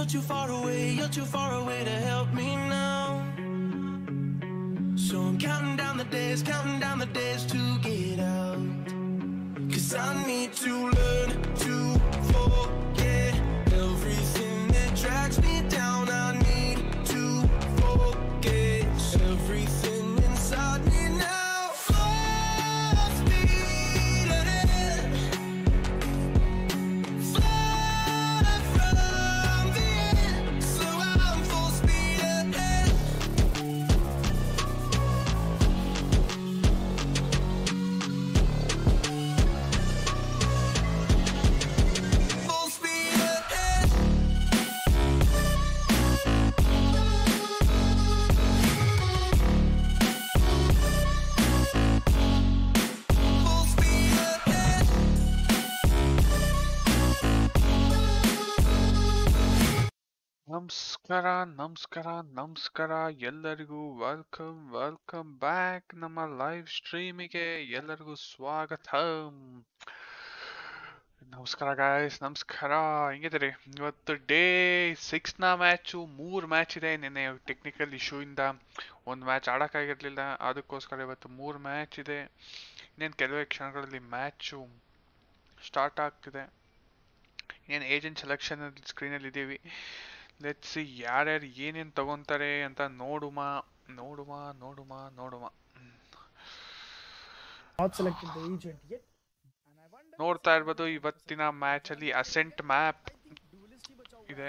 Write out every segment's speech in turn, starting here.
you're too far away to help me now. So I'm counting down the days to get out. 'Cause I need to learn to forget everything that drags me down. I need to focus everything inside me now. Full speed ahead, far from the end. So I'm full speed ahead. Full speed ahead. Full speed ahead. ನಮಸ್ಕಾರ ಎಲ್ಲರಿಗೂ welcome back ನಮ್ಮ live ಸ್ಟ್ರೀಮಿಗೆ ಎಲ್ಲರಿಗೂ ಸ್ವಾಗತ. ನಮಸ್ಕಾರ guys, ನಮಸ್ಕಾರ. ಹೆಂಗಿದ್ದೀರಿ? ಇವತ್ತು day 6ನ match. 3 match ಇದೆ. ನಿನ್ನೆ ಟೆಕ್ನಿಕಲ್ ಇಶ್ಯೂ ಇಂದ ಒಂದು ಮ್ಯಾಚ್ ಆಡೋಕ್ಕಾಗಿರ್ಲಿಲ್ಲ, ಅದಕ್ಕೋಸ್ಕರ ಇವತ್ತು 3 ಮ್ಯಾಚ್ ಇದೆ. ಇನ್ನೇನು ಕೆಲವೇ ಕ್ಷಣಗಳಲ್ಲಿ ಮ್ಯಾಚು ಸ್ಟಾರ್ಟ್ ಆಗ್ತಿದೆ. ಇನ್ನೇನು ಏಜೆಂಟ್ ಸೆಲೆಕ್ಷನ್ ಸ್ಕ್ರೀನಲ್ಲಿ ಇದ್ದೀವಿ. ಲೆಟ್ಸ್ ಸಿ ಯಾರ್ಯಾರು ಏನೇನು ತಗೊಂತಾರೆ ಅಂತ ನೋಡುಮ. Not selected the agent yet. And I wonder ನೋಡ್ತಾ ಇರ್ಬೋದು ಇವತ್ತಿನ ಮ್ಯಾಚ್ ಅಲ್ಲಿ ಅಸೆಂಟ್ ಮ್ಯಾಪ್ ಇದೆ.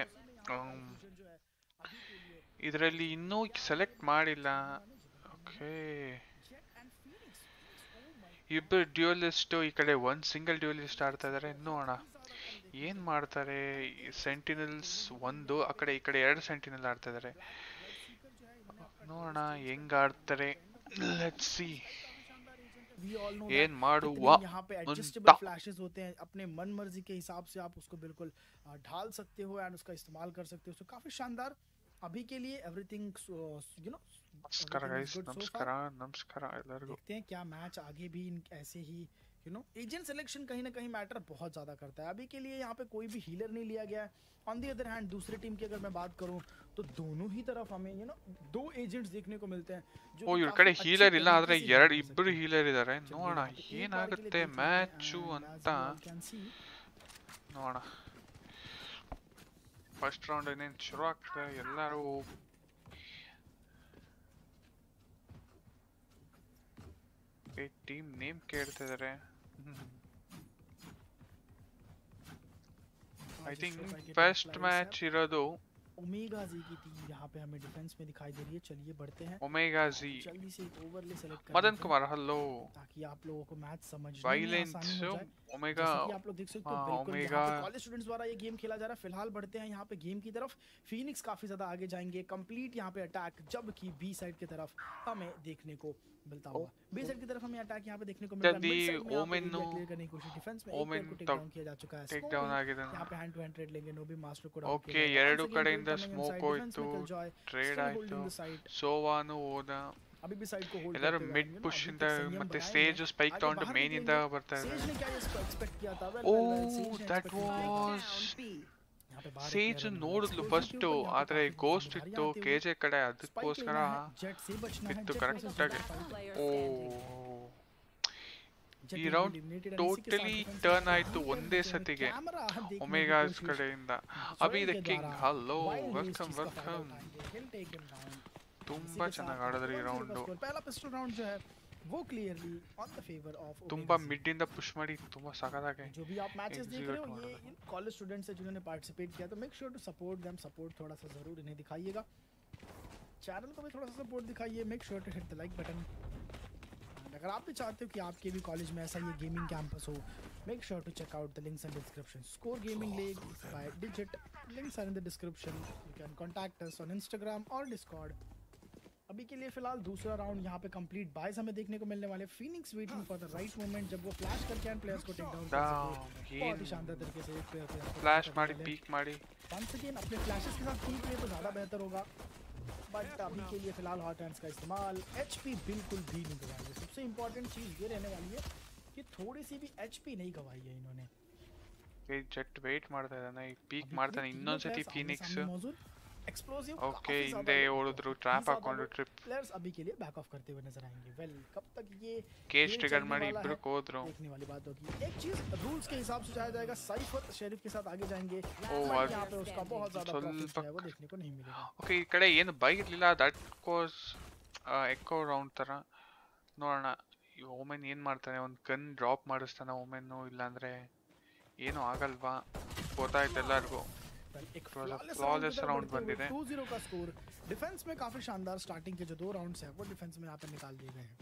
ಇದರಲ್ಲಿ ಇನ್ನೂ ಸೆಲೆಕ್ಟ್ ಮಾಡಿಲ್ಲ. ಓಕೆ, ಇಬ್ಬರು ಡ್ಯೂಯಲಿಸ್ಟ್ ಈ ಕಡೆ ಒಂದು ಸಿಂಗಲ್ ಡ್ಯೂಯಲಿಸ್ಟ್ ಆಡ್ತಾ ಇದ್ದಾರೆ. ನೋಡೋಣ ಏನ್ ಮಾಡ್ತಾರೆ. ಸೆಂಟಿನಲ್ಸ್ ಒಂದು ಆ ಕಡೆ, ಈ ಕಡೆ 2 ಸೆಂಟಿನಲ್ ಆಡ್ತಾ ಇದ್ದಾರೆ. ನೋಡೋಣ ಹೆಂಗ್ ಆಡ್ತಾರೆ. Let's see we all know ಏನ್ that ಮಾಡುವ कितने यहाँ पे एडजस्टेबल फ्लैशेस होते हैं. अपने मन मर्जी के हिसाब से आप उसको बिल्कुल ढाल सकते हो एंड उसका इस्तेमाल कर सकते हो. So काफी शानदार अभी के लिए एवरीथिंग यू नो. ನಮಸ್ಕಾರ ಗೈಸ್, ನಮಸ್ಕಾರ ಎಲ್ಲರಿಗೂ. देखते हैं क्या मैच आगे भी ऐसे ही यू नो. एजेंट सिलेक्शन कहीं ना कहीं मैटर बहुत ज्यादा करता है. अभी के लिए यहाँ पे कोई भी हीलर नहीं लिया गया है. ऑन दी अदर हैंड दूसरी टीम की अगर मैं बात करूँ तो दोनों ही तरफ हमें यू नो 2 एजेंट्स देखने को मिलते हैं. ಓ, ಇವ್ರ ಕಡೆ ಹೀಲರ್ ಇಲ್ಲ, ಆದ್ರೆ ಇಬ್ಬರು ಹೀಲರ್ ಇದ್ದಾರೆ. ನೋಡೋಣ ಏನಾಗುತ್ತೆ ಮ್ಯಾಚು ಅಂತ ನೋಡೋಣ. ಫಸ್ಟ್ ರೌಂಡ್ ಇನ್ನೇನು ಶುರು ಆಗ್ತದೆ. ಎಲ್ಲರೂ ಟೀಮ್ ನೇಮ್ ಕೇಳ್ತಿದ್ದಾರೆ. ಐ ಥಿಂಕ್ ಫಸ್ಟ್ ಮ್ಯಾಚ್ ಇರೋದು ओमेगा जी की टीम यहाँ पे हमें डिफेंस में दिखाई दे रही है. चलिए बढ़ते हैं. ओमेगा जी, जल्दी से एक ओवरले सेलेक्ट कर मदन कुमार हेलो, ताकि आप लोगों को मैच समझने में वायलेंस आसानी हो जाए. ओमेगा. जैसे कि आप लोग देख सकते हो बिल्कुल ओमेगा यहाँ पे कॉलेज स्टूडेंट्स द्वारा ये गेम खेला जा रहा है. फिलहाल बढ़ते हैं यहाँ पे गेम की तरफ. फीनिक्स काफी ज्यादा आगे जाएंगे. कंप्लीट यहाँ पे अटैक, जबकि बी साइड की तरफ हमें देखने को मिलता हुआ. बी साइड की तरफ हमें अटैक यहाँ पे देखने को मिलता है. जल्दी मिड साइड में यहाँ पे ओमेन एरिया क्लियर करने की कोशिश. डिफेंस में एक ओमेन प्लेयर को टेक डाउन किया जा चुका है. ಟೇಕ್ ಡೌನ್ ಆಗಿದೆ. यहाँ पे हैंड टू हैंड ट्रेड लेंगे. नोबी मास्टर को ಓಕೆ, ಎರಡು ಕಡೆಯಿಂದ ಸ್ಮೋಕ್ ಹೋಯ್ತು, ಟ್ರೇಡ್ ಆಯ್ತು, ಸೋವಾನು ಹೋದ. अभी भी साइड को होल्ड ಎಲ್ಲರೂ ಮಿಡ್ ಪುಷ್ ಇಂದ ಮತ್ತೆ ಸೇಜ್ ಸ್ಪೈಕ್ ತಗೊಂಡು ಮೇನ್ ಇಂದ ಬರ್ತಾ ಇದ್ದಾರೆ. सेज ने क्या इसको एक्सपेक्ट किया था? ಓ, ದಟ್ ವಾಸ್ ಸೇಜ್ ನೋಡಿದ್ಲು ಫಸ್ಟ್, ಆದ್ರೆ ಗೋಸ್ಟ್ ಇತ್ತು ಕೆಜೆ ಕಡೆ, ಅದಕ್ಕೋಸ್ಕರ ಬಿತ್ತು ಕರೆಕ್ಟ್ ಆಗಿ. ಓ, ಈ ರೌಂಡ್ ಟೋಟಲಿ ಟರ್ನ್ ಆಯ್ತು ಒಂದೇ ಸತಿಗೆ ಒಮೆಗಾಸ್ ಕಡೆಯಿಂದ. Abhi the king hello, welcome. ತುಂಬಾ ಚೆನ್ನಾಗಿ ಆಡಿದ್ರಿ ಈ ರೌಂಡ್. वो clearly on the favour of ತುಂಬಾ ಮಿಡ್ ಇಂದ ಪುಷ್ ಮಾಡಿ ತುಂಬಾ ಸಖತ್ತಾಗಿ. जो भी आप मैचेस देख रहे हो, ये इन कॉलेज स्टूडेंट्स हैं जिन्होंने पार्टिसिपेट किया, तो make sure to support them. Support थोड़ा सा जरूर इन्हें दिखाइएगा. चैनल को भी थोड़ा सा सपोर्ट दिखाइए. Make sure to hit the like button. अगर आप भी चाहते हो कि आपके भी कॉलेज में ऐसा ये गेमिंग कैंपस हो, make sure to check out the links in description. Score gaming league by digit, links are in the description. You can contact us on Instagram और डिस्कॉर्ड. अभी के लिए फिलहाल दूसरा राउंड यहाँ पे कंप्लीट बायस हमें देखने को मिलने वाले. Phoenix waiting for the right moment जब वो फ्लैश करके एंड प्लेयर्स को टेक डाउन कर सके. बहुत ही शानदार तरीके से एक प्लेयर को ಫ್ಲಾಶ್ ಮಾಡಿ ಪೀಕ್ ಮಾಡಿ. वंस अगेन अपने फ्लैशेस के साथ पीक ले तो ज़्यादा बेहतर होगा. बट अभी के लिए फिलहाल हॉट हैंड्स का इस्तेमाल. एचपी बिल्कुल भी नहीं गवाई है. सबसे इंपॉर्टेंट चीज़ ये रहने वाली है कि थोड़ी सी भी एचपी नहीं गवाई है इन्होंने. ಜೆಟ್ ವೇಟ್ ಮಾಡ್ತಾ ಇದ್ದಾನೆ, ಈಗ ಪೀಕ್ अभी ಮಾಡ್ತಾನೆ तीनों ಇನ್ನೊಂದ್ಸತಿ प्लेयर्स आमने ಫೀನಿಕ್ಸ್. सामने मौजूद, एक्सप्लोसिव ओके काफी ज्यादा ಹಿಂದೆ लोग, ಓಡಿದ್ರು, बहुत ही ಟ್ರ್ಯಾಪ್ ज्यादा ಹಾಕೊಂಡು लोग ಟ್ರಿಪ್ प्लेयर्स अभी के लिए बैक ऑफ करते हुए नजर आएंगे। वेल कब तक ये ಕೇಜ್ खेल ಟ್ರಿಗರ್ चलने ಮಾಡಿ वाला है ಇಬ್ರು ಹೋದ್ರು. देखने वाली बात होगी। एक चीज रूल्स के हिसाब से जाया जाएगा, साइफर शेरिफ के साथ आगे जाएंगे, ओ, बट यहाँ पे उसका बहुत ज्यादा प्रॉफिट ಸ್ವಲ್ಪ जो है वो देखने को नहीं मिलेगा। ಓಕೆ ಈ ಕಡೆ ಏನು ಬೈ ಇರಲಿಲ್ಲ, ದಟ್ ಕೋಸ್ ಎಕೋ ರೌಂಡ್ ಥರ. ನೋಡೋಣ ಓಮೆನ್ ಏನು ಮಾಡ್ತಾನೆ, ಒಂದು ಗನ್ ಡ್ರಾಪ್ ಮಾಡಿಸ್ತಾನೆ ಓಮೆನ್ನು, ಇಲ್ಲಾಂದರೆ ಏನೂ ಆಗಲ್ವಾ ಗೊತ್ತಾಯ್ತು ಎಲ್ಲರಿಗೂ. एक फ्लॉलेस राउंड ಬಂದಿದೆ. 2-0 का स्कोर। डिफेंस में काफी शानदार स्टार्टिंग के जो 2 राउंड्स हैं वो डिफेंस में यहाँ पे निकाल दिए गए हैं।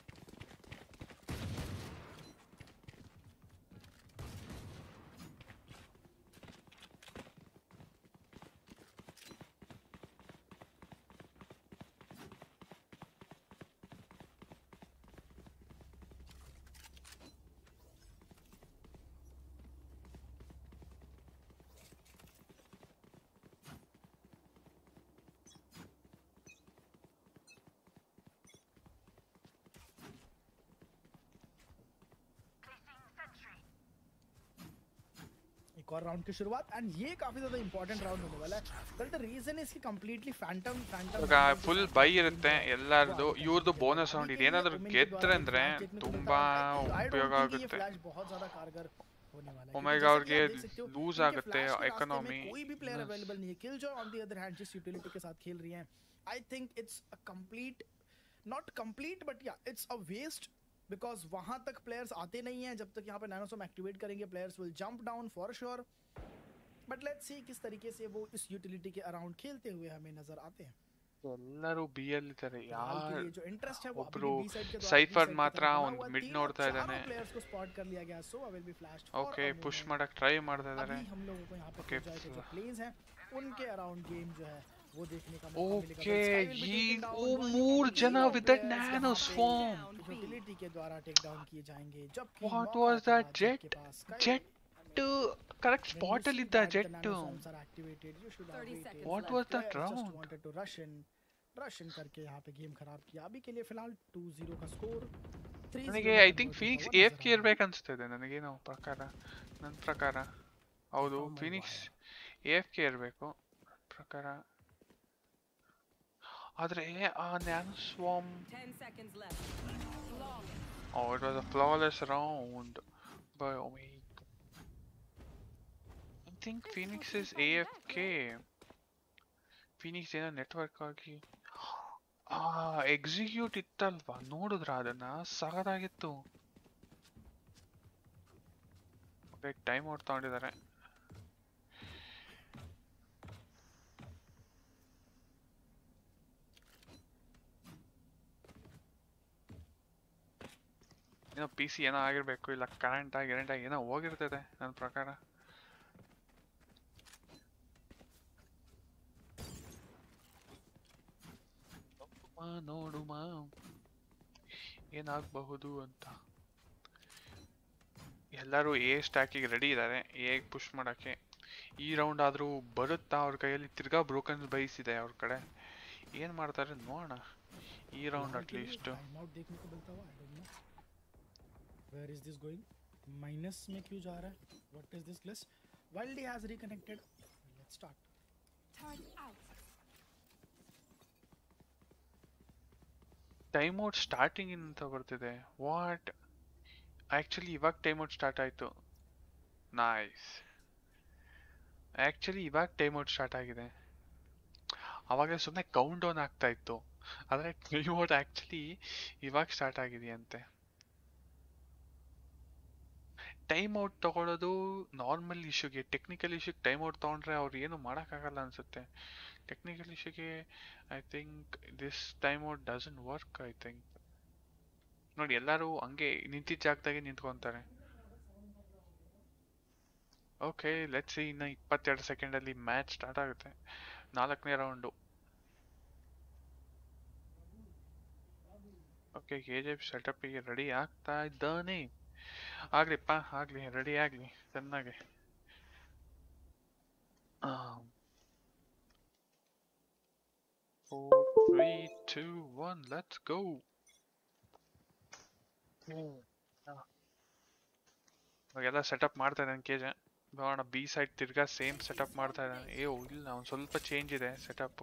एक और राउंड की शुरुआत, एंड ये काफी ज्यादा इंपॉर्टेंट राउंड होने वाला है। बट द रीजन इज कि कंप्लीटली फैंटम ಫುಲ್ ಬೈ ಇರುತ್ತೆ ಎಲ್ಲರದು. ಇವ್ರದ್ದು ಬೋನಸ್ ರೌಂಡ್ ಇದೆ, ಏನಾದರೂ ಗೆದ್ರೆ ಅಂದ್ರೆ ತುಂಬಾ ಉಪಯೋಗ ಆಗುತ್ತೆ. फ्लैश बहुत ज्यादा कारगर होने वाला है। ओमेगा ಅವ್ರಿಗೆ लूज ಆಗುತ್ತೆ ಎಕಾನಮಿ. कोई भी प्लेयर अवेलेबल नहीं है। Killjoy on the other hand जिस यूटिलिटी के साथ खेल रही हैं, I think it's a complete, not complete but yeah it's a waste, because वहां तक प्लेयर्स आते नहीं हैं जब तक यहाँ पे नैनोसोम एक्टिवेट करेंगे। Players will jump down for sure, but let's see किस तरीके से वो इस यूटिलिटी के अराउंड खेलते हुए हमें नजर आते हैं। ಎಲ್ಲರೂ ಬಿ ಅಲ್ಲಿ ಇದ್ದಾರೆ. ಯಾರು जो इंटरेस्ट है वो ಒಬ್ರು बी साइड के द्वारा ಸೈಫರ್ ಮಾತ್ರ ಒಂದು ಮಿಡ್ ನೋಡ್ತಾ ಇದ್ದಾನೆ. प्लेयर्स को स्पॉट कर लिया गया, so will be flashed. Okay push ಮಾಡಕ್ ಟ್ರೈ ಮಾಡ್ತಾ ಇದ್ದಾರೆ. अभी हम लोगों को यहाँ पे Okay, जो प्लेज हैं उनके अराउंड गेम जो है वो देखने का ಓಕೆ ಈ ಮೂರು ಜನ with that nanoswarm. Utility के द्वारा टेक डाउन किए जाएंगे। जबकि What was that jet? Jet correct spot ಅಲ್ಲಿ ಇದ್ದ Jett. What was that round? रशियन करके यहाँ पे गेम खराब किया। अभी के लिए फिलहाल 2-0 का स्कोर। ನನಗೆ ಐ ಥಿಂಕ್ ಫೀನಿಕ್ಸ್ AFK ಇರ್ಬೇಕು ಅನ್ಸ್ತಿದೆ ನನಗೇನೋ ನನ್ನ ಪ್ರಕಾರ. ಹೌದು ಫೀನಿಕ್ಸ್ AFK ಇರಬೇಕು ಪ್ರಕಾರ. ಆದ್ರೆ ಆ nanoswarm, oh it was a flawless round by Omega. I think Phoenix is AFK. Phoenix ಏನೋ ನೆಟ್ವರ್ಕ್ ಆಗಿ ಎಕ್ಸಿಕ್ಯೂಟ್ ಇತ್ತಲ್ವಾ, ನೋಡಿದ್ರ ಅದನ್ನ? ಸಗದಾಗಿತ್ತು. ಓಕೆ ಟೈಮ್ ಔಟ್ ತಗೊಂಡಿದ್ದಾರೆ. ಏನೋ PC ಏನೋ ಆಗಿರ್ಬೇಕು, ಇಲ್ಲ ಕರೆಂಟ್ ಆಗಿ ಏನೋ ಹೋಗಿರ್ತದೆ ನನ್ನ ಪ್ರಕಾರ. ನೋಡುಮ ಏನಾಗಬಹುದು ಅಂತ. ಎಲ್ಲರೂ ಎ ಸ್ಟ್ಯಾಕಿಗೆ ರೆಡಿ ಇದ್ದಾರೆ, ಎಗ್ ಪುಷ್ ಮಾಡಕ್ಕೆ. ಈ ರೌಂಡ್ ಆದ್ರೂ ಬರುತ್ತಾ ಅವ್ರ ಕೈಯಲ್ಲಿ? ತಿರ್ಗಾ ಬ್ರೋಕನ್ ಬೈಸ್ ಇದೆ ಅವ್ರ ಕಡೆ, ಏನ್ ಮಾಡ್ತಾರೆ ನೋಡೋಣ ಈ round at least. Where is this going? Minus में क्यों जा रहा है? What is this glitch? Wildy has reconnected. Let's start. Turn out. Time out starting ಅಂತ ಬರ್ತಿದೆ. ವಾಟ್? ಆಕ್ಚುಲಿ ಇವಾಗ ಟೈಮ್ ಔಟ್ ಸ್ಟಾರ್ಟ್ ಆಯ್ತು. ನೈಸ್. ಆಕ್ಚುಲಿ ಇವಾಗ ಟೈಮ್ ಔಟ್ ಸ್ಟಾರ್ಟ್ ಆಗಿದೆ. ಅವಾಗ ಸುಮ್ಮನೆ ಕೌಂಟ್ ಡೌನ್ ಆಗ್ತಾ ಇತ್ತು, ಆದರೆ ಟೈಮ್ ಔಟ್ ಆಕ್ಚುಲಿ ಇವಾಗ ಸ್ಟಾರ್ಟ್ ಆಗಿದೆಯಂತೆ. ಟೈಮ್ ಔಟ್ ತಗೊಳ್ಳೋದು ನಾರ್ಮಲ್ ಇಶ್ಯೂಗೆ, ಟೆಕ್ನಿಕಲ್ ಇಶ್ಯೂಗೆ ಟೈಮ್ ಔಟ್ ತಗೊಂಡ್ರೆ ಅವ್ರು ಏನು ಮಾಡೋಕ್ಕಾಗಲ್ಲ ಅನ್ಸುತ್ತೆ. ಟೆಕ್ನಿಕಲ್ ಇಶ್ಯೂಗೆ I think this time out doesn't work. I think ನೋಡಿ ಎಲ್ಲರೂ ಹಂಗೆ ನಿಂತಿದ್ದ ಜಾಗದಾಗೆ ನಿಂತ್ಕೊಂತಾರೆ. Okay let's C. ಇನ್ನು 22 ಸೆಕೆಂಡಲ್ಲಿ ಮ್ಯಾಚ್ ಸ್ಟಾರ್ಟ್ ಆಗುತ್ತೆ, 4ನೇ ರೌಂಡು. ಓಕೆ KJ ಸೆಟಪ್ಪಿಗೆ ರೆಡಿ ಆಗ್ತಾ ಇದ್ದಾನೆ. ಆಗ್ಲಿಪ್ಪ ಆಗ್ಲಿ, ರೆಡಿ ಆಗ್ಲಿ ಚೆನ್ನಾಗಿ. 4 3 2 1 ಲೆಟ್ಸ್ ಗೋ. ಇವಾಗೆಲ್ಲ ಸೆಟಪ್ ಮಾಡ್ತಾ ಇದ್ದಾನೆ KJ. ನೋಡೋಣ ಬಿ ಸೈಡ್ ತಿರ್ಗಾ ಸೇಮ್ ಸೆಟಪ್ ಮಾಡ್ತಾ ಇದ್ದಾನೆ. ಇಲ್ಲ ಒಂದು ಸ್ವಲ್ಪ ಚೇಂಜ್ ಇದೆ ಸೆಟಪ್.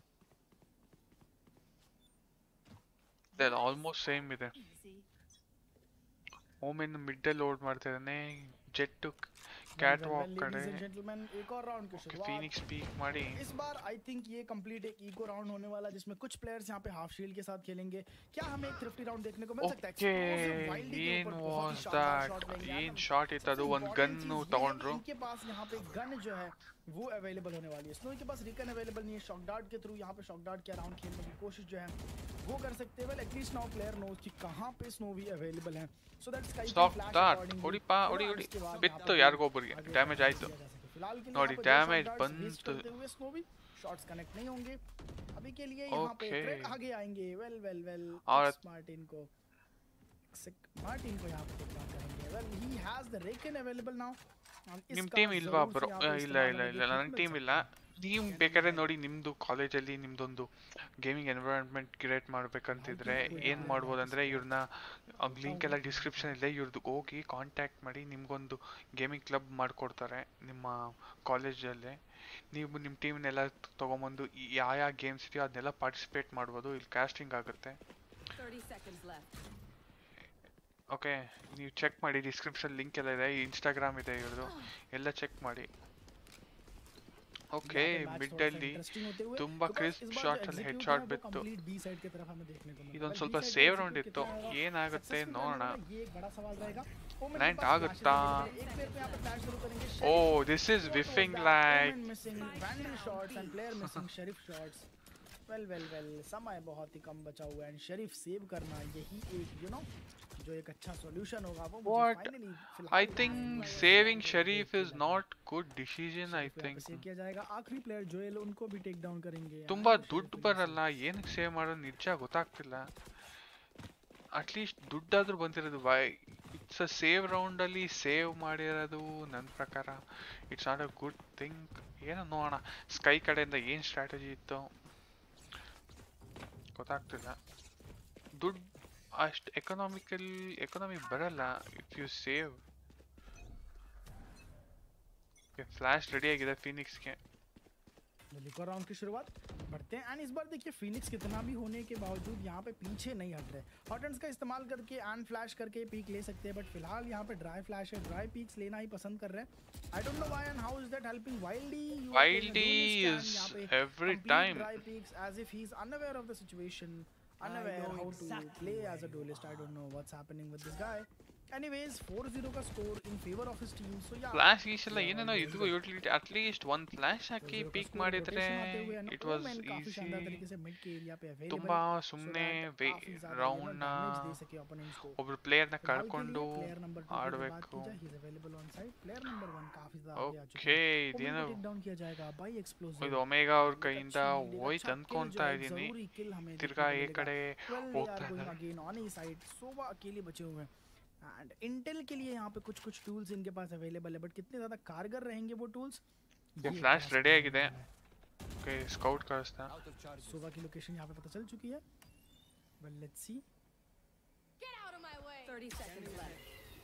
ಆಲ್ಮೋಸ್ಟ್ ಸೇಮ್ ಇದೆ. Easy. ಓಮೆನ್ ಮಿಡ್ ಲೋಡ್ ಮಾಡ್ತಾ ಇದ್ದಾನೆ. ಜೆಟ್ कैट वॉक कड़े लेडीज एंड जेंटलमैन एक और राउंड की शुरुआत। फिनिक्स पीक मारी। इस बार आई थिंक ये कंप्लीट एक इको राउंड होने वाला है जिसमें कुछ प्लेयर्स यहाँ पे हाफ शील्ड के साथ खेलेंगे। क्या हमें एक थ्रिफ्टी राउंड देखने को मिल सकता है? ಏನ್ ವಾಸ್ ದಟ್? ಏನ್ ಶಾಟ್ ಇತ್ತು ಅದು? ಒಂದು ಗನ್ ತಗೊಂಡ್ರು. इनके पास यहाँ पे गन जो है वो अवेलेबल होने वाली है। स्नो के पास रिकन अवेलेबल नहीं है। शॉक डार्ट के थ्रू यहाँ पे शॉक डार्ट के अराउंड खेलने की कोशिश जो है वो कर सकते हैं। Well at least now player knows कि कहां पे स्नो भी अवेलेबल है। So that Skye shock dart ಹೊಡಿ ಬಿತ್ತು ಯಾರಿಗೊಬ್ಬರಿಗೆ ಡ್ಯಾಮೇಜ್ ಆಯ್ತು ನೋಡಿ. ಡ್ಯಾಮೇಜ್ ಬಂತು. स्नो भी शॉट्स कनेक्ट नहीं होंगे अभी के लिए। यहाँ पे क्रेग आगे आएंगे। वेल और मार्टिन को यहाँ पे टेक डाउन करेंगे। Well he has the recon available now. ನಿಮ್ ಟೀಮ್ ಇಲ್ವಾ ಬ್ರೋ? ಇಲ್ಲ ನನ್ನ ಟೀಮ್ ಇಲ್ಲ. ನೀವು ಬೇಕಾದ್ರೆ ನೋಡಿ, ನಿಮ್ದು ಕಾಲೇಜಲ್ಲಿ ನಿಮ್ದೊಂದು ಗೇಮಿಂಗ್ ಎನ್ವೈರನ್ಮೆಂಟ್ ಕ್ರಿಯೇಟ್ ಮಾಡ್ಬೇಕಂತಿದ್ರೆ ಏನು ಮಾಡ್ಬೋದಂದ್ರೆ ಇವ್ರನ್ನ ಲಿಂಕ್ ಎಲ್ಲ ಡಿಸ್ಕ್ರಿಪ್ಷನ್ ಇದೆ, ಇವ್ರದ್ದು ಹೋಗಿ ಕಾಂಟ್ಯಾಕ್ಟ್ ಮಾಡಿ ನಿಮ್ಗೊಂದು ಗೇಮಿಂಗ್ ಕ್ಲಬ್ ಮಾಡಿಕೊಡ್ತಾರೆ ನಿಮ್ಮ ಕಾಲೇಜಲ್ಲೇ. ನೀವು ನಿಮ್ಮ ಟೀಮ್ನೆಲ್ಲ ತೊಗೊಂಬಂದು ಯಾವ ಗೇಮ್ಸ್ ಇದೆಯೋ ಅದನ್ನೆಲ್ಲ ಪಾರ್ಟಿಸಿಪೇಟ್ ಮಾಡ್ಬೋದು. ಇಲ್ಲಿ ಕಾಸ್ಟಿಂಗ್ ಆಗುತ್ತೆ. ಓಕೆ, ನೀವು ಚೆಕ್ ಮಾಡಿ, ಡಿಸ್ಕ್ರಿಪ್ಷನ್ ಲಿಂಕ್ ಎಲ್ಲ ಇದೆ, ಇನ್ಸ್ಟಾಗ್ರಾಮ್ ಇದೆ ಇವ್ರದ್ದು, ಎಲ್ಲ ಚೆಕ್ ಮಾಡಿ. ಓಕೆ, ಮಿಡ್ ಅಲ್ಲಿ ತುಂಬಾ ಕ್ರಿಸ್ಪ್ ಶಾಟ್ ಅಲ್ಲಿ ಹೆಡ್ ಶಾಟ್ ಬಿತ್ತು. ಇದೊಂದು ಸ್ವಲ್ಪ ಸೇವ್ ರೌಂಡ್ ಇತ್ತು. ಏನಾಗುತ್ತೆ ನೋಡೋಣ. ಲ್ಯಾಂಡ್ ಆಗುತ್ತಾ? Oh, this is whiffing like. Well समय बहुत ही कम बचा हुआ है एंड शरीफ सेव करना यही एक जो एक अच्छा सॉल्यूशन होगा वो फाइनली आई थिंक सेविंग शरीफ is not good decision. I think save किया जाएगा. आखिरी प्लेयर जोएल उनको भी टेक डाउन करेंगे. ತುಂಬಾ ದುಡ್ಡು ಬರಲ್ಲ, ಏನಕ್ಕೆ ಸೇವ್ ಮಾಡೋದು ನಿಜ ಗೊತ್ತಾಗ್ತಿಲ್ಲ. ಅಟ್ಲೀಸ್ಟ್ ದುಡ್ಡಾದ್ರೂ ಬಂದಿರೋದು. Why it's a save round ಅಲ್ಲಿ ಸೇವ್ ಮಾಡಿರೋದು ನನ್ನ ಪ್ರಕಾರ it's not a good thing. ಏನೋ ನೋಡೋಣ ಸ್ಕೈ ಕಡೆಯಿಂದ ಏನು ಸ್ಟ್ರಾಟಜಿ ಇತ್ತು ಗೊತ್ತಾಗ್ತಿಲ್ಲ. ದುಡ್ಡು ಅಷ್ಟು ಎಕನಾಮಿ ಬರಲ್ಲ if you save. Flash ready ಆಗಿದೆ ಫೀನಿಕ್ಸ್ಗೆ. राउंड की शुरुआत बढ़ते हैं एंड इस बार देखिए फिनिक्स कितना भी होने के बावजूद यहाँ पे पीछे नहीं हट रहे. हॉटन्स का इस्तेमाल करके एंड फ्लैश करके पीक ले सकते हैं, बट फिलहाल यहाँ पे ड्राई फ्लैश है, ड्राई पीक्स लेना ही पसंद कर रहे हैं. I don't know why and how is that helping Wildy is every time dry peeks as if he is unaware of the situation, unaware how to play as a duelist. I don't know what's happening with this guy. Anyways, 4-0 का score in favor of his team. So yeah, flash ಗೀಸೆಲ್ಲ ಏನೇನೋ ಇದ್ಗೂ utility at least ಒಂದು flash ಹಾಕಿ peek ಮಾಡಿದ್ರೆ it was easy. ತುಂಬಾ ಸುಮ್ಮನೆ round ನ ಒಬ್ರು ಪ್ಲೇಯರ್ ನ ಕಳ್ಕೊಂಡು ಆಡಬೇಕು. ಓಕೆ, ಇದೇನೋ ಇದು ಒಮೆಗಾ ಅವ್ರ ಕೈಯಿಂದ ಹೋಯ್ತು ಅನ್ಕೊಂತಾ ಇದೀನಿ. ತಿರ್ಗಾ ಈ ಕಡೆ ಹೋಗ್ತಾ इधर एंड इंटेल के लिए यहाँ पे कुछ टूल्स इनके पास अवेलेबल है, बट कितने ज़्यादा कारगर रहेंगे वो टूल्स. फ्लैश रेडी आಗಿದೆ. ओके, स्काउट ಕಳಿಸ್ತಾ. सोवा की लोकेशन यहाँ पे पता चल चुकी है. Well let's see. Get out of my way. 30 seconds left.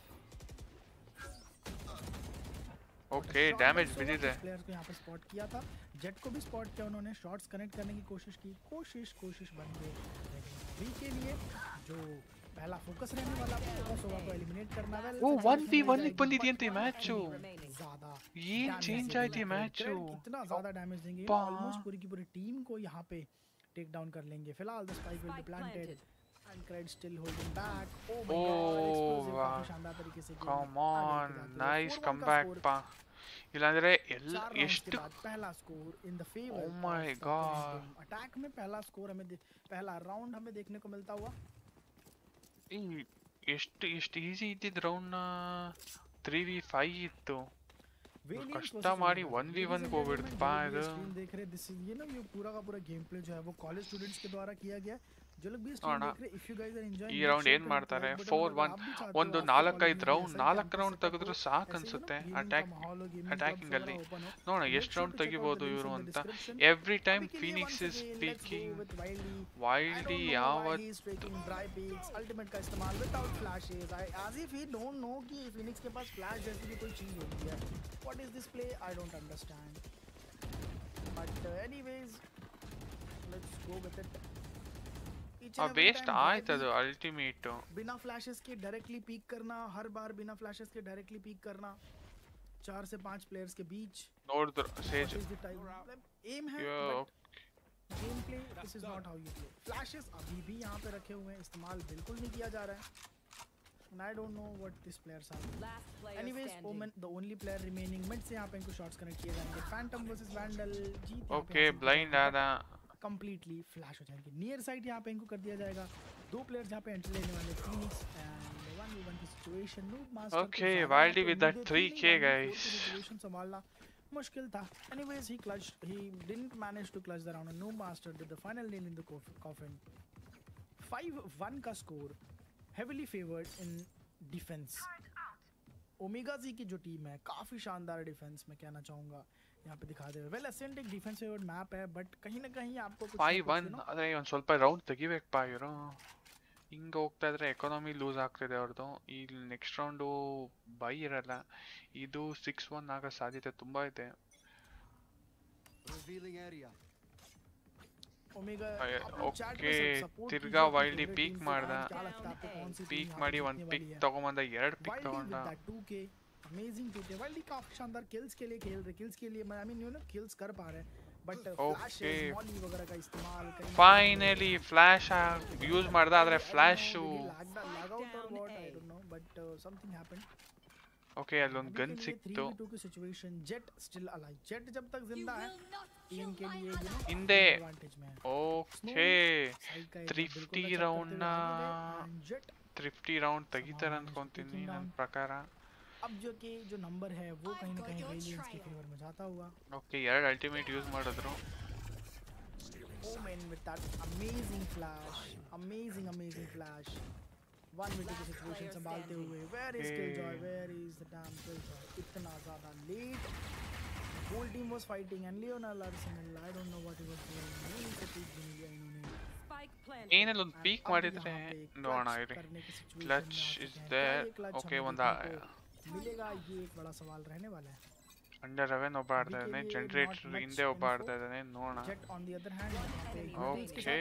Okay, damage building है. प्लेयर्स को यहाँ पे स्पॉट किया था, जेट को भी स्पॉट किया उन्होंने, शॉट्स कनेक्ट करने की कोशिश की. कोशिश बन गई. अभी के लिए जो पहला फोकस रहने वाला है सोवा को एलिमिनेट करना है. वो 1v1 ಬಂದಿದೆಯಂತೆ ಮ್ಯಾಚ್. ज्यादा ये चेंज ಆಯ್ತು ಮ್ಯಾಚ್. कितना ज्यादा डैमेज देंगे. ऑलमोस्ट पूरी की पूरी टीम को यहाँ पे टेक डाउन कर लेंगे. फिलहाल the spike will be planted and Cred still holding back. Oh my god, काफी शानदार तरीके से कम ऑन, नाइस कमबैक पा. ಇಲ್ಲಾಂದ್ರೆ ಎಷ್ಟು पहला score in the favour. Oh my god, attack में पहला स्कोर हमें पहला राउंड हमें देखने को मिलता हुआ. ಎಷ್ಟು ಈಸಿ ಇದ್ದಿದ್ದು ರೌಂಡ್ ನ 3v5 ಇತ್ತು. कष्ट मारी 1v1 को होग्बिಡ್ತಪ್ಪ ಇದು. देख रहे दिस ये ना ये पूरा का पूरा गेम प्ले जो है वो कॉलेज स्टूडेंट्स के द्वारा किया गया. जो लोग भी स्ट्रीम ನೋಡೋಣ देख रहे if you guys are enjoying ಈ make ರೌಂಡ್ sure ಏನ್ to hit ಮಾಡ್ತಾರೆ like button, और अगर 4-1 आप भी चाहते हो ಒಂದು आज के 4-5 कॉलेज में ರೌಂಡ್ ऐसा ही 4 campus ರೌಂಡ್ setup हो, ತೆಗೆದ್ರು ಸಾಕು ऐसे ही ಅನ್ಸುತ್ತೆ gaming ಅಟ್ಯಾಕ್ का माहौल हो, gaming clubs ಅಟ್ಯಾಕಿಂಗ್ ಅಲ್ಲಿ वगैरह open हो, ನೋಡೋಣ make ಎಷ್ಟು sure round to check out ತೆಗಿಬೋದು the links ಇವರು in the ಅಂತ description. ಎವ್ರಿ ಟೈಮ್ अभी के लिए Phoenix once is again let's go speaking with Wildy. I Wildy don't know why ಯಾವತ್ he's taking dry peaks, ultimate का इस्तेमाल without flashes. As if he don't know कि Phoenix के पास flash जैसी भी कोई चीज होती है. What is this play? I don't understand. But anyways, let's go with it. Each and every waste time ಆಯ್ತದು ಅಲ್ಟಿಮೇಟ್ बिना फ्लैशेस के डायरेक्टली पीक करना, हर बार बिना फ्लैशेस के डायरेक्टली पीक करना, 4 से 5 प्लेयर्स के बीच. ನೋಡಿದ್ರು ಸೇಜ್ एम है but game play this is not how you play. Flashes अभी भी यहाँ पे रखे हुए हैं, इस्तेमाल बिल्कुल नहीं किया जा रहा है. And I don't know what these players are. Last player Anyways, standing. Omen the only player remaining. Mid से यहाँ पे इनको shots connect किए जाएंगे. Phantom versus Vandal जीत ಓಕೆ ಬ್ಲೈಂಡ್ ಆದ कंप्लीटली फ्लैश हो जाएंगे. नियर साइड यहाँ पे इनको कर दिया जाएगा. 2 प्लेयर्स यहाँ पे एंट्री लेने वाले फिनिक्स एंड 1v1 की situation. Noob master Okay, Wildy with that 3K, guys. Situation संभालना मुश्किल था. Anyways, he didn't manage to clutch the round and Noob Master did the final nail in the coffin. 5-1 का score, heavily favored in defense. Omega जी की जो team है काफी शानदार defence में कहना चाहूंगा यहाँ पे दिखा दे. वेल असेंट एक डिफेंस फेवर्ड मैप है बट कहीं ना कहीं आपको कुछ 5-1 ಅದೇ ಒಂದು ಸ್ವಲ್ಪ ರೌಂಡ್ ತೆಗಿಬೇಕಪ್ಪ ಇವರು. ಹಿಂಗೆ ಹೋಗ್ತಾ ಇದ್ರೆ ಎಕಾನಮಿ ಲೂಸ್ ಆಗ್ತಿದೆ ಅವ್ರದ್ದು. ಈ ನೆಕ್ಸ್ಟ್ ರೌಂಡು ಬೈ ಇರಲ್ಲ. ಇದು 6-1 ಆಗೋ ಸಾಧ್ಯತೆ ತುಂಬಾ ಇದೆ. ओमेगा ಓಕೆ ತಿರ್ಗಾ ವೈಲ್ಡಿ ಪೀಕ್ ಮಾಡ್ದ. ಪೀಕ್ ಮಾಡಿ ಒಂದು ಪಿಕ್ ತಗೊಂಬಂದ, 2 ಪಿಕ್ ತಗೊಂಡ. Amazing 2K. वाइल्डी काफी शानदार किल्स के लिए खेल रहे, किल्स के लिए I mean you know kills कर पा रहे हैं बट फ्लैशेस मॉली वगैरह का इस्तेमाल कहीं ಫೈನಲಿ ಫ್ಲಾಶ್ ಯೂಸ್ ಮಾಡ್ದ, ಆದ್ರೆ ಫ್ಲಾಶ್ लॉग आउट और what I don't know but something happened. Okay ಅಲ್ಲೊಂದು ಗನ್ ಸಿಕ್ತು. 3v2 की situation. Jett still alive. Jett जब तक जिंदा है टीम के लिए यू नो ಹಿಂದೆ एडवांटेज में है. ಓಕೆ 350 ರೌಂಡ್ ನ 350 ರೌಂಡ್ ತೆಗಿತಾರೆ ಅನ್ಕೊಂತೀನಿ ನನ್ನ ಪ್ರಕಾರ. अब जो कि जो नंबर है वो कहीं ना कहीं वेलियंस के फेवर में जाता हुआ. ಓಕೆ 2 ಅಲ್ಟಿಮೇಟ್ ಯೂಸ್ ಮಾಡಿದ್ರು. Omen with that amazing flash. 1v2 की सिचुएशन संभालते हुए. Where is Killjoy? Where is the damn Killjoy? इतना ज़्यादा late. Whole team was fighting and Leonel Arsenal, I don't know what he was doing. नहीं सटीक बन गया इन्होंने. Spike planted. ಏನೆಲ್ಲ ಒಂದು ಪೀಕ್ ಮಾಡಿದ್ರೆ ನೋಡೋಣ ಇರಿ. Clutch is there. ಓಕೆ ಒಂದು मिलेगा, ये एक बड़ा सवाल रहने वाला है. ಅಂಡರ್ 11 ಒಬ್ಬ ಆಡ್ತಾ ಇದ್ದಾನೆ, ಜನರೇಟರ್ ಹಿಂದೆ ಒಬ್ಬ ಆಡ್ತಾ ಇದ್ದಾನೆ. ನೋಡೋಣ. Jet on the other hand okay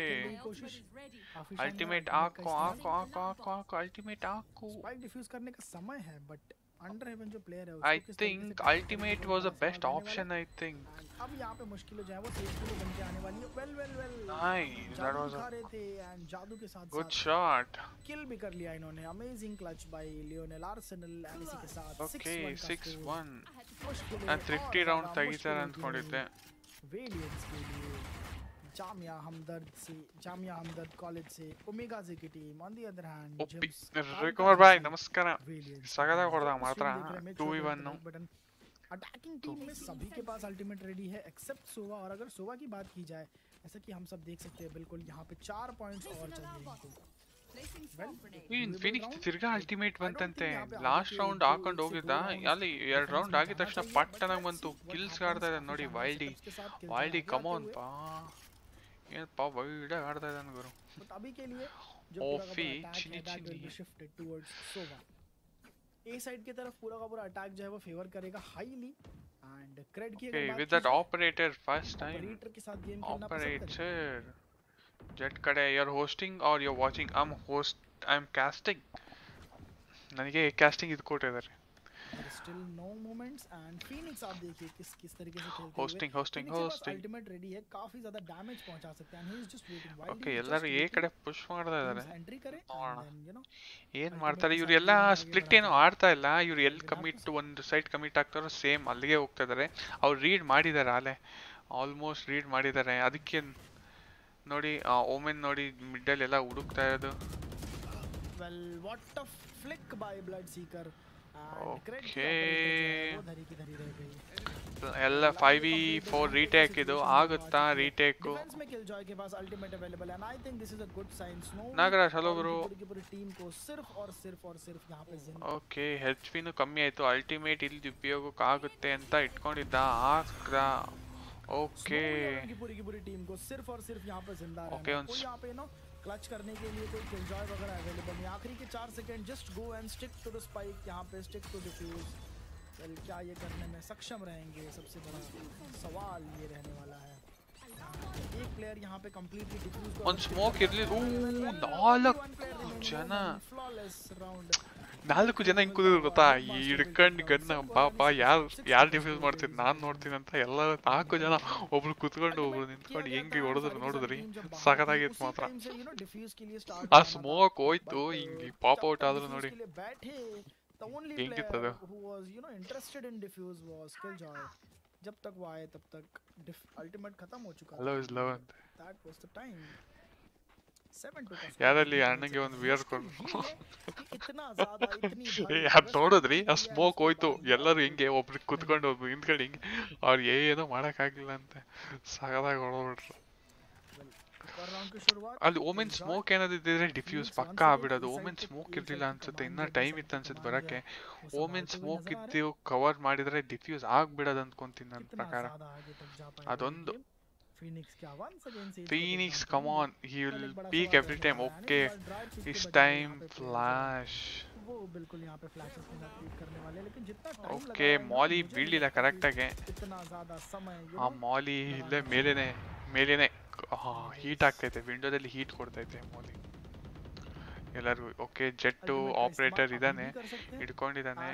ultimate ಹಾಕು ಅಲ್ಟಿಮೇಟ್ ಹಾಕು. स्पाइक डिफ्यूज करने का समय है बट अंडर हेवन जो प्लेयर है I think ultimate was the best option. I think. अब यहाँ पे मुश्किल हो जाए, वो सेफ के लिए बन के आने वाली है. वेल Nice, that was दिखा रहे थे एंड जादू के साथ good shot. किल भी कर लिया इन्होंने. Amazing clutch by Lionel Arsenal and इसी के साथ Okay, 6-1. मुश्किल ನಾನು 350 ರೌಂಡ್ ತೆಗಿತಾರೆ ಅನ್ಕೊಂಡಿದ್ದೆ. वेलियंस के लिए जामिया हमदर्द कॉलेज से ओमेगा जी की team on the other hand ಒಪ್ಪಿ ರವಿಕುಮಾರ್ ಬಾಯ್ ನಮಸ್ಕಾರ. ಸಗದಾಗ ಹೊಡೆದಾಗ ಮಾತ್ರ 2v1 बटन. अटैकिंग टीम में सभी के पास अल्टीमेट रेडी है एक्सेप्ट सोवा. और अगर सोवा की बात की जाए जैसा कि हम सब देख सकते हैं बिल्कुल यहाँ पे 4 पॉइंट्स और चाहिए इनको. ಫಿನಿಕ್ಸ್ ತಿರ್ಗಾ ಅಲ್ಟಿಮೇಟ್ ಬಂತಂತೆ. ಲಾಸ್ಟ್ ರೌಂಡ್ ಹಾಕೊಂಡು ಹೋಗಿದ್ದ, ಅಲ್ಲಿ 2 ರೌಂಡ್ ಆಗಿದ ತಕ್ಷಣ ಪಟ್ಟನಾಗ ಬಂತು. ಕಿಲ್ಸ್ ಆಡ್ತಾ ಇದ್ದಾನೆ ನೋಡಿ ವೈಲ್ಡಿ ಕಮೋನ್ ಪಾ. ಏನಪ್ಪಾ ವೈಲ್ಡ್ ಆಡ್ತಾ ಇದ್ದಾನೆ ಗುರು. बट अभी के लिए जो ओफी चिनी shifted towards Sova. A side की तरफ पूरा का पूरा अटैक जो है वो फेवर करेगा हाईली एंड क्रेड की Okay, with that operator first time. Operator के साथ गेम खेलना पसंद Operator. Jet kade you're hosting or you're watching? I'm casting. ನನಗೆ casting ಇದು ಕೊಟ್ಟಿದ್ದಾರೆ. Still no moments and Phoenix आप देखिए किस तरीके से खेलते Hosting. अल्टीमेट रेडी है, काफी ज्यादा डैमेज पहुंचा सकते हैं. He is just waiting while. Okay, ಎಲ್ಲರೂ ಈ ಕಡೆ ಪುಷ್ ಮಾಡ್ತಾ ಇದ್ದಾರೆ. ಎಂಟ್ರಿ ಕರೆ ಯು ನೋ ಏನ್ ಮಾಡ್ತಾರೆ ಇವ್ರು ಎಲ್ಲ ಸ್ಪ್ಲಿಟ್ ಏನು ಆಡ್ತಾ ಇಲ್ಲ. ಇವ್ರು ಎಲ್ಲಿ ಕಮಿಟ್ ಒಂದು ಸೈಡ್ ಕಮಿಟ್ ಆಗ್ತಾರೋ ಸೇಮ್ ಅಲ್ಲಿಗೆ ಹೋಗ್ತಾ ಇದ್ದಾರೆ. ಅವ್ರು ರೀಡ್ ಮಾಡಿದ್ದಾರೆ ಆಲೆ, ಆಲ್ಮೋಸ್ಟ್ ರೀಡ್ ಮಾಡಿದ್ದಾರೆ. ಅದಕ್ಕೆ ನೋಡಿ ಓಮೆನ್ ನೋಡಿ ಮಿಡ್ಡಲ್ ಎಲ್ಲ ಹುಡುಕ್ತಾ ಇರೋದು. Well what a flick by blood seeker. Okay. वो धरी की धरी रह गई. ಎಲ್ಲ 5v4 ರೀಟೇಕ್ ಇದು ಆಗುತ್ತಾ ರೀಟೇಕ್ डिफेंस में किलजॉय के पास अल्टीमेट अवेलेबल है and I think this is a good sign Snow Nagaraj hello bro की पूरी टीम को सिर्फ यहां पे जिंदा ಓಕೆ HP ನು ಕಮ್ಮಿ ಆಯ್ತು ಅಲ್ಟಿಮೇಟ್ ಇಲ್ಲಿ ಉಪಯೋಗಕ್ಕೆ ಆಗುತ್ತೆ ಅಂತ ಇಟ್ಕೊಂಡಿದ್ದ ಆಕ್ರ ओके की पूरी टीम को सिर्फ यहां पे जिंदा रहना ओके कोई यहां पे नो क्लच करने के लिए कोई किलजॉय वगैरह अवेलेबल नहीं आखिरी के 4 second just go and stick to the spike यहां पे स्टिक टू डिफ्यूज वेल क्या ये करने में सक्षम रहेंगे सबसे बड़ा सवाल ये रहने वाला है एक प्लेयर यहां पे कंप्लीटली डिफ्यूज को ಒಂದು ಸ್ಮೋಕ್ ಇರಲಿ ನಾಲ್ಕು ಜನ ಹಿಂಗ್ ಕೂತಿದ್ರು ಗೊತ್ತಾ ಹಿಡ್ಕೊಂಡು ಗನ್ನ ಬಾ ಯಾರು ಡಿಫ್ಯೂಸ್ ಮಾಡ್ತೀನಿ ನಾನು ನೋಡ್ತೀನಿ ಅಂತ ಎಲ್ಲ 4 ಜನ ಒಬ್ರು ಕುತ್ಕೊಂಡು ಒಬ್ರು ನಿಂತ್ಕೊಂಡು ಹೆಂಗೆ ಹೊಡೆದ್ರು ನೋಡಿದ್ರಿ ಸಖತ್ತಾಗಿತ್ತು ಮಾತ್ರ ಆ ಸ್ಮೋಕ್ ಹೋಯ್ತು ಹಿಂಗೆ ಪಾಪ್ ಔಟ್ ಆದ್ರು ನೋಡಿ The only player who was interested in diffuse was Killjoy. जब तक वो आए तब तक अल्टीमेट खत्म हो चुका था. That was the time. 7-2 ಯಾರಲ್ಲಿ ಅಣ್ಣಂಗೆ ಒಂದು ವಿಯರ್ ಕೊಡು इतना ज्यादा इतनी ಯಾರು ನೋಡಿದ್ರಿ ಆ ಸ್ಮೋಕ್ ಹೋಯ್ತು ಎಲ್ಲರೂ ಹಿಂಗೆ ಒಬ್ರು ಕುತ್ಕೊಂಡು ಒಬ್ರು ಹಿಂದ್ಗಡೆ ಹಿಂಗೆ ಅವ್ರು ಏನೋ ಮಾಡೋಕ್ಕಾಗಿಲ್ಲ ಅಂತ ಸಗದಾಗಿ ಹೊಡೆದ್ಬಿಟ್ರು ಅಲ್ಲಿ ಓಮೆನ್ ಸ್ಮೋಕ್ ಏನಾದ್ರು ಇದ್ದಿದ್ರೆ ಡಿಫ್ಯೂಸ್ ಪಕ್ಕ ಆಗ್ಬಿಡೋದು ಓಮೆನ್ ಸ್ಮೋಕ್ ಇರ್ಲಿಲ್ಲ ಅನ್ಸುತ್ತೆ ಇನ್ನ ಟೈಮ್ ಇತ್ತು ಅನ್ಸುತ್ತೆ ಬರಕ್ಕೆ ಓಮೆನ್ ಸ್ಮೋಕ್ ಇದ್ದು ಕವರ್ ಮಾಡಿದ್ರೆ ಡಿಫ್ಯೂಸ್ ಆಗ್ಬಿಡೋದು ಅನ್ಕೊಂತೀನಿ ನನ್ನ ಪ್ರಕಾರ ಅದೊಂದು Phoenix, come on, he will peek every time. Okay, it's time flash. Okay, Molly ಬೀಳಿಲ್ಲ ಕರೆಕ್ಟ್ ಆಗಿ ಆ ಮಾಲಿ ಇಲ್ಲೇ ಮೇಲೇನೆ ಹೀಟ್ ಆಗ್ತೈತೆ ವಿಂಡೋದಲ್ಲಿ ಹೀಟ್ ಕೊಡ್ತೈತೆ ಮಾಲಿ ಎಲ್ಲರಿಗೂ ಓಕೆ ಜೆಟ್ಟು ಆಪರೇಟರ್ ಇದಾನೆ ಹಿಡ್ಕೊಂಡಿದ್ದಾನೆ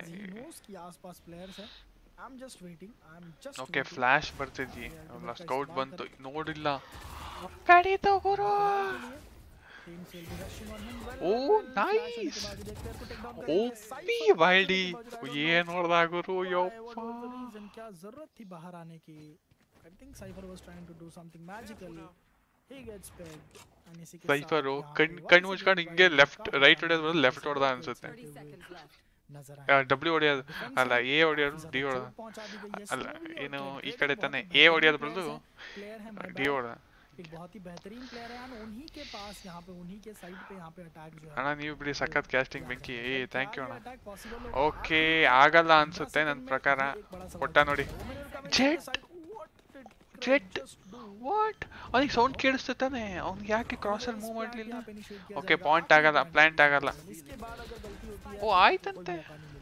ಓಕೆ ಫ್ಲಾಶ್ ಬರ್ತಿದ್ವಿ ಸ್ಕೌಟ್ ಬಂತು ನೋಡಿಲ್ಲ ಕಡಿತು ಗುರು ಓ ನೈಸ್ ಓಪಿ ವೈಲ್ಡಿ ಏನ್ ನೋಡ್ದ ಗುರು ಯಪ್ಪ क्या जरूरत थी बाहर आने की I think Cypher was trying to do something magical he gets pegged and इसी के साइफर ಕಣ್ಣು ಮುಚ್ಕೊಂಡು ಹಿಂಗೆ ಲೆಫ್ಟ್ ರೈಟ್ ಹೊಡೆಯೋದು ಲೆಫ್ಟ್ ಹೊಡೆದ ಅನ್ಸುತ್ತೆ ಡಬ್ಲ್ಯೂ ಹೊಡೆಯೋದು ಅಲ್ಲ ಎ ಹೊಡೆಯೋದು ಡಿ ಹೊಡೆದ ಅಲ್ಲ ಏನು ಈ ಕಡೆ ತಾನೆ ಎ ಹೊಡೆಯೋದು ಬದಲು ಡಿ ಹೊಡೆದ एक बहुत ही बेहतरीन प्लेयर है उन्हीं के पास यहाँ पे उन्हीं के साइड पे यहाँ पे अटैक जो है ಅಣ್ಣ ನೀವು ಬಿಡಿ ಸಖತ್ ಕ್ಯಾಸ್ಟಿಂಗ್ ಬೆಂಕಿ ಏ ಥ್ಯಾಂಕ್ ಯು ಅಣ್ಣ ಓಕೆ ಆಗಲ್ಲ ಅನ್ಸುತ್ತೆ ನನ್ನ ಪ್ರಕಾರ ಕೊಟ್ಟ ನೋಡಿ ಜೆಟ್ ವಾಟ್ ಅವನಿಗೆ ಸೌಂಡ್ ಕೇಳಿಸ್ತು ತಾನೆ ಅವ್ನಿಗೆ ಯಾಕೆ ಕ್ರಾಸಲ್ಲಿ ಮೂವ್ ಮಾಡಲಿಲ್ಲ ಓಕೆ ಪಾಯಿಂಟ್ ಆಗಲ್ಲ ಪ್ಲಾಂಟ್ ಆಗಲ್ಲ ಓ ಆಯ್ತಂತೆ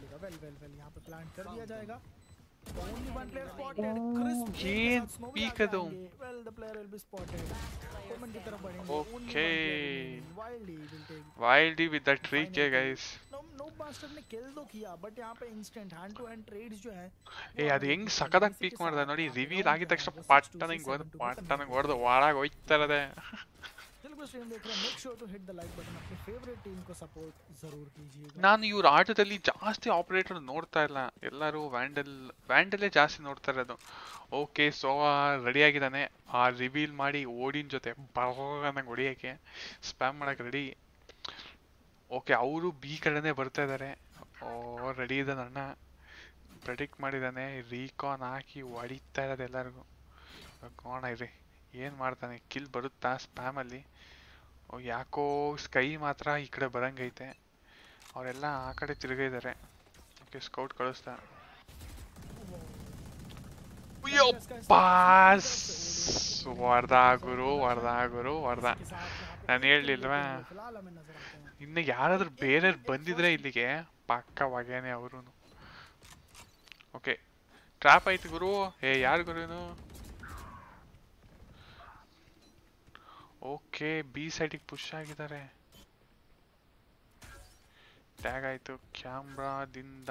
ಏನ್ ಪೀಕ್ ಅದು okay Wildy with the trick है गाइस नोब मास्टर ने किल तो किया बट यहां पे instant hand to hand trades जो है ಏ ಅದು ಹೆಂಗ್ ಸಕದಾಗಿ ಪೀಕ್ ಮಾಡ್ದ ನೋಡಿ ರಿವೀಲ್ ಆಗಿದ ತಕ್ಷಣ ಪಟ್ಟನ ಹಿಂಗ್ ಹೊಡೆದು ಒಳಗೆ ಹೋಯ್ತಾ ಇರದೆ स्ट्रीम देख रहे हैं make sure to hit the like button अपनी फेवरेट टीम को सपोर्ट जरूर कीजिएगा ನಾನು ಇವ್ರ ಆಟದಲ್ಲಿ ಜಾಸ್ತಿ ಆಪರೇಟರ್ ನೋಡ್ತಾ ಇಲ್ಲ ಎಲ್ಲರೂ ವ್ಯಾಂಡಲ್ಲೇ ಜಾಸ್ತಿ ನೋಡ್ತಾ ಇರೋದು ಓಕೆ ಸೋವಾ ರೆಡಿ ಆಗಿದ್ದಾನೆ ಆ ರಿವೀಲ್ ಮಾಡಿ ಓಡಿನ ಜೊತೆ ನಂಗೆ ಹೊಡಿಯೋಕ್ಕೆ ಸ್ಪ್ಯಾಮ್ ಮಾಡಕ್ಕೆ ರೆಡಿ ಓಕೆ ಅವರು ಬಿ ಕಡೆನೇ ಬರ್ತಾ ಇದ್ದಾರೆ ಓ ರೆಡಿ ಇದ್ದಾನೆ ಅಣ್ಣ ಪ್ರೆಡಿಕ್ಟ್ ಮಾಡಿದ್ದಾನೆ ರೀಕಾನ್ ಹಾಕಿ ಹೊಡಿತಾ ಇರೋದು ಎಲ್ಲರಿಗೂ ಕೋಣ ಇರಿ ಏನು ಮಾಡ್ತಾನೆ ಕಿಲ್ ಬರುತ್ತಾ ಸ್ಪ್ಯಾಮಲ್ಲಿ ಯಾಕೋ ಸ್ಕೈ ಮಾತ್ರ ಈ ಕಡೆ ಬರಂಗೈತೆ ಅವರೆಲ್ಲ ಆ ಕಡೆ ತಿರುಗಿದ್ದಾರೆ ಓಕೆ ಸ್ಕೌಟ್ ಕಳಿಸ್ತಾ ವರ್ದ ಗುರು ನಾನು ಹೇಳಲಿಲ್ವಾ ಇನ್ನು ಯಾರಾದ್ರೂ ಬೇರೆ ಬಂದಿದ್ರೆ ಇಲ್ಲಿಗೆ ಪಕ್ಕ ಹೊಗೆನೆ ಅವರು ಓಕೆ ಟ್ರಾಪ್ ಆಯ್ತು ಗುರು ಏ ಯಾರು ಗುರು ಏನು ಓಕೆ ಬಿ ಸೈಡಿಗೆ ಪುಷ್ ಆಗಿದ್ದಾರೆ ಟ್ಯಾಗ್ ಆಯ್ತು ಕ್ಯಾಮ್ರಾದಿಂದ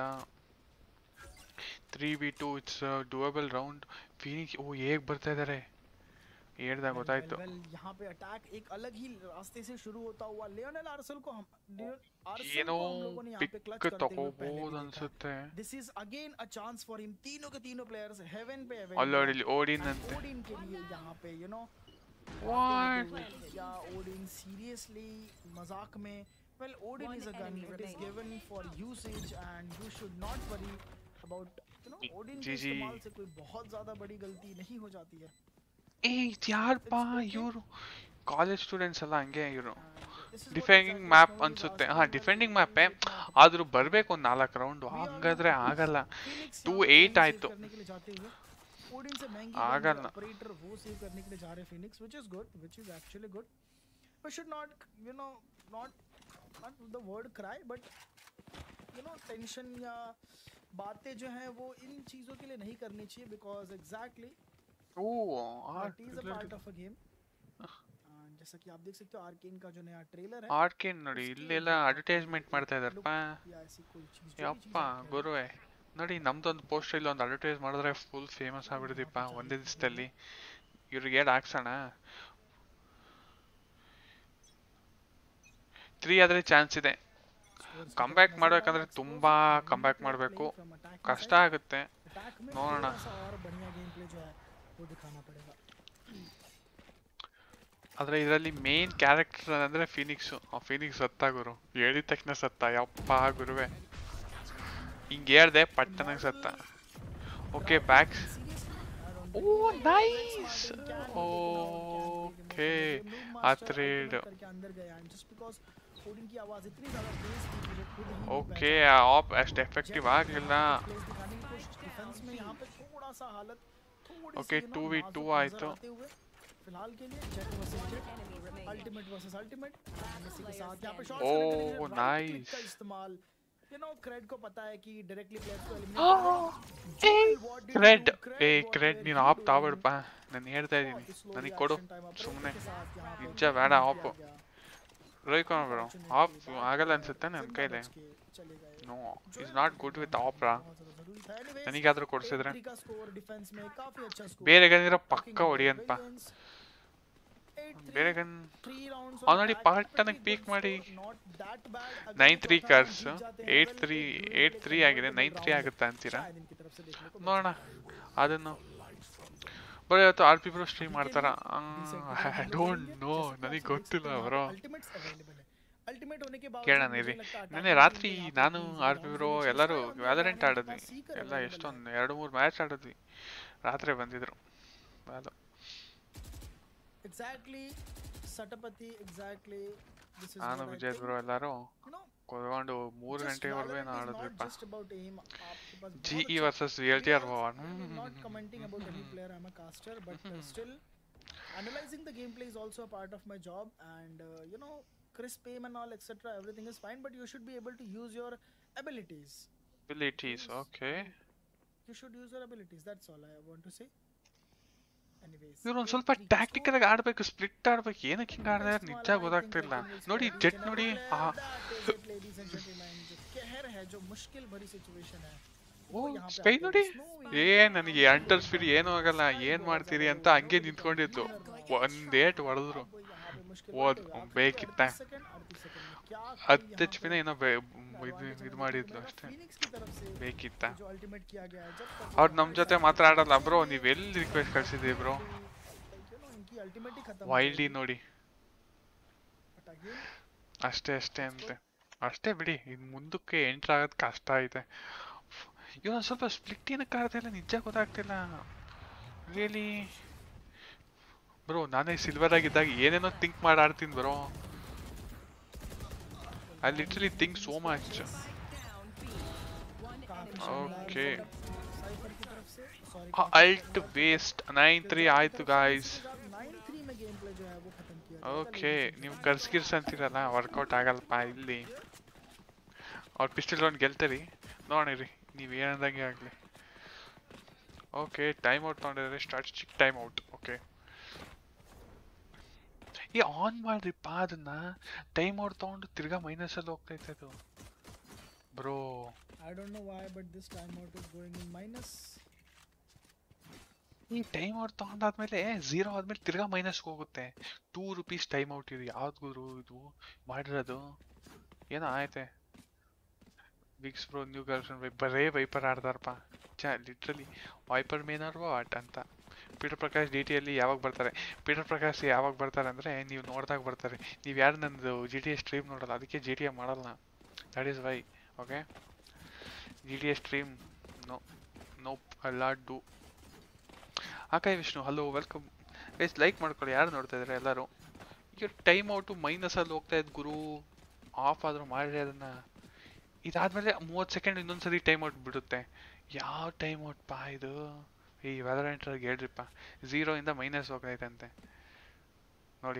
3v2 it's doable round Phoenix oh ಹೇಗೆ ಬರ್ತಾ ಇದ್ದಾರೆ ಹೇಳ್ದಾಗ ಗೊತ್ತಾಯ್ತು यहाँ पे अटैक एक अलग ही रास्ते से शुरू होता हुआ लियोनेल आर्सेल को हम ಏನೋ ಪಿಕ್ ತಗೋಬಹುದು ಅನ್ಸುತ್ತೆ this is again a chance for him तीनों के तीनों प्लेयर्स हेवन पे ऑलरेडी ओडिन अंते ओडिन के लिए यहाँ पे यू नो What? क्या ओडिन seriously मजाक में well Odin is a gun it is given for usage and you should not worry about you know Odin के जी जी इस्तेमाल से कोई बहुत ज्यादा बड़ी गलती नहीं हो जाती है. ಏ ಯಾರಪ್ಪ It's okay. ಇವರು ಕಾಲೇಜ್ ಸ್ಟೂಡೆಂಟ್ಸ್ ಎಲ್ಲ ಹಂಗೆ ಇವರು And this is what defending exactly map Snowy is ಅನ್ಸುತ್ತೆ asking ಹಾ that ಡಿಫೆಂಡಿಂಗ್ why ಮ್ಯಾಪೇ is it not ಆದ್ರೂ happening? ಬರ್ಬೇಕು ಒಂದು 4 ರೌಂಡ್ We are ಹಂಗಾದ್ರೆ not ಆಗಲ್ಲ Phoenix 2-8 यहाँ पे ಆಯ್ತು save करने के लिए जाते हुए ओडिन से महंगी गन ಆಗಲ್ಲ ऑपरेटर वो सेव करने के लिए जा रहे हैं Phoenix which is actually good. We should not you know not the word cry but you know tension या बातें जो हैं वो इन चीजों के लिए नहीं करनी चाहिए because exactly O that is a part of a game. जैसा कि आप देख सकते हो आर्केन का जो नया ट्रेलर है ಆರ್ಕೇನ್ ನೋಡಿ ಇಲ್ಲೆಲ್ಲ ಅಡ್ವರ್ಟೈಸ್ಮೆಂಟ್ ಮಾಡ್ತಾ ಇದಾರಪ್ಪ या ऐसी कोई चीज ಯಪ್ಪ ಗುರುವೆ ನೋಡಿ ನಮ್ದೊಂದು ಪೋಸ್ಟರ್ ಇಲ್ಲ ಒಂದು ಅಡ್ವರ್ಟೈಸ್ ಮಾಡಿದ್ರೆ ಫುಲ್ ಫೇಮಸ್ ಆಗ್ಬಿಡ್ತಿಪ್ಪ ಒಂದೇ ದಿವಸದಲ್ಲಿ ಇವ್ರಿಗೆ ಏಡ್ ಹಾಕ್ಸೋಣ 3 ಆದ್ರೆ ಚಾನ್ಸ್ ಇದೆ ಕಂಬ್ಯಾಕ್ ಮಾಡ್ಬೇಕಂದ್ರೆ ತುಂಬಾ ಕಂಬ್ಯಾಕ್ ಮಾಡಬೇಕು ಕಷ್ಟ ಆಗುತ್ತೆ ನೋಡೋಣ और बढ़िया गेम प्ले जो है वो दिखाना पड़ेगा. ಆದ್ರೆ ಇದರಲ್ಲಿ ಮೇನ್ ಕ್ಯಾರೆಕ್ಟರ್ ಅಂದ್ರೆ ಫೀನಿಕ್ಸ್ ಫೀನಿಕ್ಸ್ ಸತ್ತ ಗುರು ಹೇಳಿದ ತಕ್ಷಣ ಸತ್ತ ಯಪ್ಪ ಗುರುವೆ ಹಿಂಗೆ ಹೇಳ್ದೆ ಪಟ್ಟನಾಗ ಸತ್ತ okay back oh nice okay ಆ ಟ್ರೇಡ್ ಓಕೆ ಆಪ್ ಅಷ್ಟು ಎಫೆಕ್ಟಿವ್ ಆಗಲಿಲ್ಲ ಓಕೆ 2v2 ಆಯ್ತು फिलहाल के लिए Jett versus Jett ultimate versus ultimate इसी के साथ यहां पे शॉट ओह नाइस का इस्तेमाल यू नो क्रेड को पता है कि डायरेक्टली प्लेयर्स को एलिमिनेट ಕ್ರೆಡ್ ಕ್ರೆಡ್ ನೀನು ಆಪ್ ತಾಬಿಡಪ್ಪ ನಾನು ಹೇಳ್ತಾ ಇದ್ದೀನಿ ನನಗೆ ಕೊಡು ಸುಮ್ಮನೆ ನಿಜ ಬೇಡ ಆಪ್ ರೋಯ್ಕೊಂಡು ಬ್ರೋ ಆಪ್ ಆಗಲ್ಲ ಅನ್ಸುತ್ತೆ ನನ್ನ ಕೈಲಿ no is not good with op ರಾ ನನಗಾದ್ರೂ ಕೊಡ್ಸಿದ್ರೆ ಬೇರೆ ಗನ್ನಿರೋ ಪಕ್ಕ ಹೊಡಿಯನ್ಪ ಬೇರೆ ಗನ್ ನೋಡಿ ಪಟ್ಟನಾಗಿ ಪೀಕ್ ಮಾಡಿ 9-3 ಕರ್ಸ್ 8-3 ಆಗಿದೆ 9-3 ಆಗುತ್ತಾ ಅಂತೀರಾ ನೋಡೋಣ ಅದನ್ನು ಬರೋ ಇವತ್ತು RP Pro ಸ್ಟ್ರೀಮ್ ಮಾಡ್ತಾರ ಐ ಡೋಂಟ್ ನೋ ನನಗೆ ಗೊತ್ತಿಲ್ಲ ಬ್ರೋ ಕೇಳೋಣ ಇರಿ ನೆನ್ನೆ ರಾತ್ರಿ ನಾನು RP Pro ಎಲ್ಲರೂ ವ್ಯಾಲರೆಂಟ್ ಆಡಿದ್ವಿ ಎಲ್ಲ ಎಷ್ಟೊಂದು 2-3 ಮ್ಯಾಚ್ ಆಡಿದ್ವಿ ರಾತ್ರಿ ಬಂದಿದ್ರು ಅದು ನಾನು ವಿಜಯ್ ಬ್ರೋ ಎಲ್ಲರೂ ಕೂತ್ಕೊಂಡು 3 ಗಂಟೆವರೆಗೂ ಏನೋ ಆಡಿದ್ವಿಪ್ಪ GE versus VLTR analyzing the gameplay is also a part of my job and you know crisp aim and all etc everything is fine but you should be able to use your abilities okay you should use your abilities that's all I want to say anyways ಇವರು ಒಂದು ಸ್ವಲ್ಪ tactical ಆಗಿ ಆಡಬೇಕು split ಆಡಬೇಕು ಏನಕ್ಕೆ ಹಿಂಗೆ ಆಡ್ತಾರೆ ನಿಜ ಗೊತ್ತಾಗ್ತಿಲ್ಲ ನೋಡಿ ಜೆಟ್ ನೋಡಿ कहर है जो मुश्किल भरी सिचुएशन है ಓ ಸ್ಕೈ ನೋಡಿ ನನಗೆ ಅಂಟರ್ ಸ್ಪೀಡ್ ಏನೂ ಆಗಲ್ಲ ಏನ್ ಮಾಡ್ತೀರಿ ಅಂತ ಹಂಗೆ ನಿಂತ್ಕೊಂಡಿದ್ದು ಒಂದೇಟ್ ಹೊಡೆದ್ರು ಓದ್ ಬೇಕಿತ್ತ 10 HP ಏನೋ ಇದು ಮಾಡಿದ್ಲು ಅಷ್ಟೇ ಬೇಕಿತ್ತ ಅವ್ರು ನಮ್ ಜೊತೆ ಮಾತ್ರ ಆಡಲ್ಲ ಬ್ರೋ ನೀವ್ ಎಲ್ಲಿ ರಿಕ್ವೆಸ್ಟ್ ಕಳ್ಸಿದ್ರಿ ಬ್ರೋ ವೈಲ್ಡಿ ನೋಡಿ ಅಷ್ಟೇ ಅಂತೆ ಅಷ್ಟೇ ಬಿಡಿ ಇನ್ ಮುಂದಕ್ಕೆ ಎಂಟ್ರ್ ಆಗೋದ್ ಕಷ್ಟ ಐತೆ ಇವನು ಸ್ವಲ್ಪ ಸ್ಪ್ಲಿಟ್ ಏನಕ್ಕೆ ಆಡ್ತಾ ಇಲ್ಲ ನಿಜ ಗೊತ್ತಾಗ್ತಿಲ್ಲ ರಿಯಲಿ ಬ್ರೋ ನಾನೇ ಸಿಲ್ವರ್ ಆಗಿದ್ದಾಗ ಏನೇನೋ ಥಿಂಕ್ ಮಾಡಿ ಆಡ್ತೀನಿ bro I literally think so much okay ult waste 9-3 ಆಯ್ತು ಗಾಯ್ಸ್ ಓಕೆ ನೀವು ಕರ್ಸ್ಗಿರ್ಸ್ ಅಂತೀರಲ್ಲ ವರ್ಕೌಟ್ ಆಗಲ್ಪ ಇಲ್ಲಿ ಅವ್ರ ಪಿಸ್ಟಲ್ ರೌಂಡ್ ಗೆಲ್ತೀರಿ ನೋಡಿರಿ ನೀವು ಏನಂದಂಗೆ ಆಗಲಿ ಓಕೆ ಟೈಮ್ ಔಟ್ ತೊಗೊಂಡಿದ್ರೆ ಸ್ಟ್ರಾಟಜಿಕ್ ಟೈಮ್ ಔಟ್ ಓಕೆ ಈ ಆನ್ ಮಾಡ್ರಿಪ್ಪ ಅದನ್ನ ಟೈಮ್ ಔಟ್ ತೊಗೊಂಡು ತಿರ್ಗಾ ಮೈನಸಲ್ಲಿ ಹೋಗ್ತೈತೆ ಅದು bro I don't know why but this time out is going in minus ಈ ಟೈಮ್ ಔಟ್ ತೊಗೊಂಡಾದ್ಮೇಲೆ 0 ಆದ್ಮೇಲೆ ತಿರ್ಗಾ ಮೈನಸ್ಗೆ ಹೋಗುತ್ತೆ 2 ರೂಪೀಸ್ ಟೈಮ್ ಔಟ್ ಇದು ಯಾವ್ದು ಗುರು ಇದು ಮಾಡಿರೋದು ಏನೋ ಆಯ್ತೆ ಬಿಗ್ಸ್ ಬ್ರೋ ನ್ಯೂ ಗರ್ಲ್ಫ್ರೆಂಡ್ ಬರೇ ವೈಪರ್ ಆಡ್ತಾರಪ್ಪ ಲಿಟ್ರಲಿ ವೈಪರ್ ಮೇನರ್ ವಾಟ್ ಅಂತ ಪೀಟರ್ ಪ್ರಕಾಶ್ DTಯಲ್ಲಿ ಯಾವಾಗ ಬರ್ತಾರೆ ಪೀಟರ್ ಪ್ರಕಾಶ್ ಯಾವಾಗ ಬರ್ತಾರೆ ಅಂದರೆ ನೀವು ನೋಡಿದಾಗ ಬರ್ತಾರೆ ನೀವು ಯಾರು ನಂದು GTA ಸ್ಟ್ರೀಮ್ ನೋಡಲ್ಲ ಅದಕ್ಕೆ GTA ಮಾಡಲ್ಲ that is why okay GTA stream ಅಲ್ಲಾಡು ಆಕಾಯ್ Vishnu hello welcome guys. Like ಮಾಡ್ಕೊಳ್ಳಿ ಯಾರು ನೋಡ್ತಾ ಇದ್ದಾರೆ ಎಲ್ಲರೂ. ಈಗ ಟೈಮ್ ಔಟು ಮೈನಸಲ್ಲಿ ಹೋಗ್ತಾ ಇದ್ದು ಗುರು, ಆಫ್ ಆದರೂ ಮಾಡಿ ಅದನ್ನು. ಇದಾದಮೇಲೆ 30 ಸೆಕೆಂಡ್ ಇನ್ನೊಂದ್ಸರಿ ಟೈಮ್ ಔಟ್ ಬಿಡುತ್ತೆ. ಯಾವ ಟೈಮ್ ಔಟ್ ಪಾ ಇದು? ಈ ವ್ಯಾಲರೆಂಟ್ರಿಗೆ ಹೇಳ್ರಿಪ್ಪ, 0 ಮೈನಸ್ ಹೋಗ್ತೈತಂತೆ ನೋಡಿ.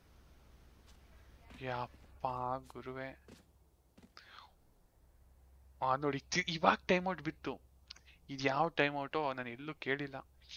ಯಪ್ಪ ಗುರುವೆ, ನೋಡಿ ಇವಾಗ ಟೈಮ್ ಔಟ್ ಬಿತ್ತು. ಇದು ಯಾವ ಟೈಮ್ ಔಟು ನಾನು ಎಲ್ಲೂ ಕೇಳಿಲ್ಲ.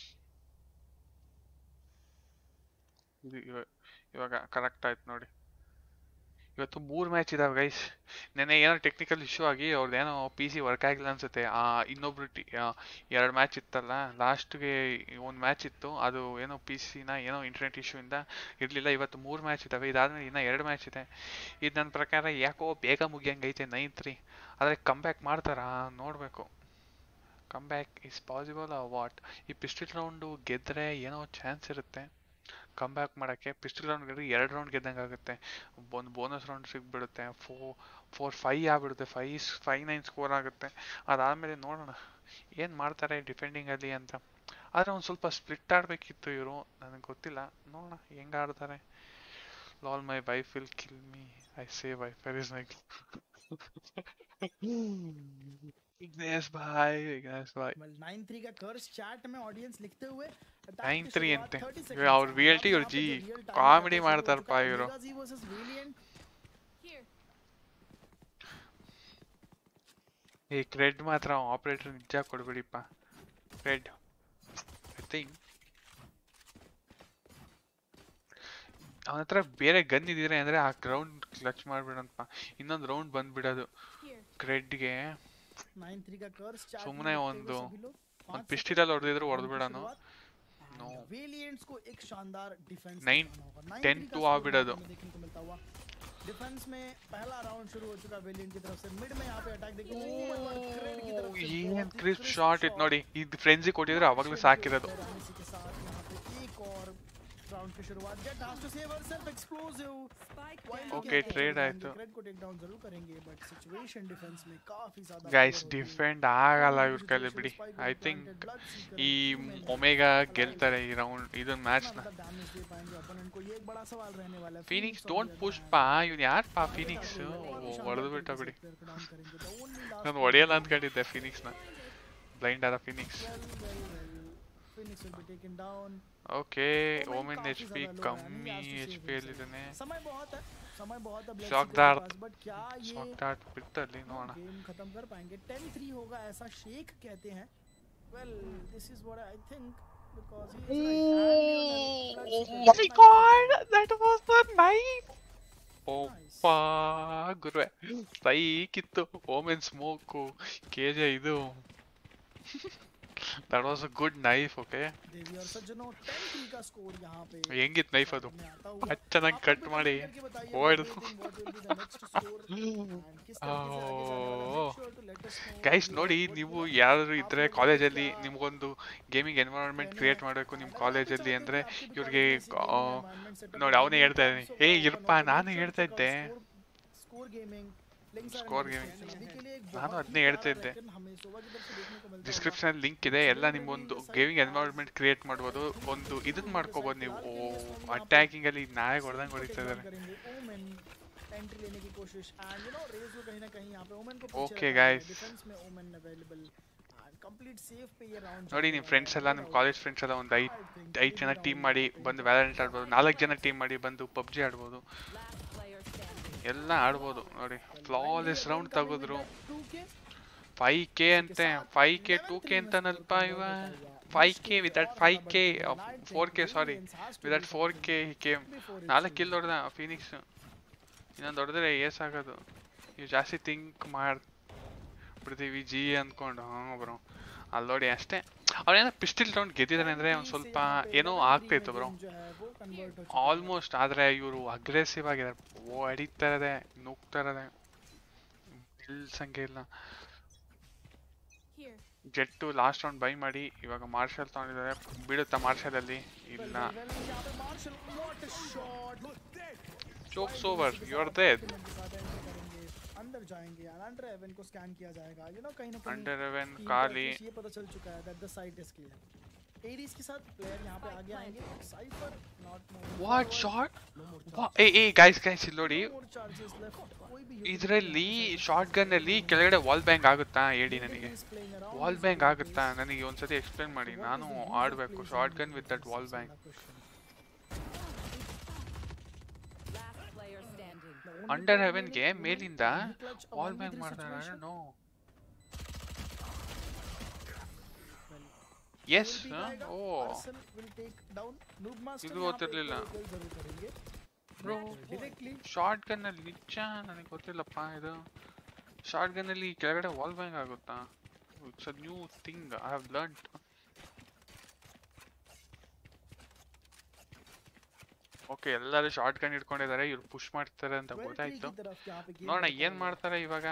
ಇದು ಇವಾಗ ಕರೆಕ್ಟ್ ಆಯ್ತು ನೋಡಿ. ಇವತ್ತು 3 ಮ್ಯಾಚ್ ಇದಾವೆ ಗೈಸ್. ನೆನ್ನೆ ಏನೋ ಟೆಕ್ನಿಕಲ್ ಇಶ್ಯೂ ಆಗಿ ಅವ್ರದ್ದೇನೋ PC ವರ್ಕ್ ಆಗಿಲ್ಲ ಅನ್ಸುತ್ತೆ. ಇನ್ನೊಬ್ರು 2 ಮ್ಯಾಚ್ ಇತ್ತಲ್ಲ, ಲಾಸ್ಟ್ಗೆ 1 ಮ್ಯಾಚ್ ಇತ್ತು, ಅದು ಏನೋ PC ಏನೋ ಇಂಟರ್ನೆಟ್ ಇಶ್ಯೂ ಇಂದ ಇರಲಿಲ್ಲ. ಇವತ್ತು 3 ಮ್ಯಾಚ್ ಇದ್ದಾವೆ. ಇದಾದ್ಮೇಲೆ ಇನ್ನೂ 2 ಮ್ಯಾಚ್ ಇದೆ. ಇದು ನನ್ನ ಪ್ರಕಾರ ಯಾಕೋ ಬೇಗ ಮುಗಿಯಂಗೈತೆ 9-3. ಆದರೆ ಕಮ್ಬ್ಯಾಕ್ ಮಾಡ್ತಾರಾ ನೋಡಬೇಕು. Comeback is possible what? ಈ ಪಿಸ್ಟಲ್ ರೌಂಡು ಗೆದ್ದರೆ ಏನೋ ಚಾನ್ಸ್ ಇರುತ್ತೆ ಕಮ್ ಬ್ಯಾಕ್ ಮಾಡೋಕ್ಕೆ. ಪಿಸ್ಟಲ್ ರೌಂಡ್ ಗೆದ್ರೆ 2 ರೌಂಡ್ ಗೆದ್ದಂಗೆ ಆಗುತ್ತೆ. ಒಂದು ಬೋನಸ್ ರೌಂಡ್ ಸಿಗ್ಬಿಡುತ್ತೆ. 4-5 ಆಗ್ಬಿಡುತ್ತೆ. 5-9 ಸ್ಕೋರ್ ಆಗುತ್ತೆ. ಅದಾದಮೇಲೆ ನೋಡೋಣ ಏನು ಮಾಡ್ತಾರೆ ಡಿಫೆಂಡಿಂಗಲ್ಲಿ ಅಂತ. ಆದರೆ ಒಂದು ಸ್ವಲ್ಪ ಸ್ಪ್ಲಿಟ್ ಆಡಬೇಕಿತ್ತು ಇವರು, ನನಗೆ ಗೊತ್ತಿಲ್ಲ. ನೋಡೋಣ ಹೆಂಗೆ ಆಡ್ತಾರೆ. Lol my wife will kill me, I say Viper is my Ignesh bhai. Well, 9-3 का कर्स चैट में ऑडियंस लिखते हुए 9-3 ಅಂತೆ. ಅವ್ರ VLT ಅವ್ರ G ಕಾಮಿಡಿ ಮಾಡ್ತಾರಪ್ಪ ಇವರು. ಈ ಕ್ರೆಡ್ ಮಾತ್ರ ಆಪರೇಟರ್ ನಿಜ ಕೊಡ್ಬಿಡಿಪ್ಪ. ಕ್ರೆಡ್ ಐ ಥಿಂಕ್ ಅವನ ಹತ್ರ ಬೇರೆ ಗನ್ ಇದ್ದೀರಾ ಅಂದರೆ ಆ ರೌಂಡ್ ಕ್ಲಚ್ ಮಾಡ್ಬಿಡಂತಪ್ಪ. ಇನ್ನೊಂದು ರೌಂಡ್ ಬಂದ್ಬಿಡೋದು ಕ್ರೆಡ್ಗೆ. ಸುಮ್ಮನೆ ಒಂದು ಪಿಸ್ಟಲಲ್ಲಿ ಹೊಡೆದಿದ್ರು ಹೊಡೆದ್ಬಿಡೋನು. 9-10 ಆಗ್ಬಿಡೋದು. डिफेंस में पहला राउंड शुरू हो चुका वेलियंट की तरफ से. मिड में यहां पे अटैक देखिए. क्रेड की तरफ से ಏನ್ ಕ್ರಿಸ್ಪ್ ಶಾಟ್ ಇತ್ತು ನೋಡಿ. ಇದು ಫ್ರೆಂಡ್ಸಿ ಕೊಟ್ಟಿದ್ರೆ ಅವಾಗಲೇ ಸಾಕಿರೋದು. के साथ यहां पे एक और राउंड की शुरुआत. Jett has to save herself. Explosive okay trade ಆಯ್ತು. क्रेड को टेक डाउन जरूर करेंगे बट सिचुएशन डिफेंस में काफी ज्यादा ಗೈಸ್ ಡಿಫೆಂಡ್ ಆಗಲ್ಲ ಇವ್ರ ಕೈಲಿ ಬಿಡಿ. ಐ ಥಿಂಕ್ ಈ ಒಮೆಗಾ ಗೆಲ್ತಾರೆ ಈ ರೌಂಡ್ ಇದೊಂದು ಮ್ಯಾಚ್ ನ. ಫೀನಿಕ್ಸ್ ಡೋಂಟ್ ಪುಷ್ ಪಾ. ಇವ್ನು ಯಾರು ಪಾ ಫೀನಿಕ್ಸ್? ಹೊಡೆದು ಬಿಟ್ಟ ಬಿಡಿ. ನಾನು ಹೊಡೆಯಲ್ಲ ಅಂದ್ಕೊಂಡಿದ್ದೆ ಫೀನಿಕ್ಸ್ ನ. ಬ್ಲೈಂಡ್ ಆದ ಫೀನಿಕ್ಸ್. ಓಕೆ ಓಮೆನ್ HP ಕಮ್ಮಿ HP ಅಲ್ಲಿದ್ದಾನೆ. शॉकदार बिल्कुल गेम खत्म कर पाएंगे. 10-3 होगा ऐसा शेख कहते हैं. Well this is what I think because he is oh my god that was the knife. ಓಪ್ಪಾ ಗುರುವೆ ಸೈ ಕಿತ್ತು. ಓಮೆನ್ ಸ್ಮೋಕ್ KJ ಇದು. That was a good knife. Okay देवी और सज्जनों 10-3 का स्कोर यहां पे. ಹೆಂಗಿತ್ತು ನೈಫ್ ಅದು? ಚೆನ್ನಾಗಿ ಕಟ್ ಮಾಡಿ ಓಡ್ದು. ಗೈಸ್ ನೋಡಿ, ನೀವು ಯಾರು ಇದ್ರೆ ಕಾಲೇಜಲ್ಲಿ ನಿಮ್ಗೊಂದು ಗೇಮಿಂಗ್ ಎನ್ವೈರನ್ಮೆಂಟ್ ಕ್ರಿಯೇಟ್ ಮಾಡಬೇಕು ನಿಮ್ಮ ಕಾಲೇಜಲ್ಲಿ ಅಂದರೆ ಇವ್ರಿಗೆ ನೋಡಿ ಅವನೇ ಹೇಳ್ತಾ ಇದ್ದೀನಿ. ಇರಪ್ಪ ನಾನು ಹೇಳ್ತಾ ಇದ್ದೆ ಸ್ಕೋರ್ ಗೇಮಿಂಗ್. ನಾನು ಅದನ್ನೇ ಹೇಳ್ತಾ ಇದ್ದೆ. ಡಿಸ್ಕ್ರಿಪ್ಷನ್ ಲಿಂಕ್ ಇದೆ. ಎಲ್ಲ ನಿಮ್ಗೊಂದು ಗೇಮಿಂಗ್ ಎನ್ವೈರನ್ಮೆಂಟ್ ಕ್ರಿಯೇಟ್ ಮಾಡ್ಬೋದು. ಒಂದು ಇದನ್ನ ಮಾಡ್ಕೋಬೋದು ನೀವು. ಅಟ್ಯಾಕಿಂಗ್ ಅಲ್ಲಿ ನಾಳೆ ಹೊಡೆದಂಗೆ ಹೊಡಿತಾ ಇದ್ದಾರೆ. ಓಕೆ ಗೈಸ್ ನೋಡಿ, ನಿಮ್ಮ ಫ್ರೆಂಡ್ಸ್ ಎಲ್ಲ ನಿಮ್ಮ ಕಾಲೇಜ್ ಫ್ರೆಂಡ್ಸ್ ಎಲ್ಲ ಒಂದು 5 ಜನ ಟೀಮ್ ಮಾಡಿ ಬಂದು ವ್ಯಾಲೆಂಟ್ ಆಡ್ಬೋದು. 4 ಜನ ಟೀಮ್ ಮಾಡಿ ಬಂದು PUBG ಆಡ್ಬೋದು. ಎಲ್ಲ ಆಡ್ಬೋದು ನೋಡಿ. Flawless round ತಗೋದ್ರು. 5K ಅಂತೆ. 5K 2K ಅಂತನಲ್ಪ ಇವ. 5K with that 5K 4K sorry with that 4K came 4 kill ಹೊಡೆದ ಫೀನಿಕ್ಸ್. ಇನ್ನೊಂದು ಹೊಡೆದ್ರೆ ಏಸ್ ಆಗೋದು. ನೀವು ಜಾಸ್ತಿ ಥಿಂಕ್ ಮಾಡ್ಬಿಡ್ತೀವಿ G ಅಂದ್ಕೊಂಡು. ಬ್ರೋ ಅಲ್ಲಿ ನೋಡಿ ಅಷ್ಟೇ. ಅವ್ರೇನೋ ಪಿಸ್ಟಲ್ ರೌಂಡ್ ಗೆದ್ದಿದ್ದಾರೆ ಅಂದರೆ ಒಂದು ಸ್ವಲ್ಪ ಏನೋ ಆಗ್ತಾಯಿತ್ತು ಬ್ರೋ ಆಲ್ಮೋಸ್ಟ್. ಆದರೆ ಇವರು ಅಗ್ರೆಸಿವ್ ಆಗಿದ್ದಾರೆ. ಹೊಡಿತಾ ಇರೋದೆ ನುಗ್ತಾ ಇರೋದೆ ನಿಲ್ಸಂಗೆ ಇಲ್ಲ. ಜೆಟ್ಟು ಲಾಸ್ಟ್ ರೌಂಡ್ ಬೈ ಮಾಡಿ ಇವಾಗ ಮಾರ್ಷಲ್ ತಗೊಂಡಿದ್ದಾರೆ. ಬೀಳುತ್ತಾ ಮಾರ್ಷಲಲ್ಲಿ? ಇಲ್ಲ. Jokes over, you are dead. अंदर जाएंगे और अंडर हेवन को स्कैन किया जाएगा। यू नो कहीं ना कहीं अंडर हेवन team काली को ये पता चल चुका है that the site is clear. Aries के साथ प्लेयर यहाँ पे आगे आएंगे। Cypher not what shot a guys ನೋಡಿ more charges left कोई भी ಇದರಲ್ಲಿ ಶಾರ್ಟ್ ಗನ್ ಅಲ್ಲಿ ಕೆಳಗಡೆ ವಾಲ್ ಬ್ಯಾಂಕ್ ಆಗುತ್ತಾ ಹೇಳಿ ನನಗೆ ವಾಲ್ ಬ್ಯಾಂಕ್ ಆಗುತ್ತಾ ನನಗೆ ಒಂದ್ಸತಿ ಎಕ್ಸ್ಪ್ಲೇನ್ ಮಾಡಿ ನಾನು ಆಡಬೇಕು shotgun with that wall bang Last player standing. Under heaven ಗೆ ಮೇಲಿಂದ ವಾಲ್ ಬ್ಯಾಂಕ್ ಮಾಡ್ತಾರೆ ನೋ Yes, ಓ ಇದು ಗೊತ್ತಿರ್ಲಿಲ್ಲ ಬ್ರೋ ಶಾರ್ಟ್ ಗನ್ ಅಲ್ಲಿ ನಿಜ ನನಗೆ ಗೊತ್ತಿಲ್ಲಪ್ಪ ಇದು ಶಾರ್ಟ್ ಗನ್ ಅಲ್ಲಿ ಕೆಳಗಡೆ ವಾಲ್ ಬ್ಯಾಂಕ್ ಆಗುತ್ತಾ it's a new thing I have learned okay ಎಲ್ಲರೂ ಶಾರ್ಟ್ ಗನ್ ಇಟ್ಕೊಂಡಿದ್ದಾರೆ ಇವ್ರು ಪುಷ್ ಮಾಡ್ತಾರೆ ಅಂತ ಗೊತ್ತಾಯ್ತು ನೋಡೋಣ ಏನ್ ಮಾಡ್ತಾರೆ ಇವಾಗ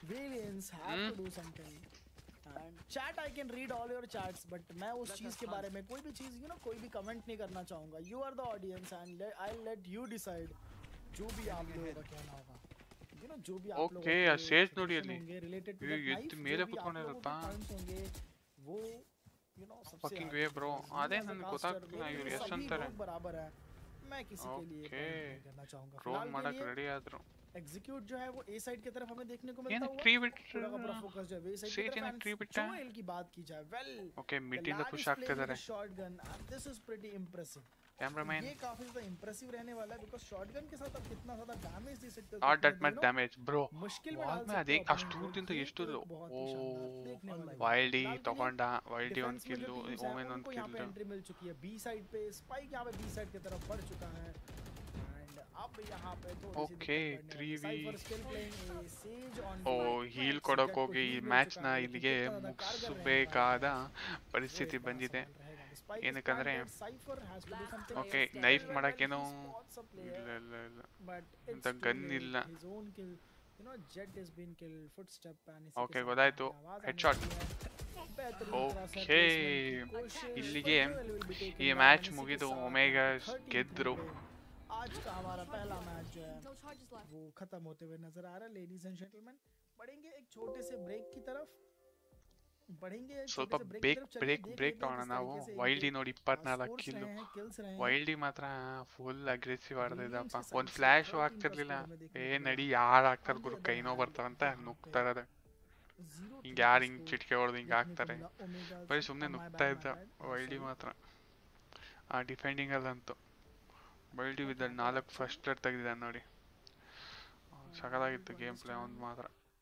chat I can read all your chats but मैं उस चीज के बारे में कोई भी चीज यू नो कोई भी कमेंट नहीं करना चाहूंगा। You are the audience and I will let you decide जो भी आप लोगों का कहना होगा यू नो जो भी आप लोगों ಓಕೆ ಆ ಸೇಜ್ ನೋಡಿ ಅಲ್ಲಿ रिलेटेड टू ಎದ್ದು ಮೇಲೆ ಕೂತ್ಕೊಂಡಿರಪ್ಪ होंगे वो यू नो सबसे ಫಕಿಂಗ್ ವೇ ಬ್ರೋ ಅದೇ ನನಗೆ ಗೊತ್ತಾಗ್ತಿಲ್ಲ ಇವ್ರು ಎಷ್ಟು ಅಂತಾರೆ बराबर है। मैं किसी के लिए Okay. करना चाहूंगा ಡ್ರೋನ್ ಮಾಡಕ್ ರೆಡಿ ಆದ್ರು एग्जीक्यूट जो है वो ए साइड की तरफ हमें देखने को मिलता ಏನು हुआ ಟ್ರೀ ಬಿಟ್ पूरा का पूरा फोकस जो है वे साइड Sage की ने तरफ tree and बिटा है। Joel की बात की जाए वेल ಓಕೆ ಮಿಡ್ ಇಂದ ಪುಷ್ ಆಗ್ತಿದ್ದಾರೆ shotgun this is pretty impressive. Cameraman ये काफी ज्यादा इंप्रेसिव रहने वाला है बिकॉज़ शॉटगन के साथ आप कितना ज्यादा डैमेज दे सकते हो not that much damage bro मुश्किल में ವಾಲ್ डाल में सकते ಅದೇ हो अपने ಅಷ್ಟೂದಿಂದ को। ಎಷ್ಟು ये बहुत ಓ ही शानदार देखने वाला है। ವೈಲ್ಡಿ फिलहाल के लिए ತಗೊಂಡ ವೈಲ್ಡಿ ಒಂದು डिफेंस में जो ಕಿಲ್ಲು teams हैं, ಓಮೆನ್ ಒಂದು उनको यहाँ पे ಕಿಲ್ಲು एंट्री मिल चुकी है बी साइड पे। स्पाइक यहाँ पे बी साइड की तरफ बढ़ चुका है एंड अब यहाँ पे थोड़ी सी Okay, दिक्कत बढ़ने वाली है। 3v Cypher still playing a Sage on oh the heal right. ಕೊಡೋಕ್ Sage ಹೋಗಿ ಈ को heal ಮ್ಯಾಚ್ मिल ನ चुका है, ಇಲ್ಲಿಗೆ लेकिन कितना ज्यादा कारगर रहने ಮುಗಿಸಬೇಕಾದ वाला है। ಪರಿಸ್ಥಿತಿ Great ಬಂದಿದೆ side रहेगा। Despite the ಏನಕ್ಕಂದ್ರೆ fact that Cypher has to do something okay extra, knife he ಮಾಡಕ್ಕೇನೋ spots a player, ಇಲ್ಲ ಇಲ್ಲ ಇಲ್ಲ but ಅಂತ it's too ಗನ್ late. ಇಲ್ಲ His own kill, you know, Jet has been killed, footstep and इसी के okay साथ ಗೊತ್ತಾಯ್ತು यहाँ पे आवाज ಹೆಡ್ आने ಶಾಟ್ लगी है। बेहतरीन तरह से ಓಕೆ placement की कोशिश, ಇಲ್ಲಿಗೆ but Joel will be taken ಈ down ಮ್ಯಾಚ್ and इसी के ಮುಗಿದು साथ ಒಮೆಗಾ 13 ಗೆದ್ರು पे आज का हमारा पहला मैच जो है No charges left. वो खत्म होते हुए नजर आ रहा है। लेडीज एंड जेंटलमैन बढ़ेंगे एक छोटे से ब्रेक की तरफ बढ़ेंगे एक ಸ್ವಲ್ಪ छोटे से ब्रेक की ಬ್ರೇಕ್ तरफ चलिए ಬ್ರೇಕ್ देख ಬ್ರೇಕ್ लेते हैं ತಗೋಣ किस ನಾವು तरीके से ವೈಲ್ಡಿ इनके ನೋಡಿ 24 scores ಕಿಲ್ಲು रहे हैं kills रहे हैं। ವೈಲ್ಡಿ ಮಾತ್ರ ಫುಲ್ ಅಗ್ರೆಸಿವ್ ಆಡ್ತಿದ್ದಪ್ಪ Brilliance के ಒಂದು side से ಫ್ಲಾಶ್ 13 ಆಗ್ತಿರ್ಲಿಲ್ಲ का score हमें ಏ देखने को ನಡಿ मिला। ಯಾರು ಆಗ್ತಾರ On the Guru other ಕೈನೋ hand, ಬರ್ತಾರಂತ यहाँ ನುಗ್ತಾ ಇರೋದೆ Zero ಹಿಂಗೆ to ಯಾರು the ಹಿಂಗೆ score ಚಿಟಿಕೆ ಹೊಡೆದು ಹಿಂಗೆ देखने को ಹಾಕ್ತಾರೆ मिला। Omega ಬರೀ से- ಸುಮ್ಮನೆ my ನುಗ್ತಾ bad, ಇದ್ದ my bad. ವೈಲ್ಡಿ Sorry. ಮಾತ್ರ ಆ ಡಿಫೆಂಡಿಂಗ್ ಅಲ್ಲಂತೂ ವೈಲ್ಡಿ ವಿತ್ 4 ಫಸ್ಟ್ ಬ್ಲಡ್ ತೆಗೆದಿದ್ದಾನೆ ನೋಡಿ ಸಕಲಾಗಿತ್ತು ಗೇಮ್ ಪ್ಲೇ ಒಂದು ಮಾತ್ರ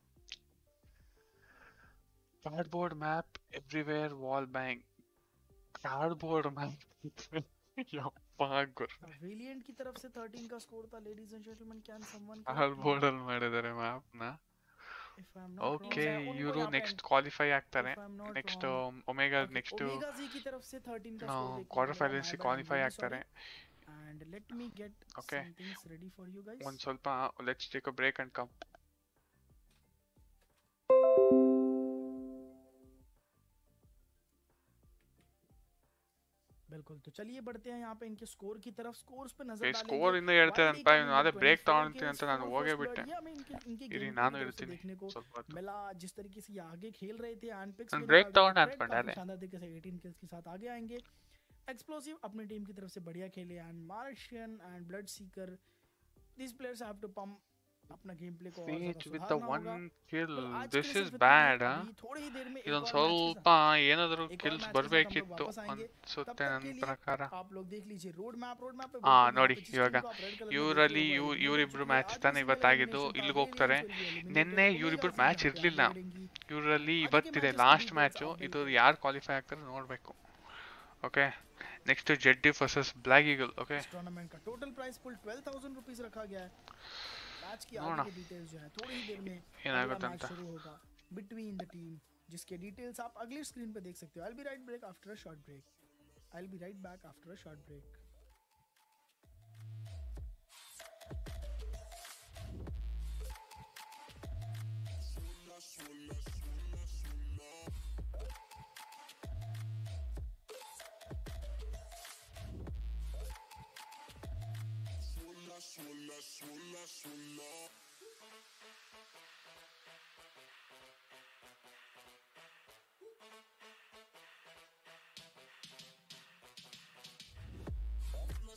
cardboard map everywhere wall bank cardboard map ಯಪ್ಪ ಗುರು Valiant की तरफ से 13 का स्कोर था। Ladies and gentleman can someone cardboard ಅಲ್ಲಿ ಮಾಡಿದ್ದಾರೆ ಮ್ಯಾಪ್ ನ if I'm not wrong okay शायद उनको ಇವರು यहाँ पे ನೆಕ್ಸ್ಟ್ ಕ್ವಾಲಿಫೈ ಆಗ್ತಾರೆ if I'm not next wrong, Omega okay, next Omega Z की तरफ से 13 का स्कोर देखने ಕ್ವಾರ್ಟರ್ को मिला। Finals My bad, qualify I'm really ಆಗ್ತಾರೆ sorry. And let me get Okay. some things ready for you guys. ಒಂದ್ ಸ್ವಲ್ಪ let's take a break and come बिल्कुल तो चलिए बढ़ते हैं यहाँ पे इनके स्कोर की तरफ। स्कोर्स पे नजर डालेंगे। ಸ್ಕೋರ್ ಇಂದ ಹೇಳ್ತೇನಪ್ಪ ಇವನು ಅದೇ ಬ್ರೇಕ್ ತಗೊಂತೀನಿ ಅಂತ ನಾನು ಹೋಗೇ ಬಿಟ್ಟೆ इनके ಇರಿ गेम ನಾನು की तरफ से ಇರ್ತೀನಿ देखने को ಸ್ವಲ್ಪ ಹೊತ್ತು मिला। जिस तरीके से ये आगे खेल रहे थे एंड ನಾನು ಬ್ರೇಕ್ ತಗೊಂಡೆ ಅನ್ಕೊಂಡೆ ಅದೇ शानदार तरीके से 18 किल्स के साथ आगे आएंगे। एक्सप्लोसिव अपनी टीम की तरफ से बढ़िया खेले and Martian and blood seeker this players have to pump अपना गेम प्ले को और Siege ज्यादा with the सुधारना one होगा। kill. और आज This के लिए is सिर्फ इतना ही। bad, अभी थोड़ी ही देर में एक ಇದೊಂದು और मैच के ಸ್ವಲ್ಪ ಏನಾದರೂ एक और ಕಿಲ್ಸ್ मैच के साथ हम लोग ಬರ್ಬೇಕಿತ್ತು वापस आएंगे। तब ಅನ್ಸುತ್ತೆ तक ನನ್ನ के लिए ಪ್ರಕಾರ आप लोग देख लीजिए रोड मैप पे ಹಾ बिल्कुल यहाँ ನೋಡಿ पे जिस ಇವಾಗ team को आप red colour में ಇವರಲ್ಲಿ देख रहे हो वो eliminate ಇವರಿಬ್ರು हो ಮ್ಯಾಚ್ चुकी है। ತಾನೇ आज की ಇವತ್ತಾಗಿದ್ದು elimination ಇಲ್ಲಿಗೆ था, ಹೋಗ್ತಾರೆ Valiance will be eliminated। ನಿನ್ನೆ Omega ಇವರಿಬ್ರು Z ಮ್ಯಾಚ್ यहाँ पे ಇರ್ಲಿಲ್ಲ आगे बढ़ेंगी। ಇವರಲ್ಲಿ आगे के ಇವತ್ತಿದೆ matches के ಲಾಸ್ಟ್ details ಮ್ಯಾಚು आप ಇದು देख ಯಾರು क्वालिಫೈ ಆಗ್ತಾರೆ ನೋಡ್ಬೇಕು ಓಕೆ ನೆಕ್ಸ್ಟ್ ಜೆಡ್ಡಿ ವರ್ಸಸ್ ಬ್ಲಾಕ್ ಈಗಲ್ ಓಕೆ इस टूर्नामेंट का टोटल प्राइस पुल 12,000 रुपीस रखा गया है। मैच की नोना। आगे की डिटेल्स जो है थोड़ी ही देर में ಏನಾಗುತ್ತೆ अगला मैच ಅಂತ शुरू होगा बिटवीन द टीम जिसके डिटेल्स आप अगली स्क्रीन पे देख सकते हो। I will be right break after a short break. I will be right back after a short break.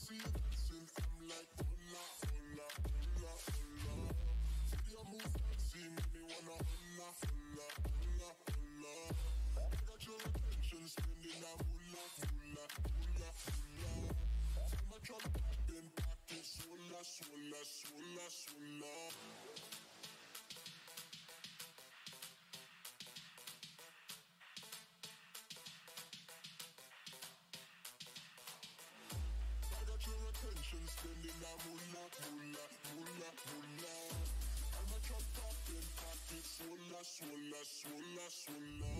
see you dancing, I'm like, hola, hola, hola, hola. With your move fancy, make me wanna hola, hola, hola, hola. I got your attention, spending that moolah, moolah, moolah, moolah. I'm a drop in pocket, swola, swola, swola, swola. Attention, spending that moolah, moolah, moolah, moolah. I'm a drop top in pocket, swola, swola, swola, swola.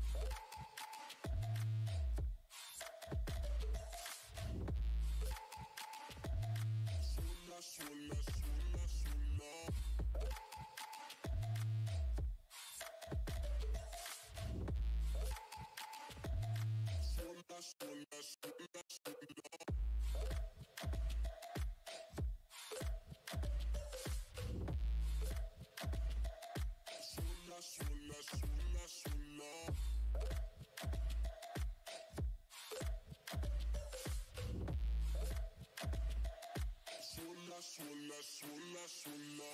Swola, swola, swola, swola. Swola, swola, swola, swola. Swola, swola, swola, swola. Swola, swola, swola, swola.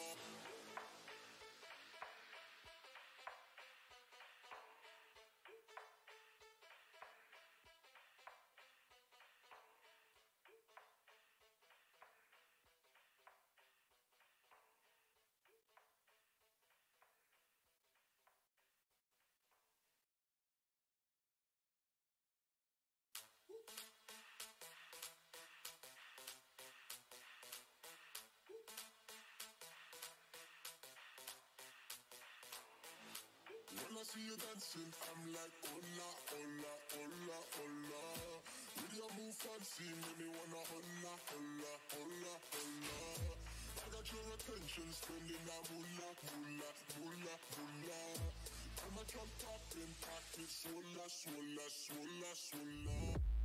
When I see you dancing, I'm like, hola, hola, hola, hola. With your move fancy, make me wanna hola, hola, hola, hola. I got your attention, spending that moolah, moolah, moolah, moolah. I'm a drop top in pocket, swola, swola, swola, swola.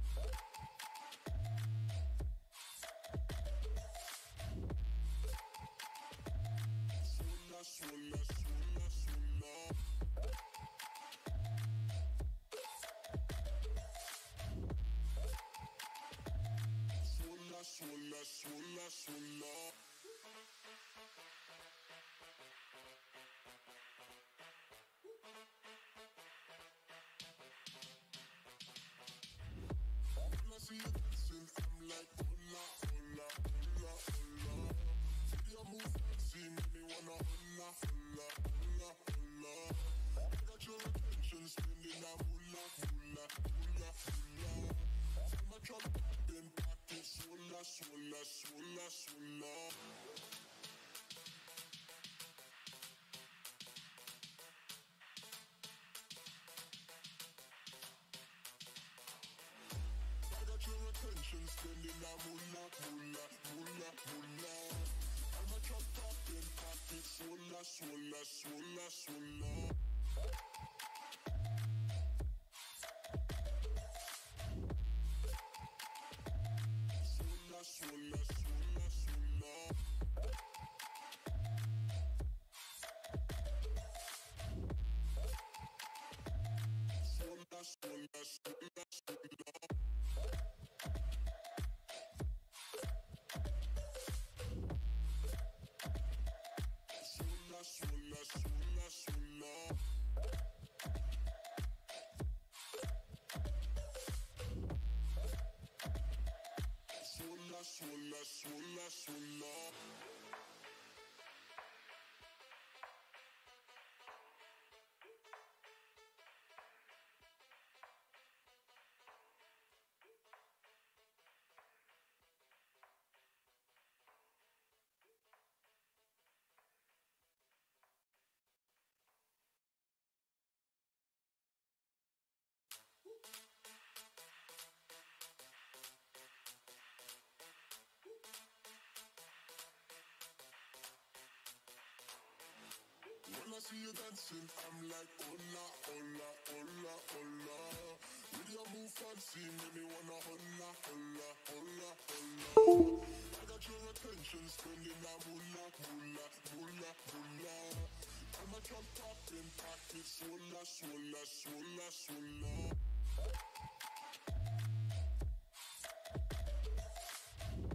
Swola, swola, swola, swola. Swola, swola, swola, swola. When I see you dancing, I'm like, hola, hola, hola, hola. With your move fancy, make me wanna hola, hola, hola, hola. I got your attention, spending that moolah, moolah, moolah, moolah. I'm a drop top in pocket, swola, swola, swola, swola. I got your attention, spending that moolah, moolah, moolah, moolah. I'm a drop top in pocket, swola, swola, swola, swola. Swola, swola, swola, swola. Swola, swola, swola, swola. Swola, swola, swola, swola. Swola, swola, swola, swola. When I see you dancing, I'm like, hola, hola, hola, hola. With your move fancy, make me wanna hola, hola, hola, hola. I got your attention, spending that moolah, moolah, moolah, moolah. I'm a drop top in pocket, swola, swola, swola, swola.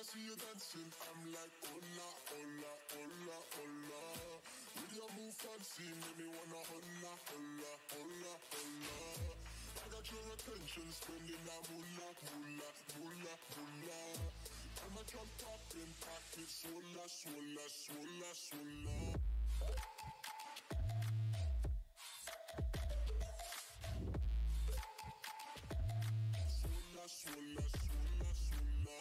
see you dancing, I'm like, hola, hola, hola, hola. With your move fancy, make me wanna hola, hola, hola, hola. I got your attention, spending that moolah, moolah, moolah, moolah. I'm a drop popping pocket, swola, swola, swola, swola. Swola, swola, swola, swola.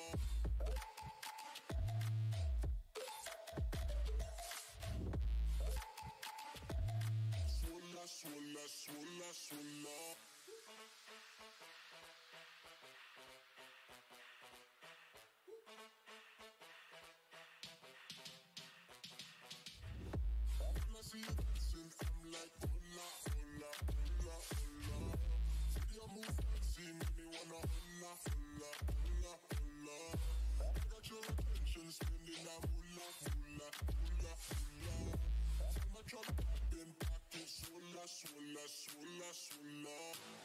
Swola, swola, swola, swola. When I see you dancing, I'm like, hola, hola, hola, hola. See your move fancy, make me wanna hola, hola, hola, hola. I got your attention, spending that moolah, moolah, moolah, moolah. I'm a drop popping pocket, swola, swola, swola, swola.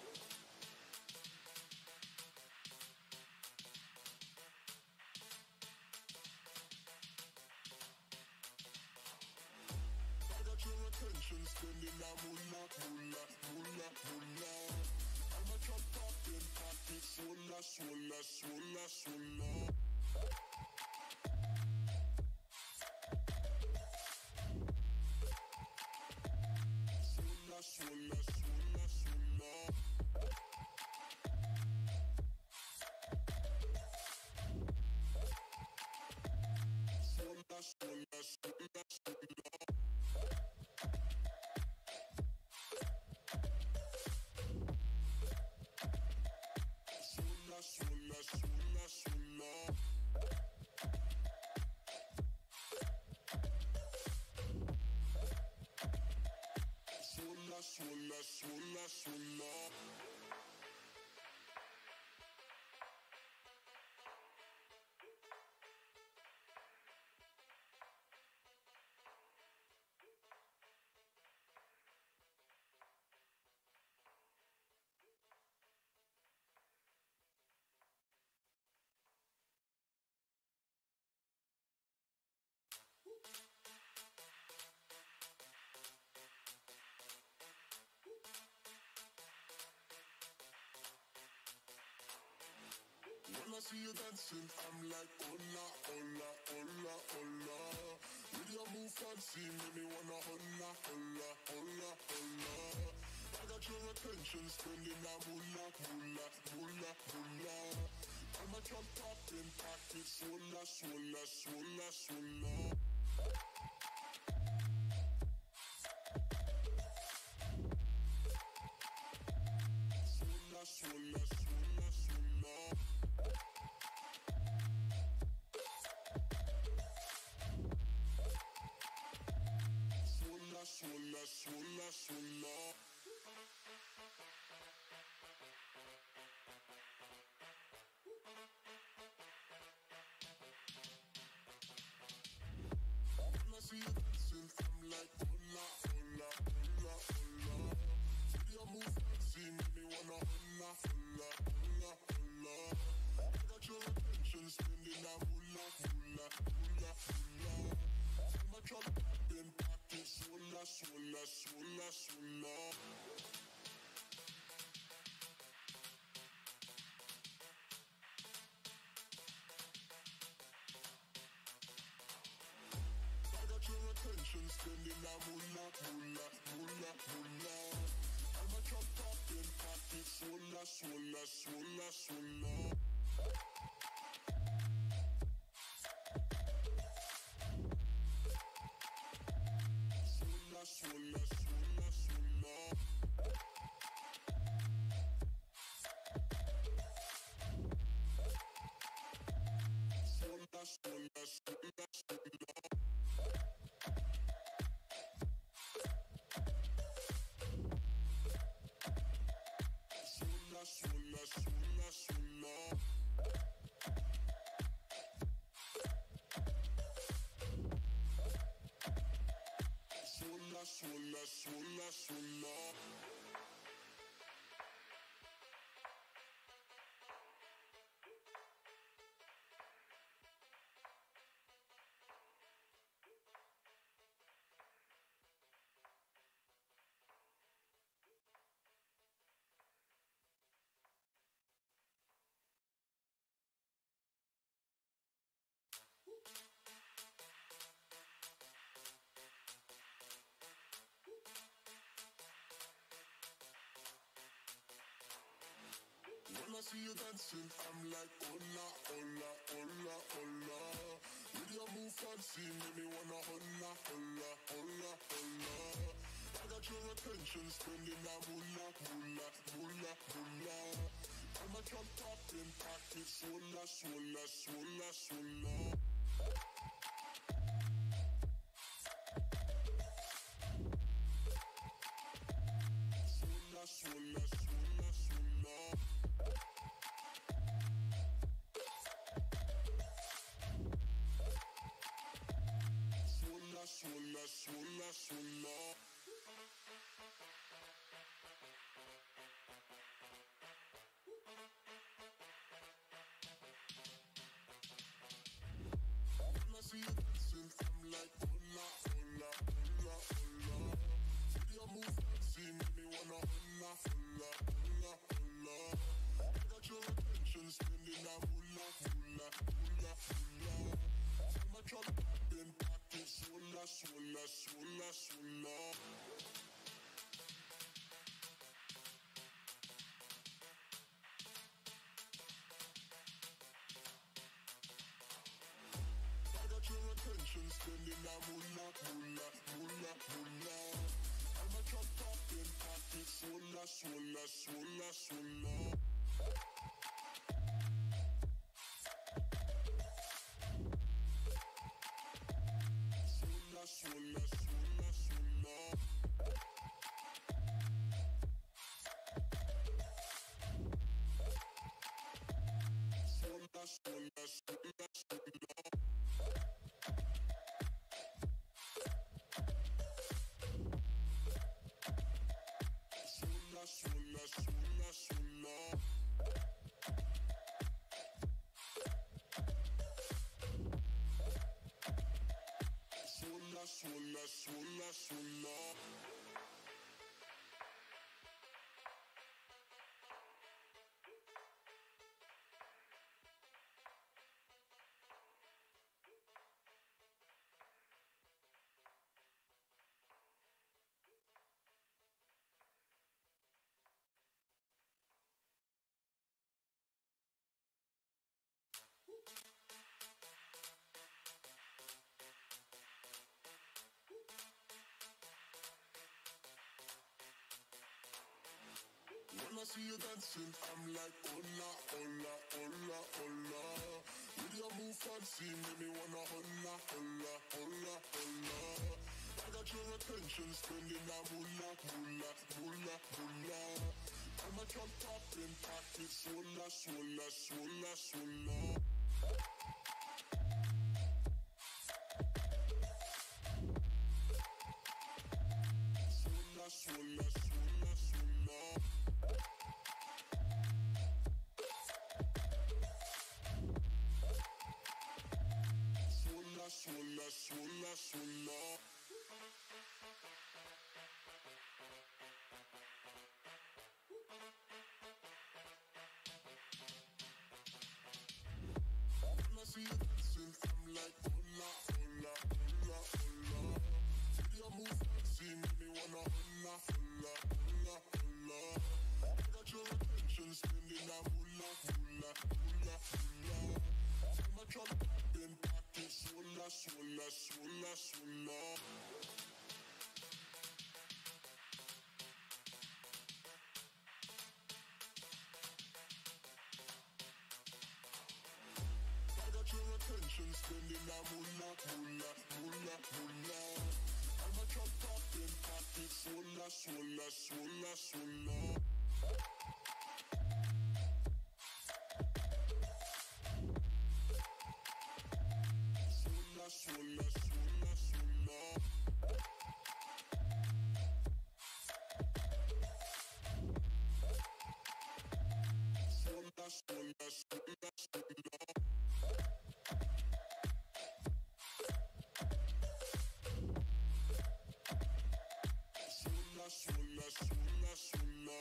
I got your attention, spending that moolah, moolah, moolah, moolah. I'm a drop popping pocket, swola, swola, swola, swola. Swola, swola, swola, swola. Swola, swola, swola, swola. Swola, swola, swola, swola. Swola, swola, swola, swola. When I see you dancing, I'm like, hola, hola, hola, hola. With your move fancy, make me wanna hola, hola, hola, hola. I got your attention, spending that moolah, moolah, moolah, moolah. I'm a drop popping pocket, swola, swola, swola, swola. Swola, swola, swola, swola. Swola, swola, swola, swola. When I see you dancing, I'm like, hola, hola, hola, hola. With your move fancy, make me wanna hola, hola, hola, hola. I got your attention, spending that moolah, moolah, moolah, moolah. I'm a drop popping pocket, swola, swola, swola, swola. I got your attention, spending that moolah, moolah, moolah, moolah. I'm a drop popping pocket, swola, swola, swola, swola. Swola, swola, swola, swola. Swola, swola, swola, swola. Swola, swola, swola, swola. Swola, swola, see you dancing, I'm like, hola, hola, hola, hola. With your move fancy, make me wanna hola, hola, hola, hola. I got your attention, spending that moolah, moolah, moolah, moolah. I'm a drop top in pocket, swola, swola, swola, swola. Swola, swola, swola, swola. Swola, swola, swola, swola. When I see you dancing, I'm like, hola, hola, hola, hola. With your move fancy, make me wanna hola, hola, hola, hola. I got your attention, spending that moolah, moolah, moolah, moolah. I'm a drop top in pocket, swola, swola, swola, swola. I got your attention, spending that moolah, moolah, moolah, moolah. I'm a drop top in pocket, swola, swola, swola, swola. Swola, swola, swola, swola. Swola, swola, swola, swola. Swola, swola, swola, swola. Swola, swola, swola, swola. When I see you dancing, I'm like, hola, hola, hola, hola. With your move fancy, make me wanna hola, hola, hola, hola. I got your attention, spending that moolah, moolah, moolah, moolah. I'm a drop top in pocket, swola, swola, swola, swola. Swola, swola, swola, swola. Swola, swola, swola, swola. When I see you dancing, I'm like, hola, hola, hola, hola. With your move fancy, make me wanna hola, hola, hola, hola. I got your attention, spending that moolah, moolah, moolah, moolah. I'm a drop top in pocket, swola, swola, swola, swola. I got your attention, spending that moolah, moolah, moolah, moolah. I'm a drop top in pocket, swola, swola, swola, swola. Swola, swola, swola, swola. Swola, swola, swola, swola. Swola, swola, swola, swola.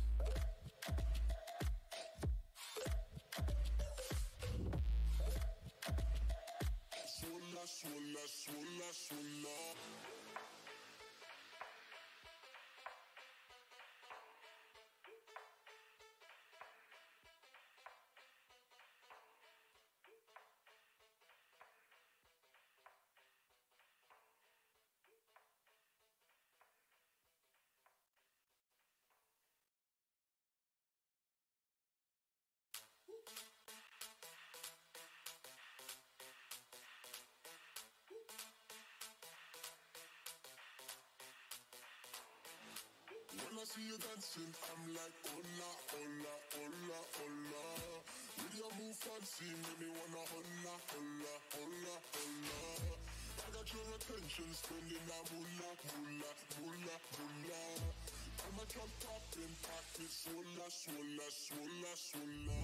Swola, swola, swola, swola. dancing, I'm like hola, hola, hola, hola. With your move fancy, make me wanna hola, hola, hola, hola. I got your attention, spending that moolah, moolah, moolah, moolah. I'm a drop top in pocket, swola, swola, swola, swola.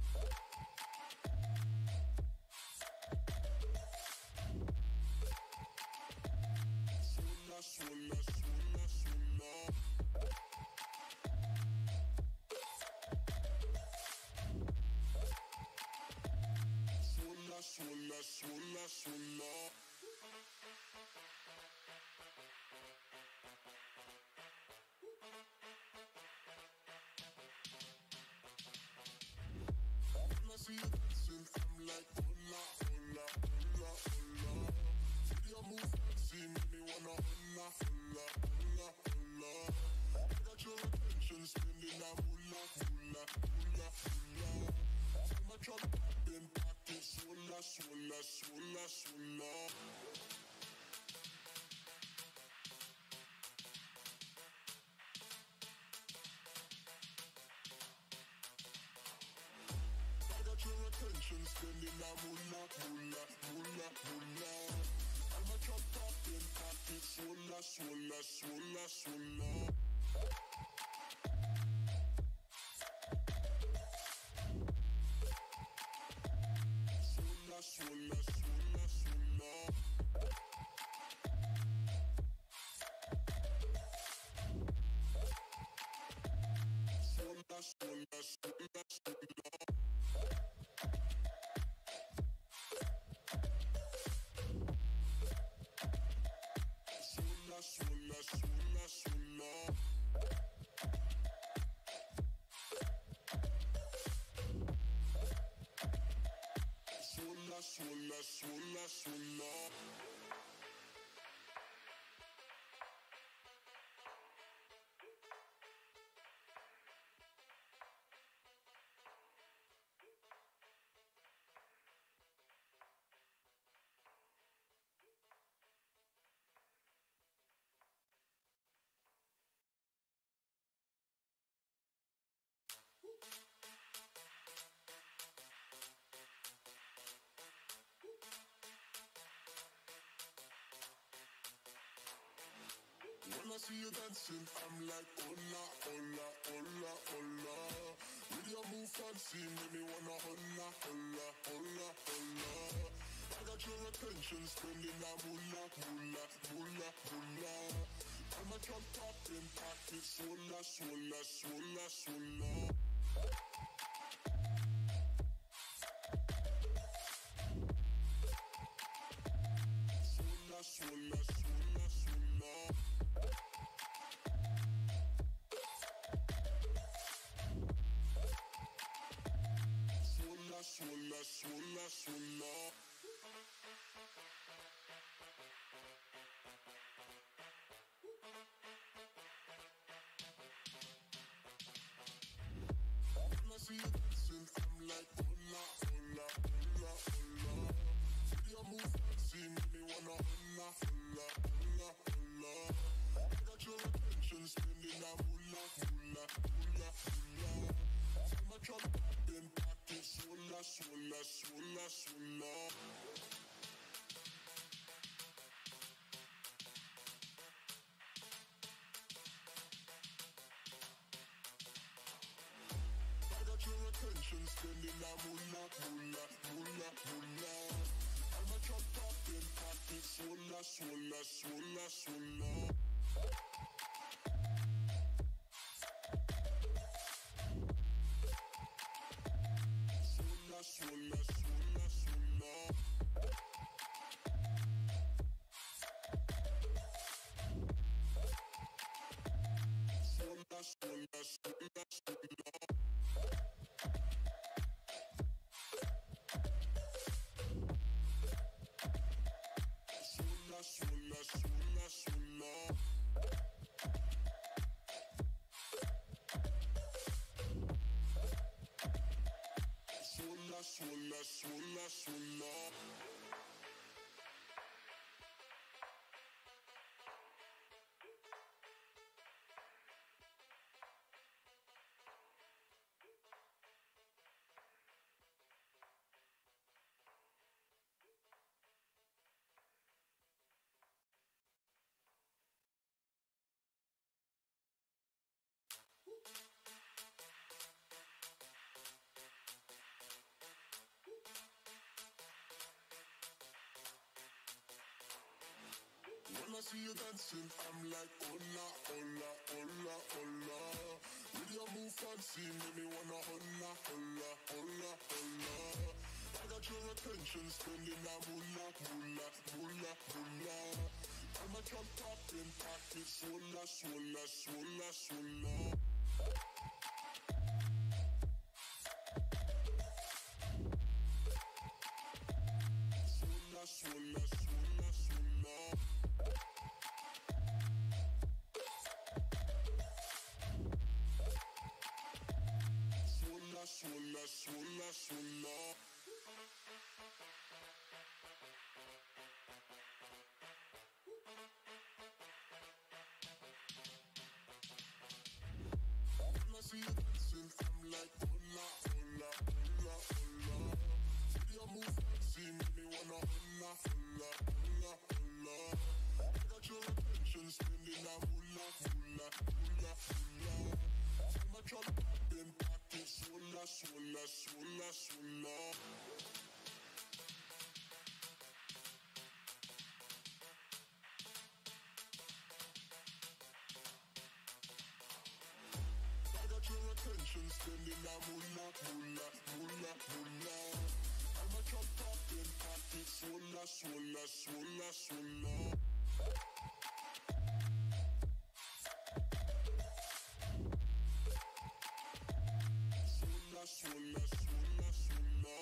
Swola, swola, swola, swola. Swola, swola, swola, swola. When I see you dancing, I'm like hola, hola, hola, hola. With your move fancy, make me wanna hola, hola, hola, hola. I got your attention, spending that moolah, moolah, moolah, moolah. I'm a drop top in pocket, swola, swola, swola, swola. I got your attention, spending that moolah, moolah, moolah, moolah. I'm a drop top in pocket, swola, swola, swola, swola. Swola, swola, swola, swola. Swola, swola, swola, swola. Swola, swola, swola, swola. Swola, swola, swola, swola. When I see you dancing, I'm like hola, hola, hola, hola. With your move fancy, make me wanna hola, hola, hola, hola. I got your attention, spending that moolah, moolah, moolah, moolah. I'm a drop top in pocket, swola, swola, swola, swola. Swola, swola, swola, swola. Swola, swola, swola, swola. When I see you dancing, I'm like hola, hola, hola, hola. With your move fancy, make me wanna hola, hola, hola, hola. I got your attention, spending that moolah, moolah, moolah, moolah. I'm a drop top in pocket, swola, swola, swola, swola. I got your attention, spending that moolah, moolah, moolah, moolah. I'm a drop top in pocket, swola, swola, swola, swola. Swola, swola, swola, swola. Swola, swola, swola, swola. Swola, swola, swola, swola. Swola, swola, swola, swola. see you dancing, I'm like, hola, hola, hola, hola. With your move fancy, make me wanna hola, hola, hola, hola. I got your attention, spending that moolah, moolah, moolah, moolah. I'm a drop popping, pocket, swola, swola, swola, swola. Swola, swola, swola, swola. Swola, swola, swola, swola. When I see you dancing, I'm like, hola, hola, hola, hola. With your move fancy, make me wanna hola, hola, hola, hola. I got your attention, spending that moolah, moolah, moolah, moolah. I'm a drop popping, pocket, swola, swola, swola, swola. I got your attention, spending that moolah, moolah, moolah, moolah. I'm a drop popping, pocket, swola, swola, swola, swola. Swola, swola, swola, swola.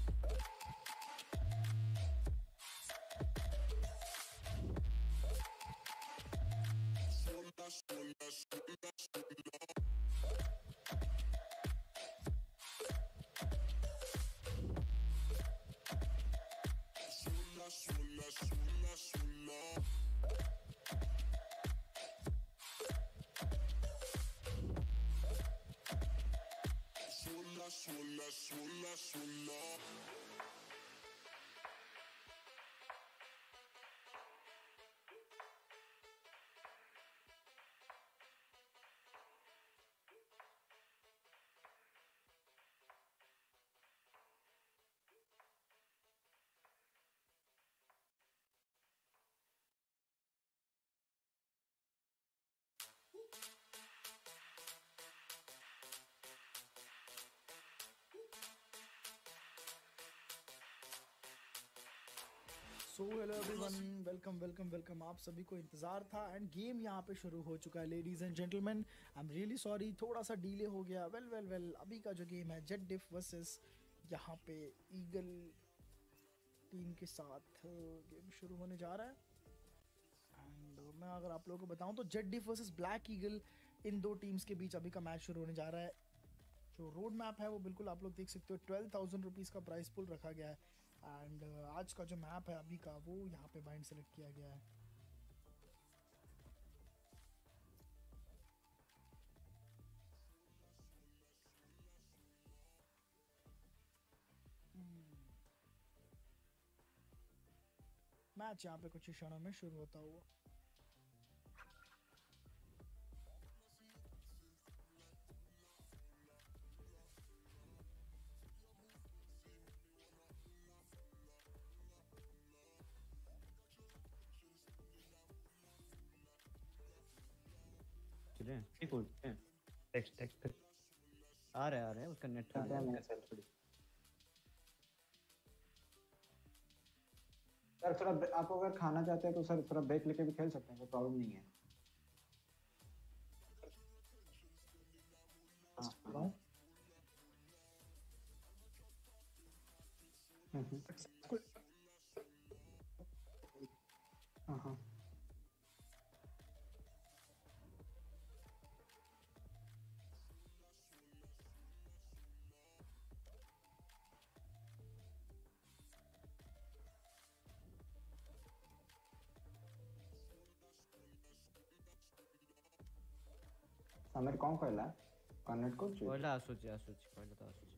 Swola, swola, swola, swola. Swola, swola, swola, swola. Swola, swola, swola, swola. So hello everyone, welcome welcome welcome. आप सभी को इंतज़ार था end game यहाँ पे शुरू हो चुका है। Ladies and gentleman, I am really sorry, थोड़ा सा डिले हो गया। वेल अभी का जो गेम है जेट डिफ वर्सेस यहाँ पे ईगल टीम के साथ गेम शुरू होने जा रहा है। एंड मैं अगर आप लोगों को बताऊं तो Jet Diff versus Black Eagle, इन दो टीम्स के बीच अभी का मैच शुरू होने जा रहा है। जो रोड मैप है वो बिल्कुल आप लोग देख सकते हो, 12,000 रुपीज़ का प्राइस पुल रखा गया है। एंड आज का जो मैप है अभी का, वो यहाँ पे बाइंड सेलेक्ट किया गया है। मैच यहाँ पे कुछ ही क्षणों में शुरू होता हुआ। ठीक हो टेक्स्ट आ रहा है उसका नेट आ रहा है थोड़ी। सर थोड़ा आप अगर खाना चाहते हैं तो सर थोड़ा ब्रेक लेके भी खेल सकते हैं, कोई प्रॉब्लम नहीं है। हाँ हाँ ଆମର କଣ କହିଲା କନେକ୍ଟ କରୁଛୁ କହିଲା ଆସୁଛି କହିଲା ତ ଆସୁଛି।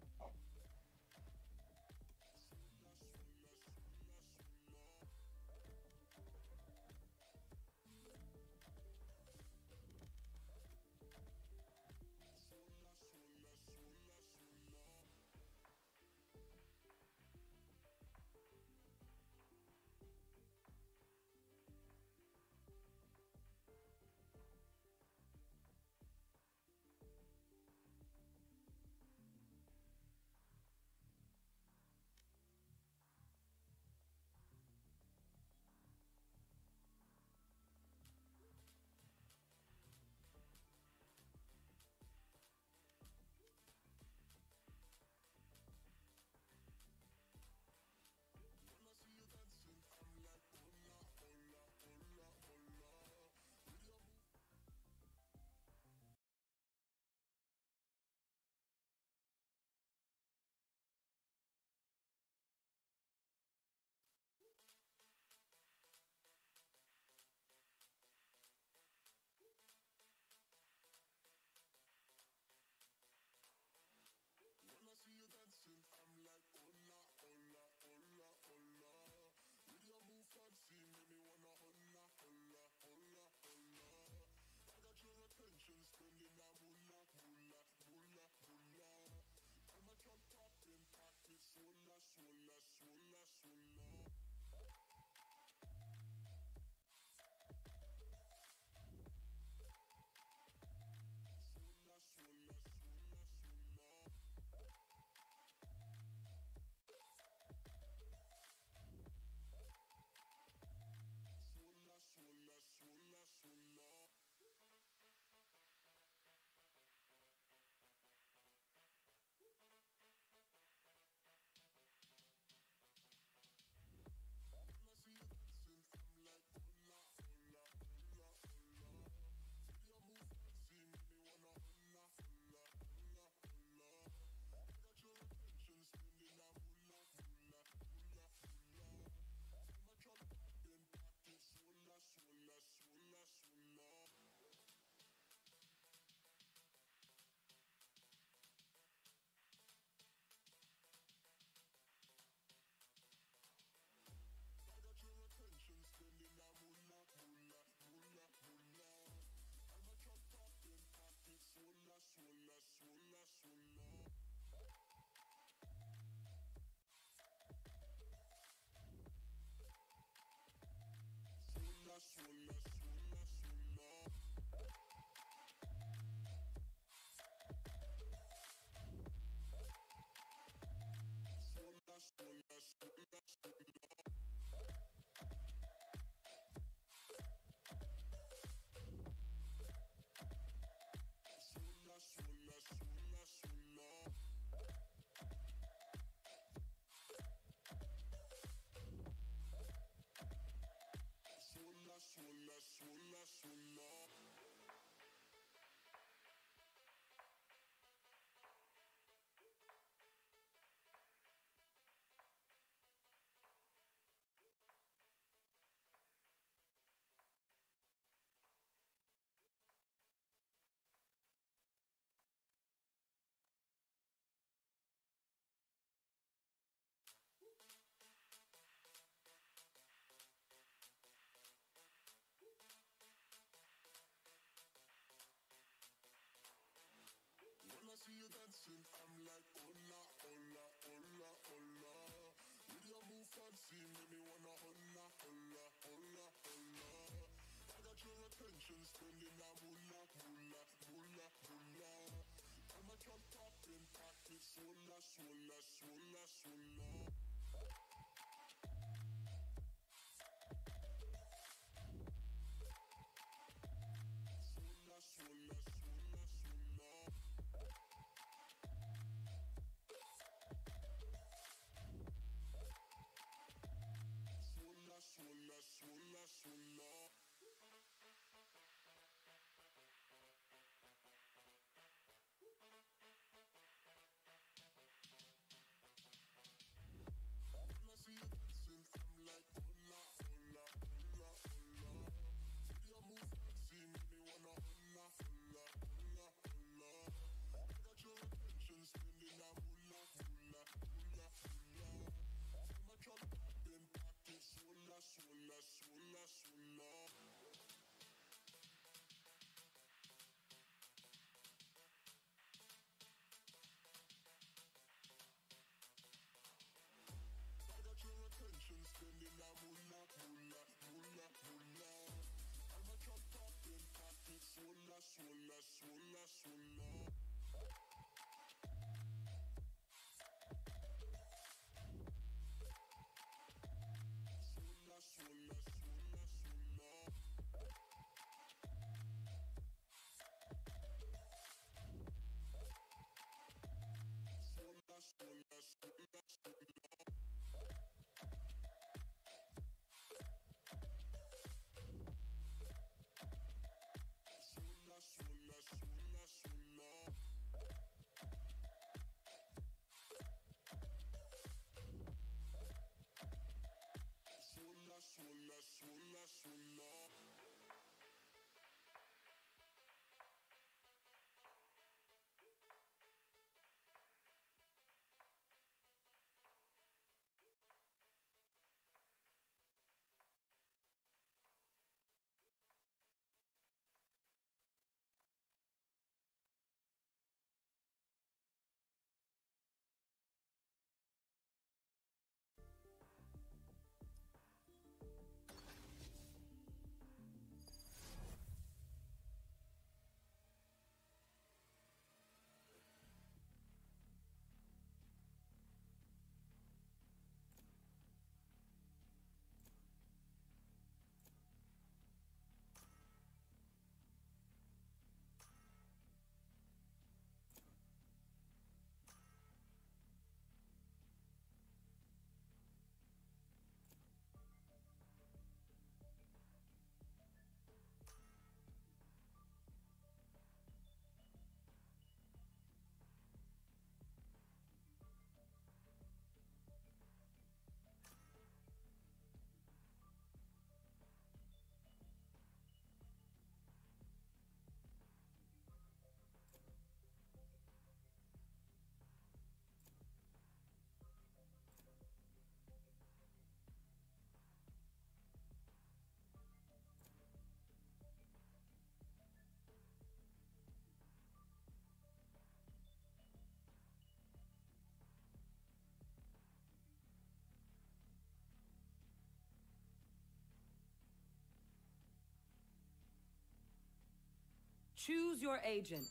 Choose your agent.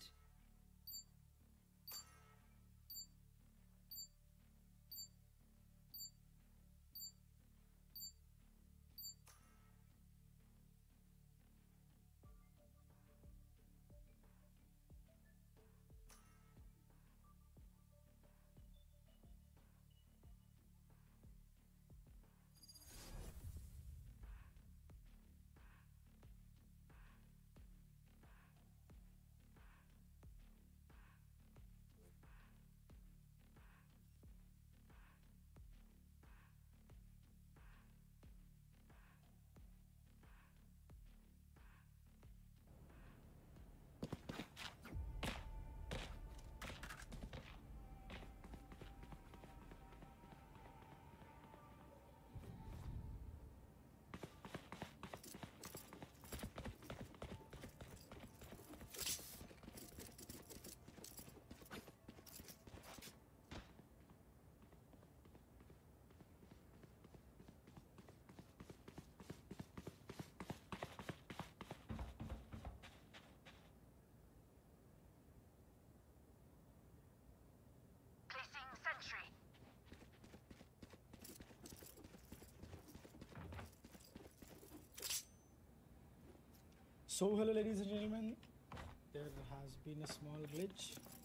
So hello ladies and gentlemen, there has been a small glitch.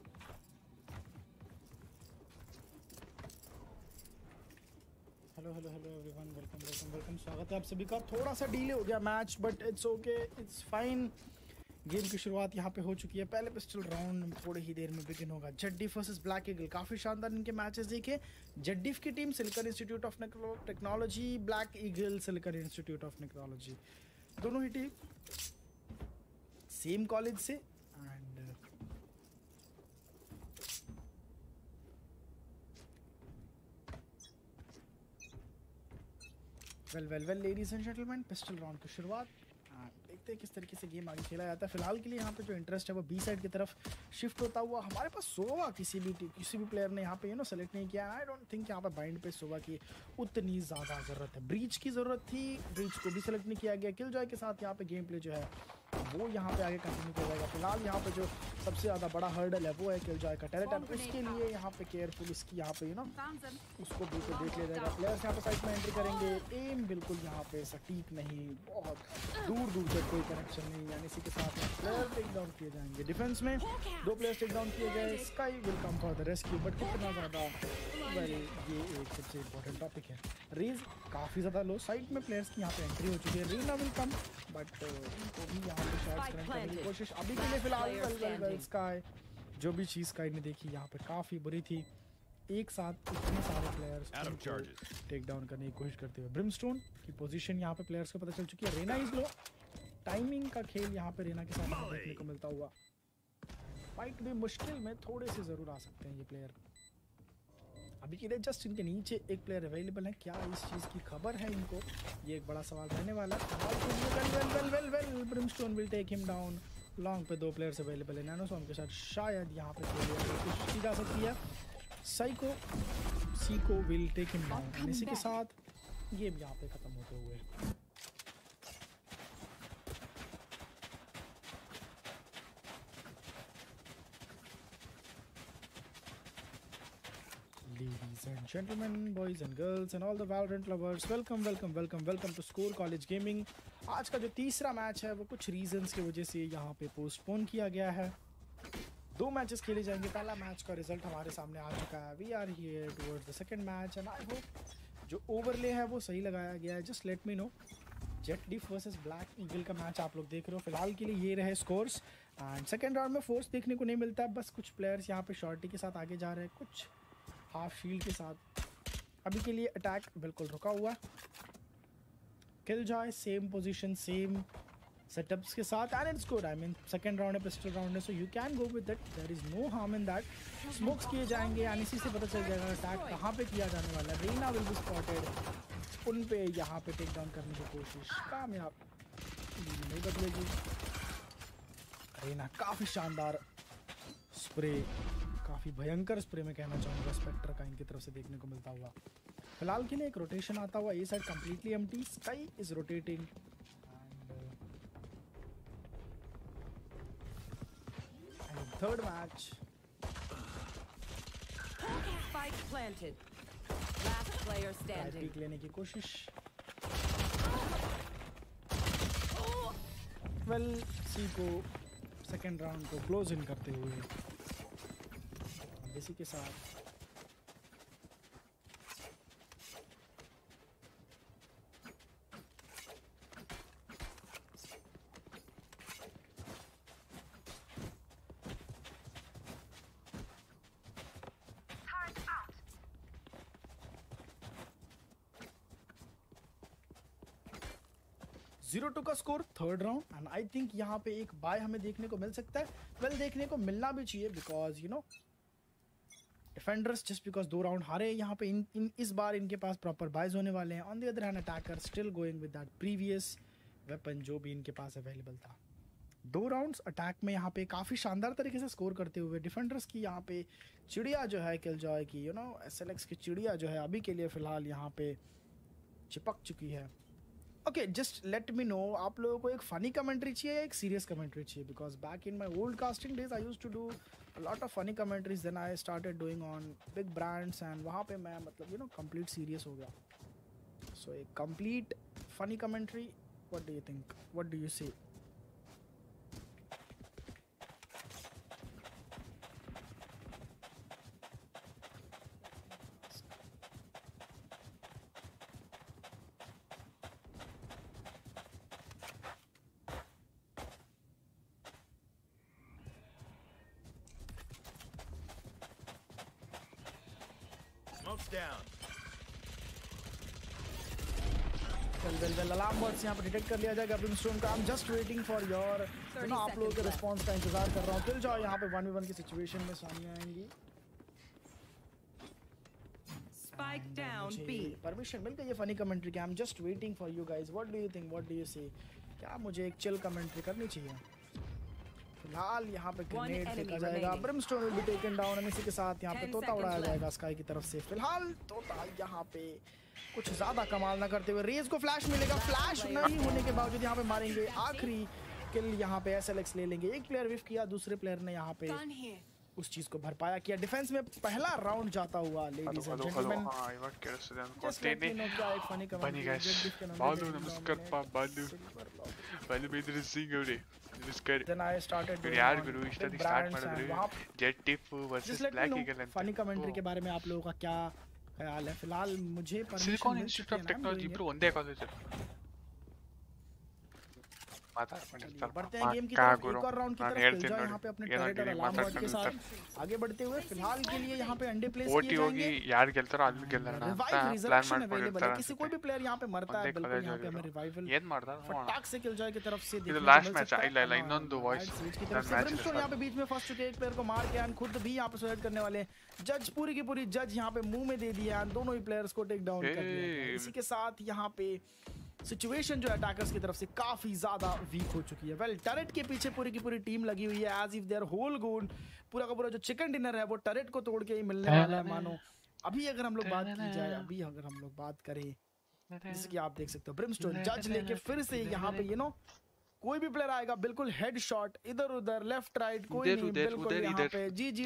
Hello everyone, welcome. स्वागत है आप सभी का। थोड़ा सा डिले हो गया match, but it's okay, it's fine. Game की शुरुआत यहाँ पे हो चुकी है। पहले पिस्टल राउंड थोड़ी ही देर में बिगिन होगा। जेडिफ वर्सेस ब्लैक ईगल, काफ़ी शानदार इनके मैचेस देखे। जेडिफ की team Silicon Institute of Technology, Black Eagle Silicon Institute of Technology, दोनों ही टीम सेम कॉलेज से। And well ladies and gentleman, pistol round की शुरुआत। देखते हैं किस तरीके से गेम आगे खेला जाता है। फिलहाल के लिए यहाँ पे जो इंटरेस्ट है वो बी साइड की तरफ शिफ्ट होता हुआ। हमारे पास सोवा किसी भी प्लेयर ने यहाँ पे सेलेक्ट नहीं किया। आई डोंट थिंक यहाँ पे बाइंड पे सोवा की उतनी ज़्यादा ज़रूरत है। ब्रीच की ज़रूरत थी, ब्रीच को भी सेलेक्ट नहीं किया गया। किल जॉय के साथ यहाँ पे गेम प्ले जो है वो यहाँ पे आगे कंटिन्यू किया जाएगा। फिलहाल यहाँ पे जो सबसे ज़्यादा बड़ा हर्डल है वो है किल जॉय का टैलेंट। अब उसके लिए यहाँ पे केयरफुल इसकी यहाँ पे उसको बिल्कुल देख लिया जाएगा। प्लेयर्स यहाँ पे साइड में एंट्री करेंगे। एम बिल्कुल यहाँ पे सटीक नहीं, बहुत दूर तक कोई कनेक्शन नहीं, यानी इसी के साथ प्लेयर टेक डाउन किए जाएंगे। डिफेंस में 2 प्लेयर्स टेक डाउन किए गए। Skye will come for the rescue, but कितना ज़्यादा वेल ये एक सबसे इंपॉर्टेंट टॉपिक है। रेज काफ़ी ज़्यादा लो साइड में प्लेयर्स की यहाँ पे एंट्री हो चुकी है। रीना विल कम, बट उनको भी यहाँ पे शॉट्स करने की कोशिश अभी के लिए फिलहाल। वेल स्काई, जो भी चीज़ स्काई ने देखी यहाँ पे काफ़ी बुरी थी। एक साथ इतने सारे प्लेयर्स टेक डाउन करने की कोशिश करते हुए। ब्रिमस्टोन की पोजीशन यहाँ पे प्लेयर्स को पता चल चुकी है। रेना इज लो, टाइमिंग का खेल यहाँ पे रेना के साथ हमें देखने को मिलता हुआ। फाइट भी मुश्किल में थोड़े से ज़रूर आ सकते हैं ये प्लेयर। अभी के लिए जस्ट इनके नीचे एक प्लेयर अवेलेबल है। क्या इस चीज़ की खबर है इनको, ये एक बड़ा सवाल रहने वाला है। Well Brimstone will take him down. Long पे 2 प्लेयर्स अवेलेबल है। नैनोसॉम के साथ शायद यहाँ पे कोशिश की जा सकती है। सीको विल टेक हिम डाउन। इसी के साथ गेम यहाँ पे ख़त्म होते हुए। Ladies and gentlemen, boys and girls and all the Valorant lovers, welcome to Score College Gaming। आज का जो तीसरा मैच है वो कुछ रीजंस की वजह से यहाँ पे पोस्टपोन किया गया है। 2 मैचेस खेले जाएंगे। पहला मैच का रिजल्ट हमारे सामने आ चुका है। We are here towards the second match and I hope जो ओवरले है वो सही लगाया गया है। Just let me know. Jet Diff versus Black Eagle का मैच आप लोग देख रहे हो। फिलहाल के लिए ये रहे स्कोर्स। एंड सेकेंड राउंड में फोर्स देखने को नहीं मिलता है। बस कुछ प्लेयर्स यहाँ पे शॉर्टी के साथ आगे जा रहे हैं, कुछ हाफ शील्ड के साथ। अभी के लिए अटैक बिल्कुल रुका हुआ। Killjoy same position, same setups के साथ and it's good. I mean second round है, पिस्टल राउंड है, so you can go with that, there is no harm in that. Smokes किए जाएंगे एंड इसी से पता चल जाएगा अटैक कहाँ पे किया जाने वाला है। Reyna will be spotted. उन पे यहाँ पे टेक डाउन करने की कोशिश कामयाब नहीं बदलेगी। रीना काफ़ी शानदार स्प्रे, काफ़ी भयंकर स्प्रे में कहना चाहूँगा स्पेक्टर का इनकी तरफ से देखने को मिलता हुआ। फिलहाल के लिए एक रोटेशन आता हुआ। ये side completely empty. Skye is rotating and third match. Spike planted. Last player standing. Peek लेने की कोशिश। वेल सी को सेकेंड राउंड को क्लोज इन करते हुए इसी के साथ जीरो टू का score third round and I think यहाँ पे एक बाय हमें देखने को मिल सकता है। वेल देखने को मिलना भी चाहिए because you know defenders just because 2 round हारे यहाँ पे इस बार इनके पास प्रॉपर बायज होने वाले हैं। On the other hand attacker still going with that previous weapon जो भी इनके पास अवेलेबल था। 2 राउंड्स अटैक में यहाँ पे काफ़ी शानदार तरीके से स्कोर करते हुए डिफेंडर्स की यहाँ पे चिड़िया जो है किल जॉय की यू नो SLX की चिड़िया जो है अभी के लिए फ़िलहाल यहाँ पे चिपक चुकी है। Okay just let me know आप लोगों को एक फ़नी कमेंट्री चाहिए या एक सीरियस कमेंट्री चाहिए, because back in my old casting days I use to do lot of funny commentaries, then I started doing on big brands and वहाँ पे मैं मतलब यू नो कंप्लीट सीरियस हो गया। सो एक complete funny commentary, what do you think, what do you say? Smoke's down. Well alarm bots यहाँ पे detect कर लिया जाएगा ब्रिमस्टोन का। I am just waiting for your आप लोगों के रिस्पांस का इंतजार कर रहा हूँ। किल जॉय यहाँ पे 1v1 की सिचुएशन में सामने आएंगी। Spike down B. परमिशन मिल गई है फनी कमेंट्री की। I am just waiting for you guys. What do you think, what do you say? क्या मुझे एक चिल कमेंट्री करनी चाहिए? फिलहाल यहाँ पे ग्रेनेड फेंका जाएगा। Brimstone will be taken down and इसी के साथ यहाँ पे तोता उड़ाया जाएगा स्काई की तरफ से। फिलहाल तोता यहाँ पे कुछ ज्यादा कमाल ना करते हुए रेज को फ्लैश मिलेगा। फ्लैश नहीं होने के बावजूद यहाँ पे मारेंगे। आखिरी किल यहाँ पे एसएलएक्स ले लेंगे। एक प्लेयर विफ किया, दूसरे प्लेयर ने यहाँ पे उस चीज को भरपाया किया। डिफेंस में पहला राउंड जाता हुआ लेडीज एंड जेंटलमैन। बनी गाइस बालू नमस्कार बालू मेरे सिंह होरे नमस्कार। Then I started यार गुरु स्टडी स्टार्ट ಮಾಡಿದ್ರು Jet Diff versus Black Eagle ಅಂತ फनी कमेंट्री के बारे में आप लोगों का क्या ख्याल है? फिलहाल मुझे Silicon Institute of Technology bro ಒಂದೇ ಕಾಲೇಜ್ बढ़ते हैं गेम की तरफ। एक और राउंड की तरफ किलजॉय यहाँ पे अपने टर्रेट और अलार्म बॉट के साथ आगे बढ़ते हुए फिलहाल के लिए यहाँ पे अंडे प्लेस किए जाएंगे। यार ಗೆಲ್ತಾರೋ ಅಲ್ಲಿ ಗೆಲ್ಲಲ್ಲ ಅಂತ ಪ್ಲಾನ್ ಮಾಡ್ಕೊಂಡಿರ್ತಾರೆ। किसी कोई भी प्लेयर यहाँ पे मरता है बिल्कुल यहाँ पे हमें रिवाइवल ಏನ್ ಮಾಡ್ತಾರೆ फटाक से किलजॉय की तरफ से ಇದು लास्ट मैच ಇಲ್ಲ ಇನ್ನೊಂದು वॉइस ब्रिमस्टोन यहाँ पे बीच में फंस चुके। एक प्लेयर को मार के खुद भी यहाँ पे सुसाइड करने वाले। जज पूरी की पूरी जज यहाँ पे मुंह में दे दिया। दोनों ही प्लेयर्स को टेक डाउन कर दिया। इसी के साथ यहाँ पे सिचुएशन जो अटैकर्स की तरफ से काफी ज्यादा वीक हो चुकी है। वेल टरेट के पीछे पूरी की पूरी टीम लगी हुई है as if there whole goal पूरा का पूरा जो चिकन डिनर है वो टरेट को तोड़ के ही मिलने वाला है मानो। अभी अगर हम लोग बात की जाए, अभी अगर हम लोग बात करें जैसे कि आप देख सकते हो ब्रिमस्टोन जज लेके फिर से यहाँ पे कोई भी प्लेयर आएगा बिल्कुल हेड शॉट इधर उधर लेफ्ट राइट कोई नहीं बिल्कुल यहाँ पे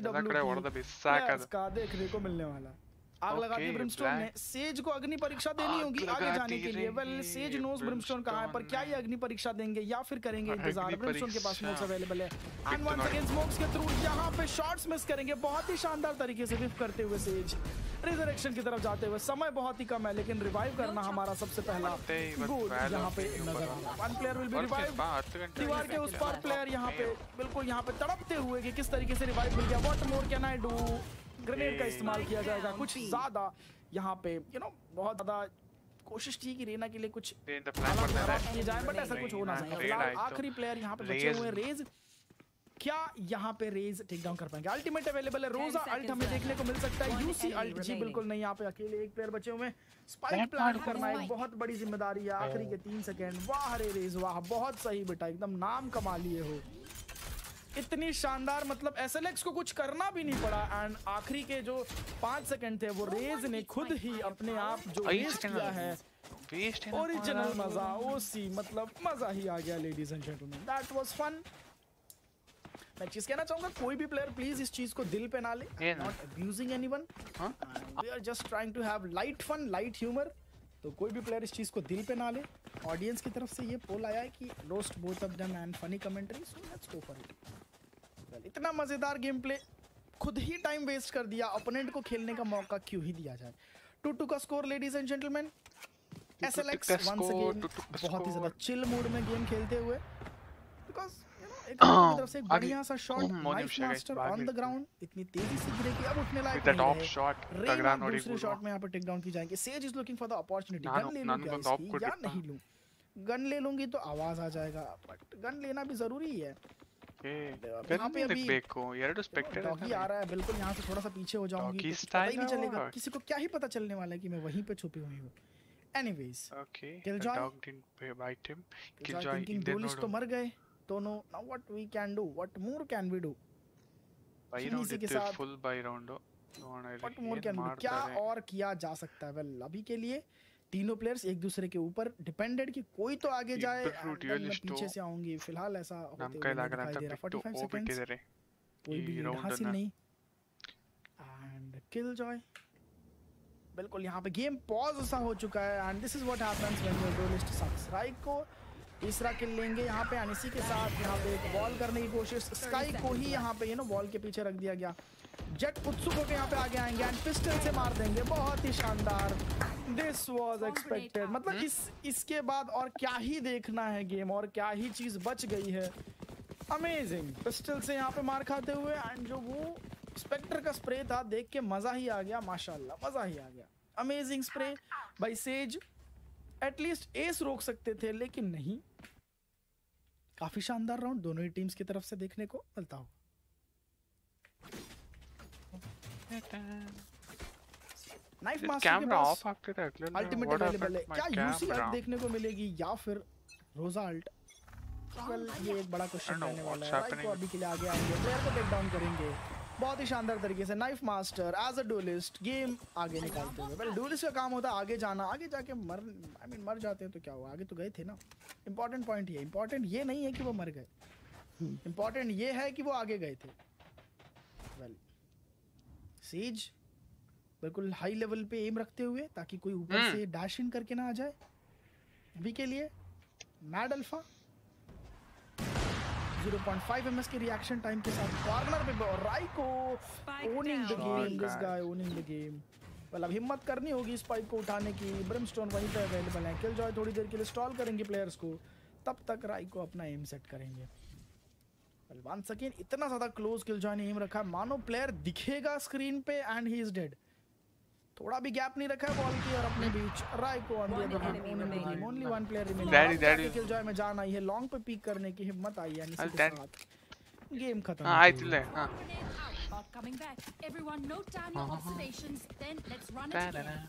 GGW का देखने को मिलने वाला। आग लगा दी ब्रिमस्टोन ने। सेज को अग्नि परीक्षा देनी होगी आगे जाने के लिए। वेल सेज नोस ब्रिमस्टोन कहाँ है, पर क्या ये अग्नि परीक्षा देंगे या फिर करेंगे इंतजार? ब्रिमस्टोन के पास स्मोक्स अवेलेबल है एंड वंस अगेन स्मोक्स के थ्रू यहाँ पे शॉट्स मिस करेंगे। बहुत ही शानदार तरीके से विफ करते हुए सेज रिजरेक्शन की तरफ जाते हुए। समय बहुत ही कम है लेकिन रिवाइव करना हमारा सबसे पहला गोल यहाँ पे नजर आ रहा है। One player will be revive. दीवार के उस पार प्लेयर यहाँ पे बिल्कुल यहाँ पे तड़पते हुए कि किस तरीके से रिवाइव मिल गया। What more can I do? Grenade का इस्तेमाल किया जाएगा कुछ ज्यादा यहाँ पे बहुत ज्यादा कोशिश की कि रेना के लिए कुछ किए जाए बट ऐसा कुछ हो ना सके। आखिरी प्लेयर यहाँ पे बचे हुए रेज। क्या यहाँ पे रेज टेक डाउन कर पाएंगे? अल्टीमेट अवेलेबल है। रोजा अल्ट हमें देखने को मिल सकता है। यूसी अल्ट जी बिल्कुल नहीं। यहाँ पे अकेले एक प्लेयर बचे हुए। स्पाइक प्लांट करना एक बहुत बड़ी जिम्मेदारी है। आखिरी के 3 सेकंड। वाह रे रेज वाह, बहुत सही बेटा, एकदम नाम कमा लिए हो। इतनी शानदार, मतलब एसएलएक्स को कुछ करना भी नहीं पड़ा एंड आखिरी के जो 5 सेकंड थे वो रेज ने खुद ही अपने आप जो वेस्ट किया है। ओरिजिनल मजा ओसी, मतलब मजा ही आ गया ladies and gentleman. That was fun. मैं चीज कहना चाहूंगा कोई भी प्लेयर प्लीज इस चीज को दिल पे ना ले। Not abusing anyone, we are just trying to have light fun, light humour. तो कोई भी प्लेयर इस चीज को दिल पे ना ले। ऑडियंस की तरफ से ये पोल आया है कि roast both of them and funny commentary, so let's go for it. इतना मजेदार गेम प्ले, खुद ही टाइम वेस्ट कर दिया। ओपोनेंट को खेलने का मौका क्यों ही दिया जाए। 2-2 का score ladies and gentleman. SLX once again बहुत ही ज्यादा चिल मूड में गेम खेलते हुए, बिकॉज़ एक तरफ से एक बढ़िया सा shot nice master on the ground, इतनी तेजी से गिरे कि अब उठने लायक नहीं है। दूसरे शॉट में यहाँ पर टेक डाउन की जाएंगे। Sage is looking for the opportunity. Gun ले लूं या नहीं लूं? गन ले लूंगी तो आवाज आ जाएगा, बट गन लेना भी जरूरी है। यहाँ पे अभी डॉगी आ रहा है, बिल्कुल यहाँ से थोड़ा सा पीछे हो जाऊंगी, पता ही नहीं चलेगा, किसी को क्या ही पता चलने वाला है कि मैं वहीं पे छुपी हुई हूँ। एनीवेज, थिंकिंग डोलिश तो मर गए दोनों। Now what we can do, what more can we do? इसी के साथ full buy round what more can we, क्या और किया जा सकता है? वेल अभी के लिए तीनों प्लेयर्स एक दूसरे के ऊपर डिपेंडेड कि कोई तो आगे जाए, मैं पीछे से आऊंगी। फिलहाल ऐसा होते हुए दिखाई दे रहा। 45 सेकंड्स, कोई भी लीड हासिल नहीं एंड किल जॉय बिल्कुल यहाँ पे गेम पॉज सा हो चुका है and this is what happens when your duelist sucks. Right को तीसरा किल लेंगे यहाँ पे एंड इसी के साथ यहाँ पे एक वॉल करने की कोशिश। स्काई को ही यहाँ पे वॉल के पीछे रख दिया गया। जेट उत्सुक होकर यहाँ पे आगे आएंगे एंड पिस्टल से मार देंगे। बहुत ही शानदार, दिस वाज एक्सपेक्टेड। मतलब इसके बाद और क्या ही देखना है गेम, और क्या ही चीज बच गई है। अमेजिंग, पिस्टल से यहाँ पे मार खाते हुए एंड जो वो स्पेक्टर का स्प्रे था, देख के मजा ही आ गया, माशाल्लाह मजा ही आ गया। Amazing spray by Sage. At least एस रोक सकते थे लेकिन नहीं। काफी शानदार राउंड दोनों ही टीम्स की तरफ से देखने को मिलता हो। नाइफ मास्टर के पास अल्टीमेट अवेलेबल है, क्या यूसी अल्ट देखने को मिलेगी या फिर रोजा अल्ट? वेल ये एक बड़ा क्वेश्चन रहने वाला है। राइको अभी के लिए आगे आएंगे, प्लेयर को टेक डाउन करेंगे बहुत ही शानदार तरीके से। Knife master as a duelist game आगे निकालते हुए। वेल डुएलिस्ट का काम होता है आगे जाना, आगे जाके मर जाते हैं तो क्या हुआ, आगे तो गए थे ना। इंपॉर्टेंट पॉइंट ये, इंपॉर्टेंट ये नहीं है कि वो मर गए, इंपॉर्टेंट ये है कि वो आगे गए थे। वेल सीज बिल्कुल हाई लेवल पे एम रखते हुए ताकि कोई ऊपर से डैश इन करके ना आ जाए। अभी के लिए मैड अल्फा 0.5 ms के रिएक्शन टाइम के साथ कॉर्नर पे Raiko owning the game, this guy owning the game. Well अब हिम्मत करनी होगी स्पाइक को उठाने की। ब्रिमस्टोन वहीं पे अवेलेबल है, किलजॉय थोड़ी देर के लिए स्टॉल करेंगे प्लेयर्स को, तब तक राइको अपना एम सेट करेंगे। वेल वंस अगेन इतना ज्यादा क्लोज किलजॉय ने एम रखा, मानो प्लेयर दिखेगा स्क्रीन पे एंड ही इज डेड। थोड़ा भी गैप नहीं रखा है बॉल की और अपने बीच। Raiko on the other hand, only one player remaining. Killjoy में जान आई है, लॉन्ग पे पीक करने की हिम्मत आई है, इसी के साथ गेम खत्म। आई तिले हां Coming back. Everyone note down your observations, then let's run it again.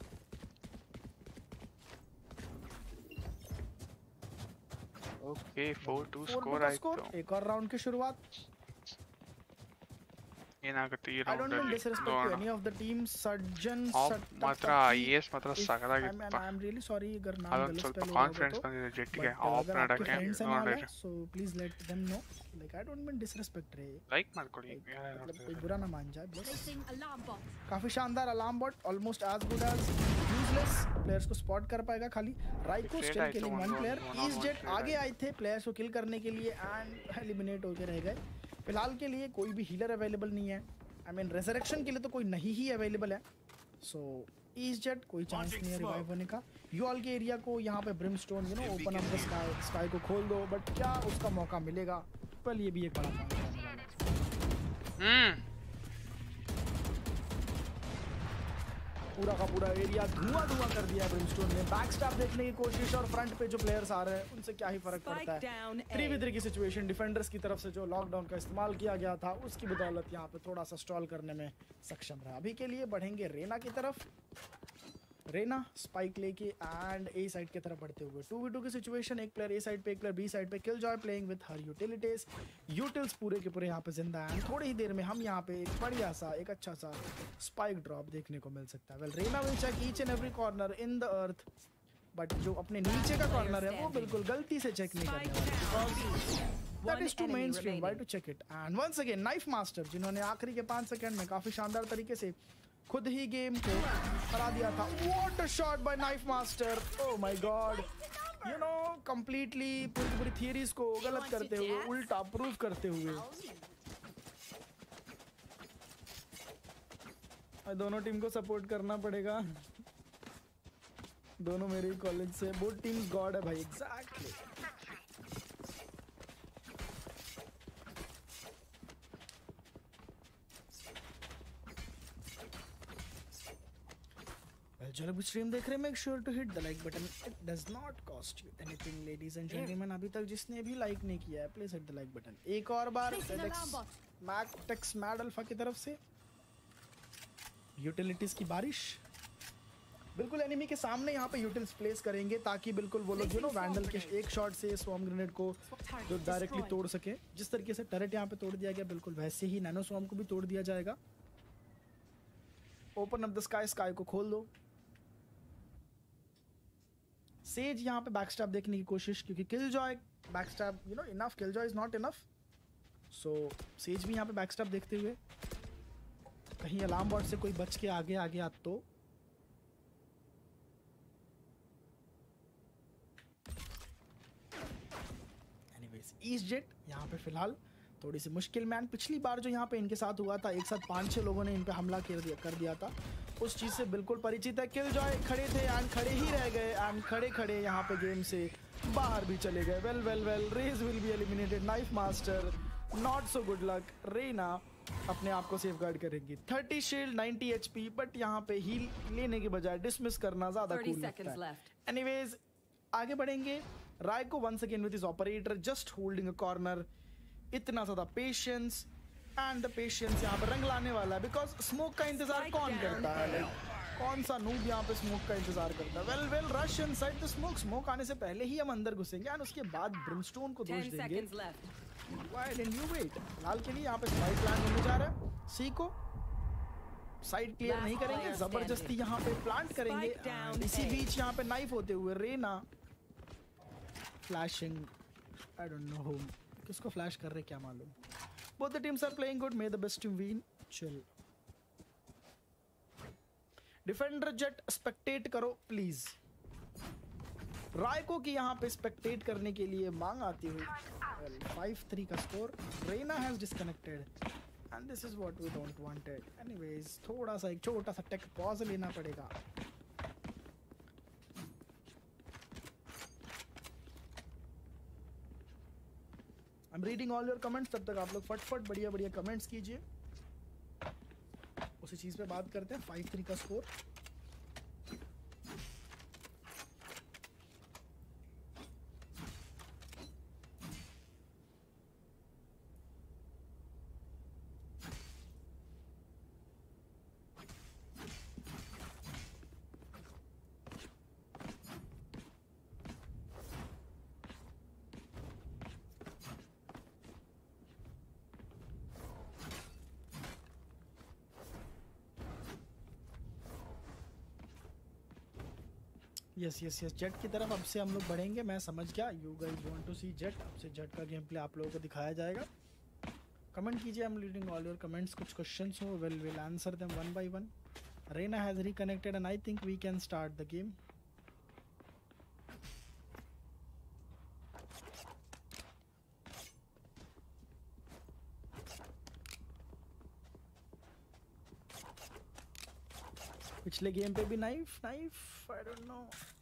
Okay 4-2 score आई तो एक और राउंड की शुरुआत। ಏನಾಗುತ್ತೆ ಈ I don't mean disrespect to any of the teams. Surgeon ಮಾತ್ರ yes ಮಾತ್ರ ಸಗದಾಗಿತ್ತು. I am really sorry अगर नाम ಅದೊಂದು गलत ಸ್ವಲ್ಪ spell ಕಾನ್ಫಿಡೆನ್ಸ್ ಬಂದಿದೆ ಜೆಟ್ಟಿಗೆ ಆಫ್ ಮಾಡಕ್ಕೆ ನೋಡ್ರಿ। so please let them know, like I don't mean disrespect रे, ಲೈಕ್ ಮಾಡ್ಕೊಳ್ಳಿ मतलब कोई बुरा ना मान जाए। Placing alarm bot. काफी शानदार alarm bot, almost as good as useless. Players को स्पॉट कर पाएगा खाली। Raiko still killing one player. ईज जेट आगे आए थे प्लेयर्स को किल करने के लिए एंड एलिमिनेट होकर रह गए। फिलहाल के लिए कोई भी हीलर अवेलेबल नहीं है, आई मीन रेजरेक्शन के लिए तो कोई नहीं ही अवेलेबल है। सो ईज जेट कोई चांस नहीं है रिवाइव होने का। यू ऑल के एरिया को यहाँ पे Brimstone you know open up the Skye को खोल दो, बट क्या उसका मौका मिलेगा? वेल ये भी एक बड़ा पॉइंट है। पूरा का पूरा एरिया धुआं कर दिया ब्रिमस्टोन ने। बैकस्टैब देखने की कोशिश और फ्रंट पे जो प्लेयर्स आ रहे हैं उनसे क्या ही फर्क पड़ता है। 3v3 की सिचुएशन डिफेंडर्स की तरफ से जो लॉकडाउन का इस्तेमाल किया गया था उसकी बदौलत यहाँ पे थोड़ा सा स्टॉल करने में सक्षम रहा। अभी के लिए बढ़ेंगे रेना की तरफ। रेना स्पाइक लेके एंड ए साइड की तरफ बढ़ते हुए 2v2 की सिचुएशन, एक प्लेयर ए साइड पे एक प्लेयर बी साइड पे। Killjoy playing with her utilities, utils पूरे के पूरे यहाँ पे जिंदा हैं। थोड़ी ही देर में हम यहाँ पे एक बढ़िया सा एक अच्छा सा स्पाइक ड्रॉप देखने को मिल सकता है। Well Reyna will check each and every corner in the earth, but जो अपने नीचे का कॉर्नर है वो बिल्कुल गलती से चेक नहीं करने वाला। That is too mainstream, why to check it? And once again knife master जिन्होंने आखिरी के 5 सेकंड में काफी शानदार तरीके से खुद ही गेम को हरा दिया था। What a shot by knife master, oh my god, you know completely पूरी थियरीज को गलत करते हुए उल्टा प्रूव करते हुए। दोनों टीम को सपोर्ट करना पड़ेगा, दोनों मेरे ही कॉलेज से, बोथ टीम्स गॉड है भाई। एग्जैक्टली चलो भी स्ट्रीम देख रहे हैं, make sure to hit the like button, it does not cost you anything ladies and gentleman. अभी तक जिसने भी लाइक नहीं किया है please hit the like button. एक और बार मैक्स मैड अल्फा की तरफ से यूटिलिटीज की बारिश। बिल्कुल एनिमी के सामने यहाँ पे यूटिल्स प्लेस करेंगे ताकि बिल्कुल वो लोग यू नो वैंडल के एक शॉट से स्वॉर्म ग्रेनेड को जो डायरेक्टली तोड़ सके। जिस तरीके से टरेट यहाँ पे तोड़ दिया गया बिल्कुल वैसे ही नैनो स्वॉर्म को भी तोड़ दिया जाएगा। Open up the sky, sky को खोल दो। सेज यहाँ पे बैकस्टैब देखने की कोशिश, क्योंकि Killjoy backstab you know enough, Killjoy is not enough. So Sage भी यहाँ पे बैकस्टैब देखते हुए कहीं अलार्म बॉट से कोई बच के आगे आ गया तो। एनीवेज ईस्ट जेट यहाँ पे फिलहाल थोड़ी सी मुश्किल मैन। पिछली बार जो यहाँ पे इनके साथ हुआ था एक साथ 5-6 लोगों ने इन पे हमला कर दिया था, उस चीज़ से बिल्कुल परिचित है। किलजॉय खड़े थे एंड खड़े ही रह गए एंड खड़े यहाँ पे गेम से बाहर भी चले गए। Well Raze will be eliminated. Knife master not so good luck. Reyna अपने आप को सेफ गार्ड करेंगी। 30 शील्ड 90 HP, बट यहाँ पे हील लेने के बजाय डिसमिस करना ज्यादा 30 कूल लगता seconds है। left. एनीवेज आगे बढ़ेंगे। Raiko once again with his operator just holding a corner. इतना ज्यादा पेशेंस एंड द पेशेंस यहाँ पर रंग लाने वाला है, बिकॉज स्मोक का इंतजार कौन करता है? Like, कौन सा नूब यहाँ पे स्मोक का इंतजार करता है? Well rush inside the smoke. Smoke आने से पहले ही हम अंदर घुसेंगे एंड उसके बाद ब्रिमस्टोन को दोष 10 देंगे। seconds left. Why didn't you wait? लाल के लिए यहाँ पे स्पाइक प्लान होने जा रहा है। सी को साइड क्लियर नहीं करेंगे, जबरदस्ती यहाँ पे प्लांट करेंगे। Spike down And इसी A. बीच यहाँ पे नाइफ होते हुए Reyna flashing, I don't know whom किसको फ्लैश कर रहे क्या मालूम। Both the teams are playing good. May the best team win. Chill. Defender Jett spectate करो प्लीज। रायको की यहाँ पे स्पेक्टेट करने के लिए मांग आती हुई। 5-3 का स्कोर। Reyna has disconnected and this is what we don't wanted. Anyways थोड़ा सा एक छोटा सा टेक पॉज लेना पड़ेगा। I am reading all your comments. तब तक आप लोग फटफट बढ़िया बढ़िया कमेंट्स कीजिए। उसी चीज पे बात करते हैं। 5-3 का स्कोर। यस जेट की तरफ अब से हम लोग बढ़ेंगे। मैं समझ गया, you guys want to see Jett. अब से जेट का गेम प्ले आप लोगों को दिखाया जाएगा। कमेंट कीजिए। I am reading all your comments. कुछ क्वेश्चंस हो will answer them one by one. Reyna has reconnected and I think we can start the game. पिछले गेम पे भी knife I don't know.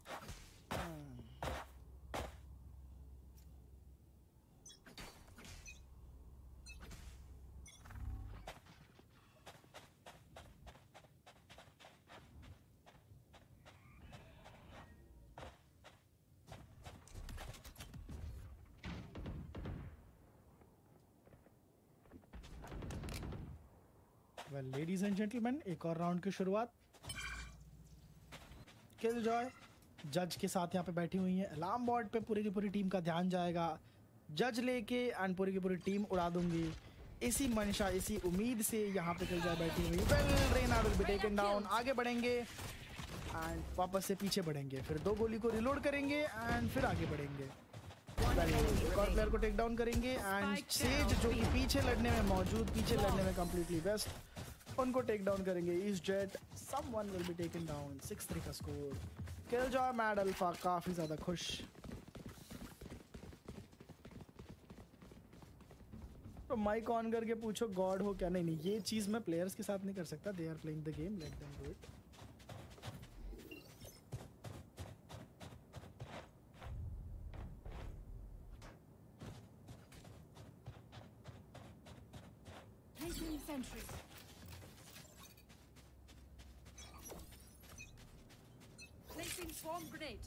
Well ladies and gentleman, एक और round की शुरुआत। Killjoy जज के साथ यहाँ पे बैठी हुई है। अलार्म बोर्ड पे पूरी की पूरी टीम का ध्यान जाएगा। जज लेके एंड पूरी की पूरी टीम उड़ा दूंगी। इसी मंशा इसी उम्मीद से यहाँ पे किलजॉय बैठी हुई। Well Reyna will be taken down. आगे बढ़ेंगे एंड वापस से पीछे बढ़ेंगे, फिर 2 गोली को रिलोड करेंगे एंड फिर आगे बढ़ेंगे। एक और प्लेयर को टेक डाउन करेंगे एंड सेज जो कि पीछे लड़ने में मौजूद, पीछे लड़ने में कंप्लीटली बेस्ट, उनको टेक डाउन करेंगे। इस Jett someone will be taken down. 6-3 का स्कोर। किलजॉय मैड अल्फा काफी ज्यादा खुश। तो माइक ऑन करके पूछो गॉड हो क्या? नहीं, ये चीज मैं प्लेयर्स के साथ नहीं कर सकता। They are playing the game, let them do it. Placing sentry. Placing swarm grenade.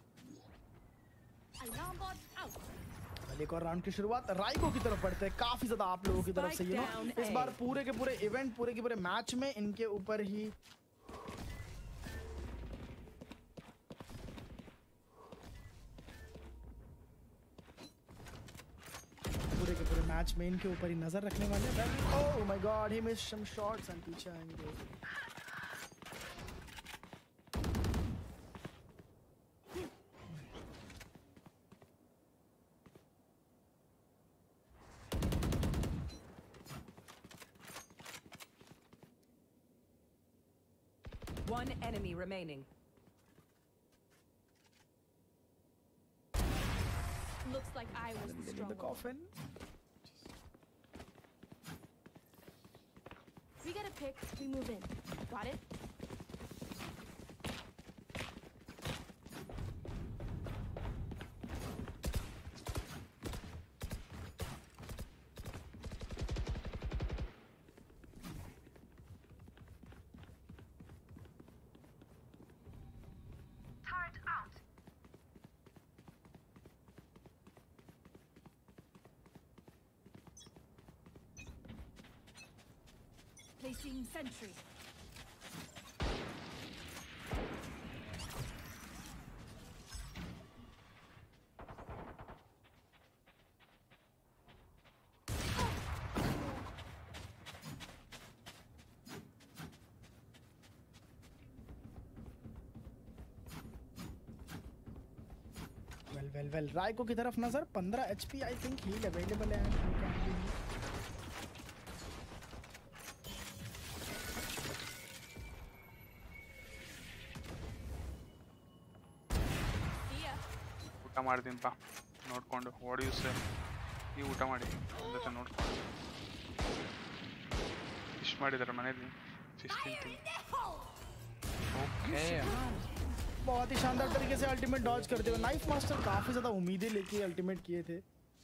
Alarm bot out. एक और राउंड की शुरुआत। राइको की तरफ बढ़ते हैं काफी ज्यादा आप लोगों की तरफ से। यू नो इस बार पूरे के पूरे इवेंट, पूरे के पूरे मैच में इनके ऊपर ही नजर रखने वाले। Oh my god, he missed some shots and पीछे आएंगे। One enemy remaining. Looks like I was the In the strong one. coffin. We get a pick, we move in. Got it? Placing sentry. Well Raiko की तरफ नजर 15 HP I think heal available है ಊಟ ಮಾಡ್ತೀನಪ್ಪ ನೋಡ್ಕೊಂಡು what you say ನೀವು ಊಟ ಮಾಡಿ ಜೊತೆ ನೋಡ್ಕೊಂಡು ಫಿಶ್ ಮಾಡಿದ್ದಾರೆ ಮನೇಲಿ ಫಿಶ್ ತಿಂತೀನಿ ओके बहुत ही शानदार तरीके से अल्टीमेट डॉज करते हुए नाइफ मास्टर काफी ज्यादा उम्मीदें लेके अल्टीमेट किए थे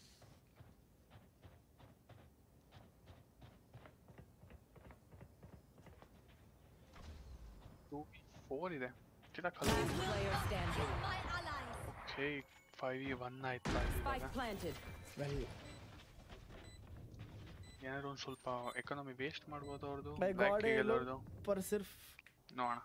ಇದೆ ಕಿಡ ಕಲ್ಲ ಓಕೆ 5v1 ಆಯ್ತು Spike planted. वेल ಏನಾದ್ರು ಒಂದು ಸ್ವಲ್ಪ ಎಕಾನಮಿ ವೇಸ್ಟ್ ಮಾಡ್ಬೋದು ಅವ್ರದ್ದು भाई गॉड ಗೆಲ್ಲೋರ್ದು पर सिर्फ ನೋಡೋಣ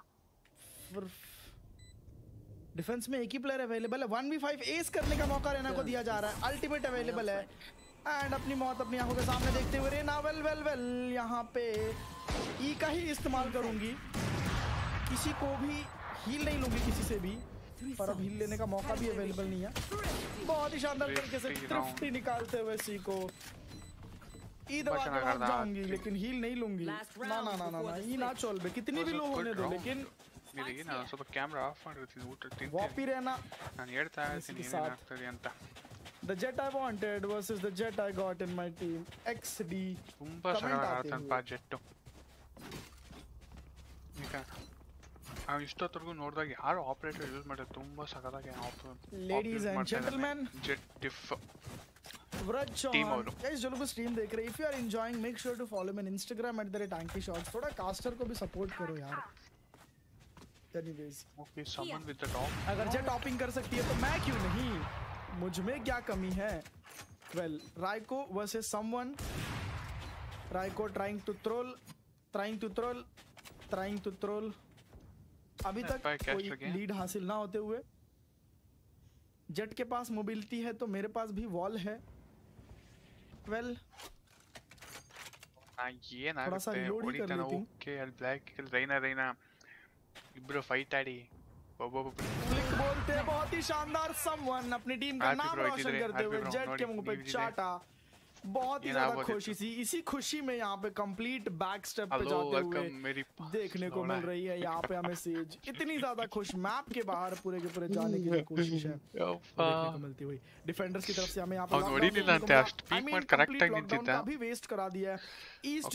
डिफेंस में एक ही प्लेयर अवेलेबल है 1v5 एस करने का मौका रेना को दिया जा रहा है अल्टीमेट अवेलेबल है एंड अपनी मौत अपनी आंखों के सामने देखते हुए रेना वेल यहाँ पे ई का ही इस्तेमाल करूंगी किसी को भी हील नहीं लूंगी किसी से भी पर अब हील लेने का मौका भी अवेलेबल नहीं है बहुत ही शानदार तरीके से थ्रिफ्टी निकालते हुए सी को ई दबा के भाग जाऊंगी लेकिन हील नहीं लूंगी ना ई ना चल बे कितनी भी लो होने दो लेकिन ನಿನಗೆ ನಾನು ಸ್ವಲ್ಪ ಕ್ಯಾಮೆರಾ ಆಫ್ ಮಾಡಿರ್ತೀನಿ ಊಟ ತಿಂತೀನಿ वापी रहना ನಾನು ಹೇಳ್ತಾ ಇರ್ತೀನಿ ಏನಾಗ್ತದೆ ಅಂತ The jet I wanted versus the jet I got in my team. XD. ತುಂಬಾ ಚೆನ್ನಾಗಿ ಆಡ್ತಾನಪ್ಪ ಜೆಟ್ಟು ಈಗ ನಾವು ಇಷ್ಟೊತ್ತರೆಗೂ ನೋಡಿದಾಗ ಯಾರು ಆಪರೇಟರ್ ಯೂಸ್ ಮಾಡಿದ್ರೆ ತುಂಬಾ ಸಖತ್ತಾಗಿ Ladies and gentlemen, Jett diff Vraj Team Chauhan. और Guys, जो लोग स्ट्रीम देख रहे हैं, if you are enjoying, make sure to follow me on Instagram @AnkyShots. थोड़ा कास्टर को भी सपोर्ट करो यार. Anyways, okay someone with the top अगर जेट टॉपिंग कर सकती है तो मैं क्यों नहीं? मुझ में क्या कमी है? Well, Raiko versus someone. Raiko trying to troll. अभी तक कोई लीड हासिल ना होते हुए जेट के पास मोबिलिटी है तो मेरे पास भी वॉल है वेल ಏನಾಗುತ್ತೆ ಹೊಡಿತಾನೆ ಓಕೆ ಅಲ್ಲಿ ಬ್ಲ್ಯಾಕ್ ರೈನಾ ಇಬ್ರು ಫೈಟ್ ಆಡಿ क्लिक बोलते हैं बहुत ही शानदार समवन अपनी टीम का नाम रोशन करते हुए जेट के मुंह पे चाटा बहुत ही ज्यादा खुशी थी इसी खुशी में यहाँ पे कंप्लीट बैक स्टेप पे जाते हुए देखने को मिल रही है यहाँ पे हमें सेज इतनी ज्यादा खुश मैप के बाहर पूरे के पूरे जाने की कोशिश है देखने को मिलती हुई डिफेंडर्स की तरफ से हमें यहाँ पे अभी वेस्ट करा दिया है east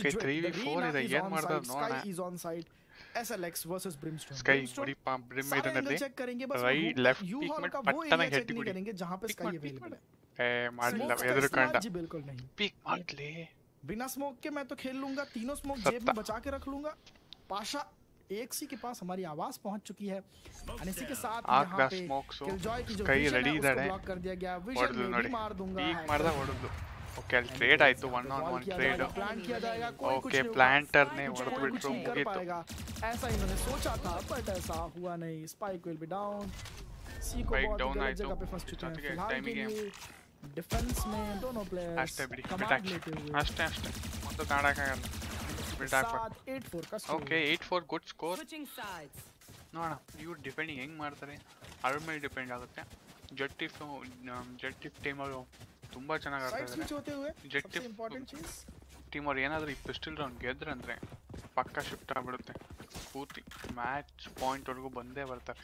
is on side SLX versus Brimstone. Sky बड़ी ब्रिम में इधर चेक करेंगे बस right left you peek hall में का वो पट्टा में एरिया चेक हेड नहीं करेंगे जहां पे स्काई अवेलेबल है मार एदर कांडा जी बिल्कुल नहीं पीक मार ले बिना स्मोक के मैं तो खेल लूंगा तीनों स्मोक जेब में बचा के रख लूंगा पाशा एक सी के पास हमारी आवाज पहुंच चुकी है और इसी के साथ यहां पे किलजॉय की जो विजन है उसको ब्लॉक कर दिया गया विजन में भी मार दूंगा पीक मारदा ಹೊಡೆದು ओके ಅಲ್ಲಿ ಟ್ರೇಡ್ ಆಯ್ತು 1-on-1 ट्रेड प्लान किया जाएगा कोई ओके प्लांटर ने ಹೊಡೆದು ಬಿಟ್ರು मुगीतो ऐसा इन्होंने सोचा था बट ऐसा हुआ नहीं spike will be down C को बहुत गलत जगह पे फंस चुके हैं फिलहाल के लिए डिफेंस में दोनों प्लेयर्स कमांड लेते हुए ಅಷ್ಟೇ ಒಂದು ಕಾಣಕ್ಕಾಗಲ್ಲ ಬಿಟ್ ಹಾಕ್ಬೇಕು 8-4 का okay 8-4 good score Switching sides. ನೋಡೋಣ ಇವ್ರು ಡಿಪೆಂಡಿಂಗ್ ಹೆಂಗ್ ಮಾಡ್ತಾರೆ ಅದ್ರ ಮೇಲೆ ಡಿಪೆಂಡ್ ಆಗುತ್ತೆ ಜೆಟ್ ಇಫ್ ಟೀಮ್ ಅವರು ತುಂಬಾ ಚೆನ್ನಾಗಿ ಆಡ್ತಾರೆ ಜೆಟ್ इंपॉर्टेंट चीज ಟೀಮ್ ಅವ್ರು ಏನಾದರೂ ಈ ಪಿಸ್ಟಲ್ ರೌಂಡ್ ಗೆದ್ರಂದ್ರೆ ಪಕ್ಕ ಶಿಫ್ಟ್ ಆಗ್ಬಿಡುತ್ತೆ ಪೂರ್ತಿ ಮ್ಯಾಚ್ ಪಾಯಿಂಟ್ ವರೆಗೂ ಬಂದೇ ಬರ್ತಾರೆ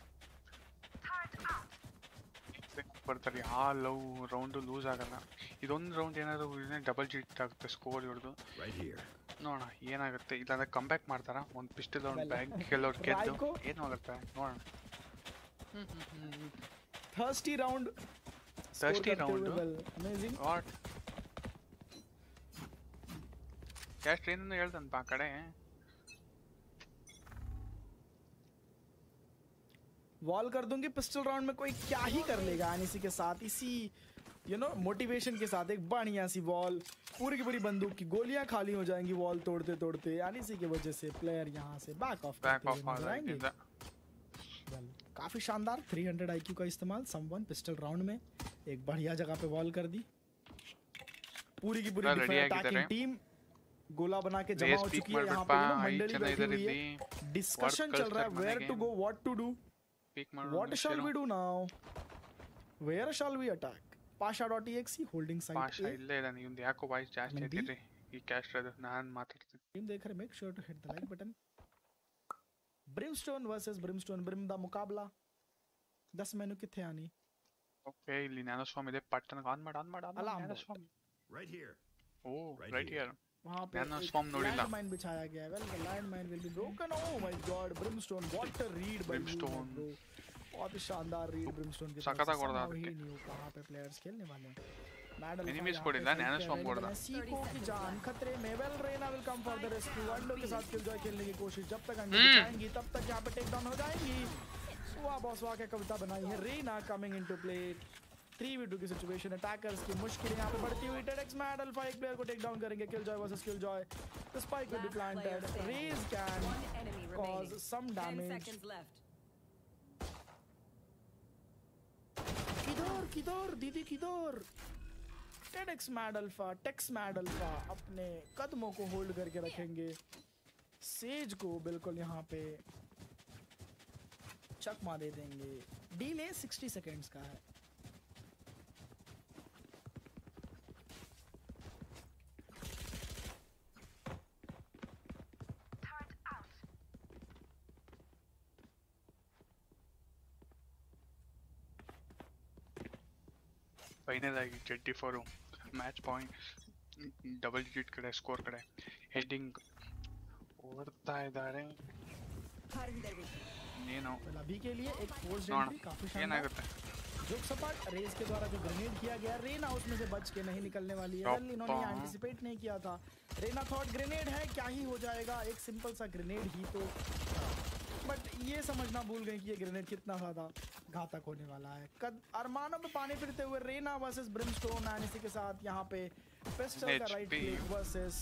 ಆ ಲವ್ ರೌಂಡು ಲೂಸ್ ಆಗಲ್ಲ ಇದೊಂದು ರೌಂಡ್ ಏನಾದರೂ ಡಬಲ್ ಜಿಟ್ ಆಗುತ್ತೆ ಸ್ಕೋರ್ ಇವ್ರದ್ದು ನೋಡೋಣ ಏನಾಗುತ್ತೆ ಇಲ್ಲಾಂದ್ರೆ ಕಮ್ಬ್ಯಾಕ್ ಮಾಡ್ತಾರ ಒಂದು ಪಿಸ್ಟಲ್ ರೌಂಡ್ ಬ್ಯಾಗ್ ಕೆಲವ್ರು ಗೆದ್ದು ಏನು ಆಗುತ್ತೆ ನೋಡೋಣ thirsty round amazing what cash train ಹೇಳ್ತಾನಪ್ಪ ಆ ಕಡೆ वॉल कर दूंगी पिस्टल राउंड में कोई क्या ही कर लेगा इसी के साथ इसी यू नो मोटिवेशन के साथ एक बढ़िया सी वॉल, पूरी की पूरी बंदूक की गोलियां खाली हो जाएंगी वॉल तोड़ते तोड़ते, यानी इसी की वजह से प्लेयर यहाँ से बैक ऑफ बैक करते हुए ऑफ नजर आएंगे। काफी शानदार 300 IQ का इस्तेमाल, समवन पिस्टल राउंड में एक बढ़िया जगह पे वॉल कर दी। पूरी की पूरी अटैकिंग टीम गोला बना के जमा हो चुकी है यहाँ पे, मंडली बैठी हुई है, डिस्कशन चल रहा है where to go, what to do, what shall we do now, where shall we attack. Pasha.exe holding site ಪಾಶಾ ಇಲ್ಲೇ ಇದ್ದಾನೆ, ಇವ್ನು ಯಾಕೋ ವಾಯ್ಸ್ ಜಾಸ್ತಿ ಐತಿರಿ ಈ ಕ್ಯಾಸ್ಟರ್ ನಾನು ಮಾತಾಡ್ತೀನಿ. टीम देख रहे, make sure to hit the like button. Brimstone versus Brimstone, Brim ਦਾ ਮੁਕਾਬਲਾ 10 ਮੈਨੂੰ ਕਿੱਥੇ ਆਣੀ। ಓಕೆ ಇಲ್ಲಿ ನ್ಯಾನೋಸ್ವಾಮ್ ಇದೆ, ಪಟ್ಟಣ ಆನ್ ಮಾಡ ನ್ಯಾನೋಸ್ವಾಮ್ Right here. ಓ ರೈಟ್ ಹಿಯರ್ वहां पे न्यानोस्वाम ನೋಡಿಲ್ಲ, लैंड माइन बिछाया गया है। Well the land mine will be broken. Oh my god, Brimstone what a read by Brimstone। बहुत ही शानदार रीड Brimstone की ಸಖತ್ತಾಗಿ ಹೊಡೆದ ಅದಕ್ಕೆ, कहां पे प्लेयर्स खेलने वाले हैं। मैडल एनिमीज ಕೊಡಿಲ್ಲ, ನ್ಯಾನೋಸ್ವಾಮ್ ಹೊಡೆದ। सीको की जान खतरे में, well Reyna will come for the rescue, अंडो के साथ किल जॉय खेलने की कोशिश, जब तक अंडो जाएंगी तब तक यहां पे टेक डाउन हो जाएंगी। वाह बॉस वाह क्या कविता बनाई है। Raina coming into play, 3v2 की सिचुएशन, अटैकर्स की मुश्किल यहां पे बढ़ती हुई। टेडेक्स मैड अल्फा एक प्लेयर को टेक डाउन करेंगे, Killjoy versus Killjoy, the spike will be planted, Raze can cause some damage। किधर दीदी किधर, Tedex Mad Alpha, Tex Mad Alpha अपने कदमों को होल्ड करके रखेंगे, सेज को बिल्कुल यहाँ पे चकमा दे देंगे। डीले 60 सेकेंड्स का है। ಫೈನಲ್ ಆಗಿ 24 ಮ್ಯಾಚ್ ಪಾಯಿಂಟ್, ಡಬಲ್ ಡಿಜಿಟ್ ಕಡೆ ಸ್ಕೋರ್ ಕಡೆ ಹೆಡ್ಡಿಂಗ್ ಓಡ್ತಾ ಇದ್ದಾರೆ। ಏನು अभी के लिए एक फोर्स एंट्री काफी शानदार ಏನಾಗುತ್ತೆ, जो सपाट रेस के द्वारा जो ग्रेनेड किया गया, रेना उसमें से बच के नहीं निकलने वाली है। वेल इन्होंने एंटिसिपेट नहीं किया था। रेना थॉट ग्रेनेड है, क्या ही हो जाएगा, एक सिंपल सा ग्रेनेड ही तो, बट ये समझना भूल गए कि ये ग्रेनेड कितना ज्यादा घातक होने वाला है। अरमानों में पानी फिरते हुए रेना वर्सेस ब्रिमस्टोन, एंड इसी के साथ यहाँ पे पिस्टल का right click versus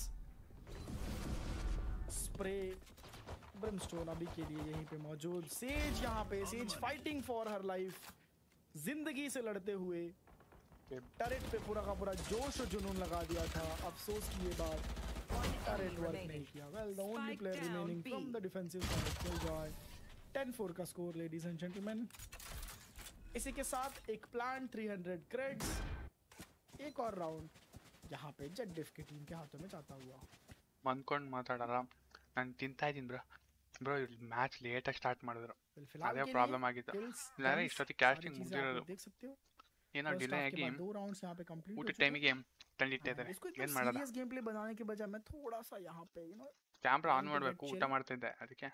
spray. Brimstone अभी के लिए यहीं पे मौजूद, सेज यहाँ पे, Sage fighting for her life, जिंदगी से लड़ते हुए टरेट पे पूरा का पूरा जोश और जुनून लगा दिया था। अफसोस की ये बात, टरेट वर्क नहीं किया। Well the only player remaining from the defensive side, Killjoy. 10-4 का स्कोर लेडीज एंड जेंटलमैन। इसी के साथ एक प्लान 300 क्रेडिट्स, एक और राउंड यहाँ पे जेट डिफ की टीम के हाथों में जाता हुआ। ಮಂದ್ಕೊಂಡು ಮಾತಾಡಲ್ಲ, ನಾನು ತಿಂತಾ ಇದ್ದೀನಿ ಬ್ರೋ ಇಲ್ಲಿ ಮ್ಯಾಚ್ ಲೇಟಾಗಿ ಸ್ಟಾರ್ಟ್ ಮಾಡಿದ್ರು, ಅದೇ ಪ್ರಾಬ್ಲಮ್ ಆಗಿತ್ತು, ಇಲ್ಲಾಂದ್ರೆ ಇಷ್ಟೊತ್ತಿಗೆ ಕ್ಯಾಸ್ಟಿಂಗ್ ಮುಗಿದಿರೋದು, ಏನೋ ಡಿಲೇ ಆಗಿ ಊಟ ಟೈಮಿಗೆ ತಂದಿಟ್ಟೆ ಇದ್ದಾರೆ, ಏನು ಮಾಡೋಣ, गेम प्ले बनाने के बजाय मैं थोड़ा सा यहाँ पे यू नो ಕ್ಯಾಮ್ರಾ ಆನ್ ಮಾಡಬೇಕು, ಊಟ ಮಾಡ್ತಿದ್ದೆ ಅದಕ್ಕೆ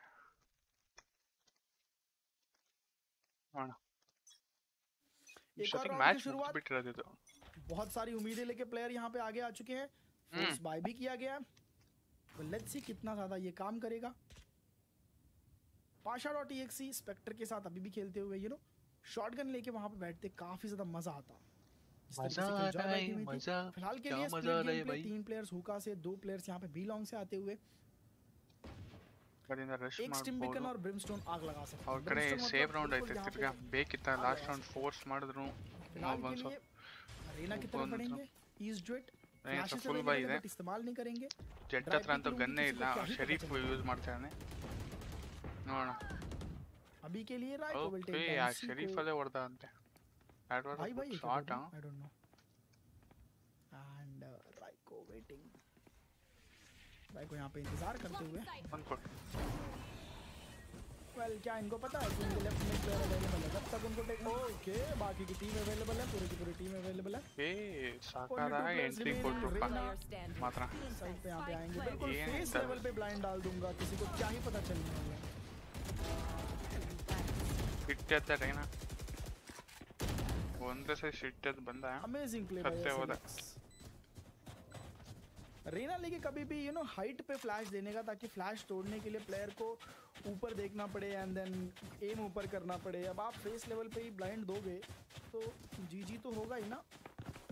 ಮಾಡೋಣ। ಇಷ್ಟೊತ್ತಿಗೆ ಮ್ಯಾಚ್ ಬಿಟ್ಟಿರೋದು ಇದು। बहुत सारी उम्मीदें लेके प्लेयर यहाँ पे आगे आ चुके हैं, फोर्स बाय भी किया गया। लेट्स सी कितना ज्यादा ये काम करेगा। Pasha.exe स्पेक्टर के साथ अभी भी खेलते हुए, यू नो शॉटगन लेके वहां पे बैठते काफी ज्यादा मजा आता। फिलहाल के लिए split game play, 3 players hookah से, 2 प्लेयर्स यहाँ पे बी लॉन्ग से आते हुए। एक स्टिम बिकन और ब्रिमस्टोन आग लगा सकते हैं। ಅವ್ರ ಕಡೆ ಸೇವ್ ರೌಂಡ್ ಐತೆ, ತಿರ್ಗಾ ಬೇಕಿತ್ತ ಲಾಸ್ಟ್ ರೌಂಡ್ ಫೋರ್ಸ್ ಮಾಡಿದ್ರು। रेना की तरफ बढ़ेंगे, ईस्ट जेट ಫುಲ್ ಬೈ ಇದೆ, इस्तेमाल नहीं करेंगे। ಜೆಟ್ ಹತ್ರ ಅಂತ ಗನ್ನೇ ಇಲ್ಲ, ಶರೀಫ್ ಯೂಸ್ ಮಾಡ್ತಾನೆ ನೋಡೋಣ। अभी के लिए राइको विल टेक ಓಕೆ ಆ ಶರೀಫ್ ಅದೇ ಹೊಡೆದ ಅಂತೆ, भाई भाई shot I don't know. And Raiko waiting, Raiko यहाँ पे इंतजार करते हुए। वेल क्या इनको पता है कि इनके लेफ्ट में प्लेयर अवेलेबल है, जब तक उनको टेक ओके बाकी की टीम अवेलेबल है, पूरी की पूरी टीम अवेलेबल है। ए साकारा एंट्री ಕೊಟ್ರಪ್ಪ ಮಾತ್ರ साइड पे यहाँ पे आएंगे, बिल्कुल फेस लेवल पे ब्लाइंड डाल दूंगा, किसी को क्या ही पता चलने वाला है। ಹಿಟ್ಟೆತ್ತ ರೇನಾ ಒಂದೇ ಸೈ ಶಿಟ್ಟೆದ್ ಬಂದ, अमेजिंग प्ले ಸತ್ಯ ಹೋದ। रेना लेके कभी भी यू नो हाइट पे फ्लैश देने का, ताकि फ्लैश तोड़ने के लिए प्लेयर को ऊपर देखना पड़े एंड देन एम ऊपर करना पड़े। अब आप फेस लेवल पे ही ब्लाइंड दोगे तो जीजी तो होगा ही ना।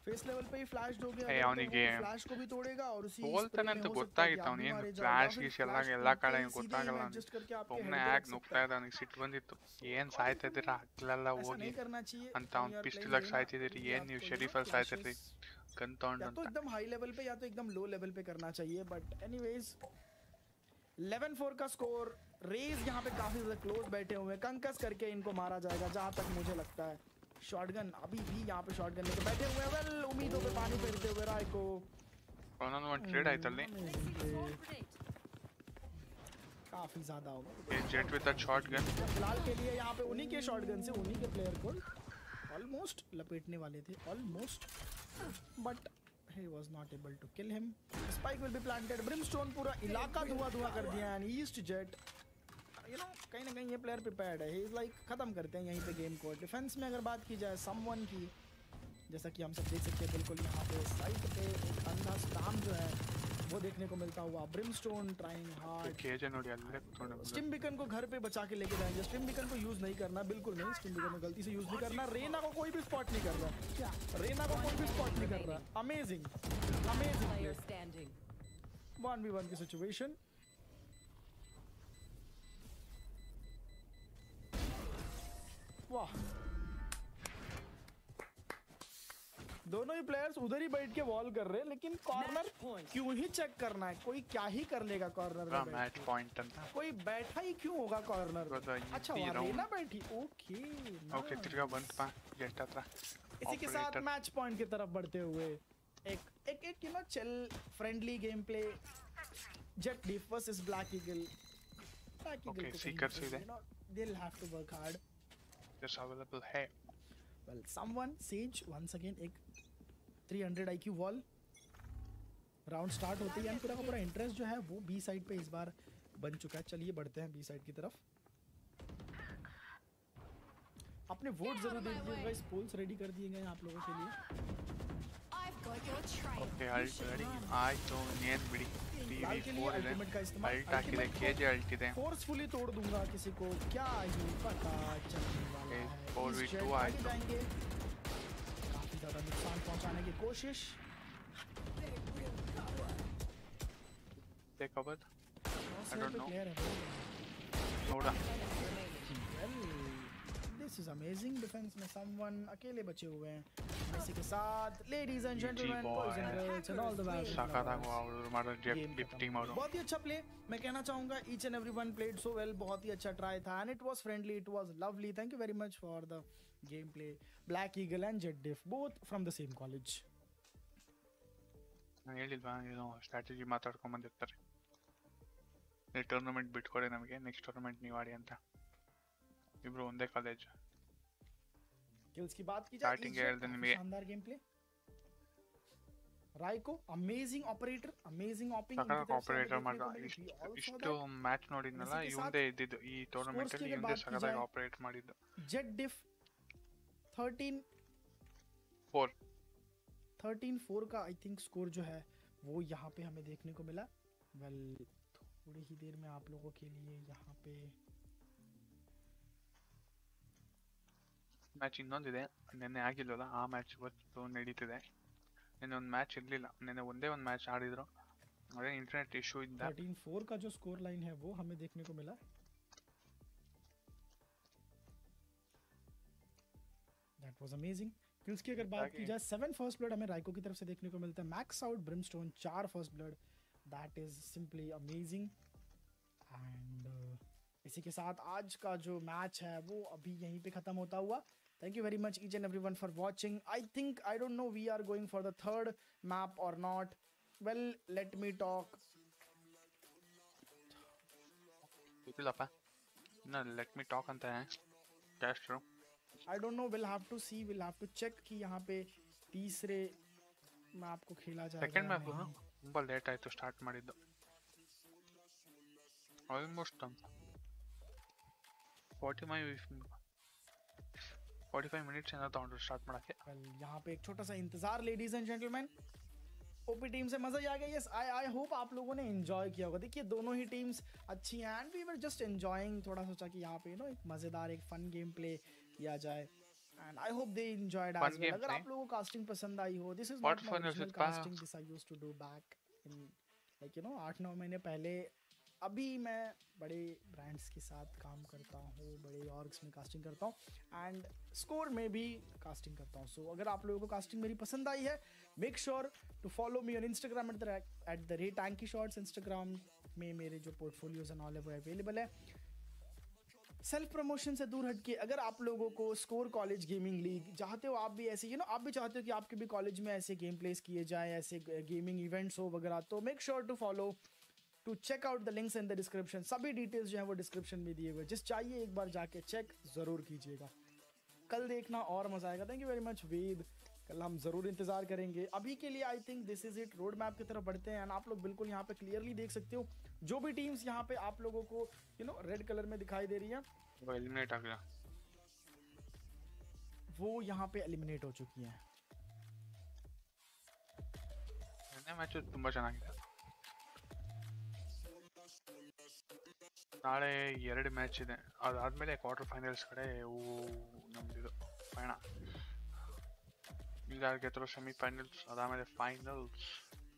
फेस लेवल पे ही फ्लैश हो गया ಏ अगर ಅವನಿಗೆ तो वो फ्लैश को भी तोड़ेगा और उसी बोलताನೆ स्प्रे में ಅಂತ हो सकता है कि ಗೊತ್ತಾಗಿತ್ತು आप भी ಅವನೇನು मारे जाओ या ಫ್ಲಾಶ್ फिर ಗೀಶ್ ಎಲ್ಲ फ्लैश ಎಲ್ಲ तुरंत ಕಡೆ ही सीधे ಗೊತ್ತಾಗಲ್ಲ ही ಅವನಿಗೆ एडजस्ट करके आपके ಸುಮ್ಮನೆ हेड पे ಯಾಕೆ रख ನುಗ್ತಾ सकता है ಇದ್ದ ಅವನಿಗೆ ಸಿಟ್ಟು ಬಂದಿತ್ತು ಏನ್ ಸಾಯ್ತಾ ಇದ್ದೀರಾ ಹಗ್ಲೆಲ್ಲ ऐसा ಹೋಗಿ नहीं करना चाहिए ಅಂತ when ಅವ್ನು you are ಪಿಸ್ಟಲ್ playing ಆಗಿ Reyna, ಸಾಯ್ತಿದ್ದೀರಿ क्योंकि ಏನ್ ನೀವು आपको ಶರೀಫ್ ಅಲ್ಲಿ ಸಾಯ್ತಿದ್ರಿ ಗನ್ ತಗೊಂಡು या तो ಅಂತ एकदम हाई लेवल पे या तो एकदम लो लेवल पे करना चाहिए बट एनीवेज 11-4 का स्कोर रेज यहाँ पे काफी ज्यादा क्लोज बैठे हुए हैं कंकस करके इनको मारा जाएगा जहां तक मुझे लगता है शॉटगन अभी भी यहाँ पे शॉटगन लेके बैठे हुए हैं वेल उम्मीदों पे पानी फेरते हुए राय को ಒಂದೊಂದು ಒಂದು ಟ್ರೇಡ್ ಆಯ್ತಲ್ಲಿ Let's see the score predict. काफी ज्यादा होगा जेट विद दैट शॉटगन फिलहाल के लिए यहाँ पे उन्हीं के शॉटगन से उन्हीं के प्लेयर को ऑलमोस्ट लपेटने वाले थे almost but he was not able to kill him. Spike will be planted. Brimstone पूरा इलाका धुआं कर दिया and East Jet you know कहीं ना कहीं ये प्लेयर प्रिपेयर्ड है. He is like खत्म करते हैं यहीं पे गेम को. डिफेंस में अगर बात की जाए समवन की जैसा कि हम सब देख सकते हैं बिल्कुल यहाँ पे साइड पे एक अंधा स्टाम जो है वो देखने को मिलता हुआ. Brimstone trying hard. केजे ನೋಡಿ ಅಲ್ಲೇ ಕೂತ್ಕೊಂಡು स्टिम बिकन को घर पे बचा के लेके जाएंगे. स्टिम बिकन को यूज नहीं करना बिल्कुल नहीं. स्टिम बिकन को गलती से यूज नहीं करना. रेना को कोई भी स्पॉट नहीं कर रहा. रेना को कोई भी स्पॉट नहीं कर रहा. Amazing amazing Player standing. 1v1 की सिचुएशन. वाह दोनों ही प्लेयर्स उधर ही बैठ के वॉल कर रहे हैं लेकिन कॉर्नर क्यों ही चेक करना है. कोई क्या ही कर लेगा कॉर्नर में बैठ ಮ್ಯಾಚ್ ಪಾಯಿಂಟ್ ಅಂತ के? कोई बैठा ही क्यों होगा कॉर्नर में? ಗೊತ್ತಾ, अच्छा ಈ वहाँ round- रेना बैठी. ओके ಓಕೆ ತಿರ್ಗಾ ಬಂತಪ್ಪ ಜೆಟ್ ಹತ್ರ इसी के साथ Operator. मैच पॉइंट की तरफ बढ़ते हुए एक एक एक you know chill friendly game play. Jett diff versus Black Eagle. Black Okay, Eagle Seekers ಇದೆ. They will have to work hard. Just available है well someone Sage once again एक 300 IQ वॉल. राउंड स्टार्ट होते ही पूरा का पूरा interest जो है वो बी साइड पे इस बार बन चुका है. चलिए बढ़ते हैं बी साइड की तरफ. अपने वोट जरूर दे दीजिएगा. इस पोल्स रेडी कर दिए गए हैं आप लोगों के लिए. I've got your trail. Okay You ult should ready run. ಆಯ್ತು ಇನ್ನೇನು ಬಿಡಿ फिलहाल के लिए TV4 ಇದೆ अल्टीमेट का इस्तेमाल. ಅಲ್ಟ್ ಹಾಕಿದೆ ಕೆಜೆ ಅಲ್ಟ್ ಇದೆ फोर्सफुली तोड़ दूंगा किसी को क्या ही पता चलने वाला है. 4v2 इस jet आगे आए तो। जाएंगे. काफी ज्यादा नुकसान पहुंचाने की कोशिश. Take over I don't know. Player है. ನೋಡ Well, this is amazing. Defence में समवन अकेले बचे हुए हैं. इसी के साथ ladies and gentleman boy. Boys and girls and all the ಸಾಕಾದಾಗ ಅವರು ಮಾಡೋ ಗಿಫ್ಟ್ ಟೀಮ್ ಅವರು बहुत ही अच्छा प्ले. मैं कहना चाहूंगा each and everyone played so well. बहुत ही अच्छा ट्राई था and it was friendly. It was lovely. Thank you very much for the game play. Black Eagle and Jett diff both from the same college. ನಾನು ಹೇಳಿಲ್ವಾ ಏನೋ strategy ಮಾತಾಡ್ಕೊಂಡ್ ಬಂದಿರ್ತಾರೆ ಈ tournament ಬಿಟ್ಕೊಡಿ ನಮಗೆ ನೆಕ್ಸ್ಟ್ ಟೂರ್ನಮೆಂಟ್ ನೀವು ಆಡಿ ಅಂತ ಇಬ್ರು ಒಂದೇ ಕಾಲೇಜ್ किल्स की बात की जाए Starting East Jet, ಹೇಳ್ದೆ काफी ನಿಮಗೆ. शानदार game play. Raiko amazing operator amazing opping. ಸಕಾಲ ಆಪರೇಟರ್ ಮಾಡ್ದ ಇಷ್ಟು ಮ್ಯಾಚ್ ನೋಡಿದ್ನಲ್ಲ इसी के ಇವಂದೇ ಇದ್ದಿದ್ದು ಈ ಟೂರ್ನಮೆಂಟ್ ಅಲ್ಲಿ की अगर ಇವಂದೇ बात की ಸಕಾಲಾಗಿ जाए- ಆಪರೇಟ್ ಮಾಡಿದ್ದು जेट डिफ 13-4 का आई थिंक स्कोर जो है वो यहाँ पे हमें देखने को मिला. वेल थोड़ी ही देर में आप लोगों के लिए यहाँ पे ಮ್ಯಾಚ್ ಇನ್ನೊಂದಿದೆ ನಿನ್ನೆ ಆಗಿಲ್ವಲ್ಲ ಆ ಮ್ಯಾಚ್ ಇವತ್ತು ನಡೀತಿದೆ. ನಿನ್ನೆ ಒಂದು ಮ್ಯಾಚ್ ಇರಲಿಲ್ಲ, ನಿನ್ನೆ ಒಂದೇ ಒಂದು ಮ್ಯಾಚ್ ಆಡಿದ್ರು. ಅದೇ ಇಂಟರ್ನೆಟ್ ಇಶ್ಯೂ ಇದ್ದ 13-4 का जो स्कोर लाइन है वो हमें देखने को मिला. That was amazing. किल्स की अगर बात की जाए 7 फर्स्ट ब्लड हमें राइको की तरफ से देखने को मिलता है. Max out Brimstone 4 first blood. That is simply amazing. And इसी के साथ आज का जो मैच है वो अभी यहीं पे खत्म होता हुआ. Thank you very much each and everyone for watching. I think I don't know we are going for the third map और not. Well let me talk. ಗೊತ್ತಿಲ್ಲಪ್ಪ ಇನ್ನು ಲೆಟ್ ಮಿ ಟಾಕ್ ಅಂತ ಕ್ಯಾಸ್ಟ್ರು I don't know. We'll have to see. We'll have to check कि यहाँ पे तीसरे map को खेला जाएगा. ಸೆಕೆಂಡ್ ಮ್ಯಾಪ್ या नहीं. ತುಂಬ ಲೇಟ್ ಆಯಿತು ಸ್ಟಾರ್ಟ್ ಮಾಡಿದ್ದು. ಆಲ್ಮೋಸ್ಟ್ 45 ಮಿನಿಟ್ಸ್ ಏನೋ ತಗೊಂಡ್ರು ಸ್ಟಾರ್ಟ್ ಮಾಡೋಕ್ಕೆ. Well, यहाँ पे एक छोटा सा इंतजार ladies and gentleman. OP team से मजा ही आ गया. यस आई होप आप लोगों ने एंजॉय किया होगा. देखिए दोनों ही टीम्स अच्छी हैं and we were just enjoying. थोड़ा सोचा कि यहाँ पे एक मज़ेदार एक फन गेम प्ले किया जाए. and I hope they enjoyed Fun as well. games, अगर नहीं? आप लोगों को casting पसंद आई हो, this is not my Quarterfinals original with Pa. casting. This I used to do back in like 8-9 महीने पहले. अभी मैं बड़े ब्रांड्स के साथ काम करता हूँ, बड़े ऑर्ग्स में कास्टिंग करता हूँ एंड स्कोर में भी कास्टिंग करता हूँ. सो अगर आप लोगों को कास्टिंग मेरी पसंद आई है, make sure to follow me on Instagram @the Tanky Shots. Instagram में मेरे जो पोर्टफोलियोज एंड ऑल है वो अवेलेबल है. सेल्फ प्रमोशन से दूर हटके अगर आप लोगों को स्कोर कॉलेज गेमिंग लीग चाहते हो, आप भी ऐसे आप भी चाहते हो कि आपके भी कॉलेज में ऐसे गेम प्लेस किए जाएं, ऐसे गेमिंग इवेंट्स हो वगैरह, तो make sure to follow to check out the links in the description. सभी डिटेल्स जो है वो डिस्क्रिप्शन में दिए हुए, जिस चाहिए एक बार जाके चेक ज़रूर कीजिएगा. कल देखना और मजा आएगा. Thank you very much Ved. कल हम ज़रूर इंतज़ार करेंगे. अभी के लिए I think this is it. Road map की तरफ बढ़ते हैं एंड आप लोग बिल्कुल यहाँ पे क्लियरली देख सकते हो जो भी टीम्स यहाँ पे आप लोगों को रेड कलर में दिखाई दे रही हैं वो एलिमिनेट आ गया. वो यहाँ पे एलिमिनेट हो चुकी हैं. ಮ್ಯಾಚ್ ತುಂಬಾ ಚೆನ್ನಾಗಿದೆ. ನಾಳೆ 2 ಮ್ಯಾಚ್ ಇದೆ. ಅದಾದ್ಮೇಲೆ ಕ್ವಾರ್ಟರ್ ಫೈನಲ್ಸ್ ಕಡೆ ನಮ್ದಿದು ಪಯಣ. ಈಗ ಗೆದ್ರು ಸೆಮಿ ಫೈನಲ್ಸ್, ಅದಾದ್ಮೇಲೆ finals.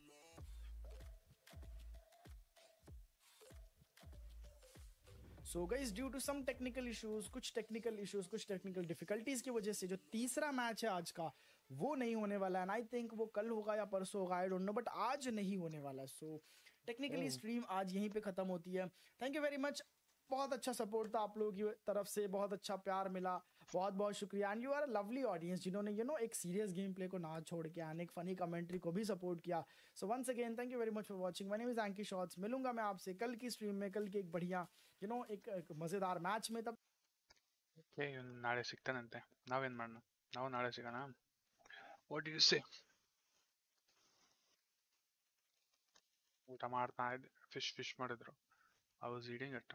So guys, due to some technical issues, कुछ टेक्निकल डिफिकल्टीज की वजह से जो तीसरा मैच है आज का वो नहीं होने वाला है. आई थिंक वो कल होगा या परसों होगा, आई डोंट नो, बट आज नहीं होने वाला. सो टेक्निकली स्ट्रीम आज यहीं पे खत्म होती है. Thank you very much. बहुत अच्छा सपोर्ट था आप लोगों की तरफ से, बहुत अच्छा प्यार मिला, बहुत बहुत शुक्रिया. And you are a lovely audience जिन्होंने एक सीरियस गेम प्ले को ना छोड़ के एंड एक फनी कमेंट्री को भी सपोर्ट किया. So once again thank you very much for watching. My name is Tanky Shots. मिलूंगा मैं आपसे कल की स्ट्रीम में, कल की एक बढ़िया एक मजेदार मैच में. तब ನಾಳೆ ಸಿಗ್ತಾನಂತೆ. ನಾವೇನ್ ಮಾಡೋಣ? ನಾವು ನಾಳೆ ಸಿಗೋಣ. What do you say? ಊಟ ಮಾಡ್ತಾ ಇದ್ದೆ. ಫಿಶ್ ಮಾಡಿದ್ರು. I was eating it.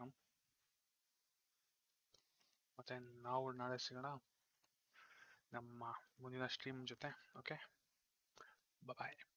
ಮತ್ತೆ ನಾವು ನಾಳೆ ಸಿಗೋಣ ನಮ್ಮ ಮುಂದಿನ ಸ್ಟ್ರೀಮ್ ಜೊತೆ. ಓಕೆ, ಬಾಯ್.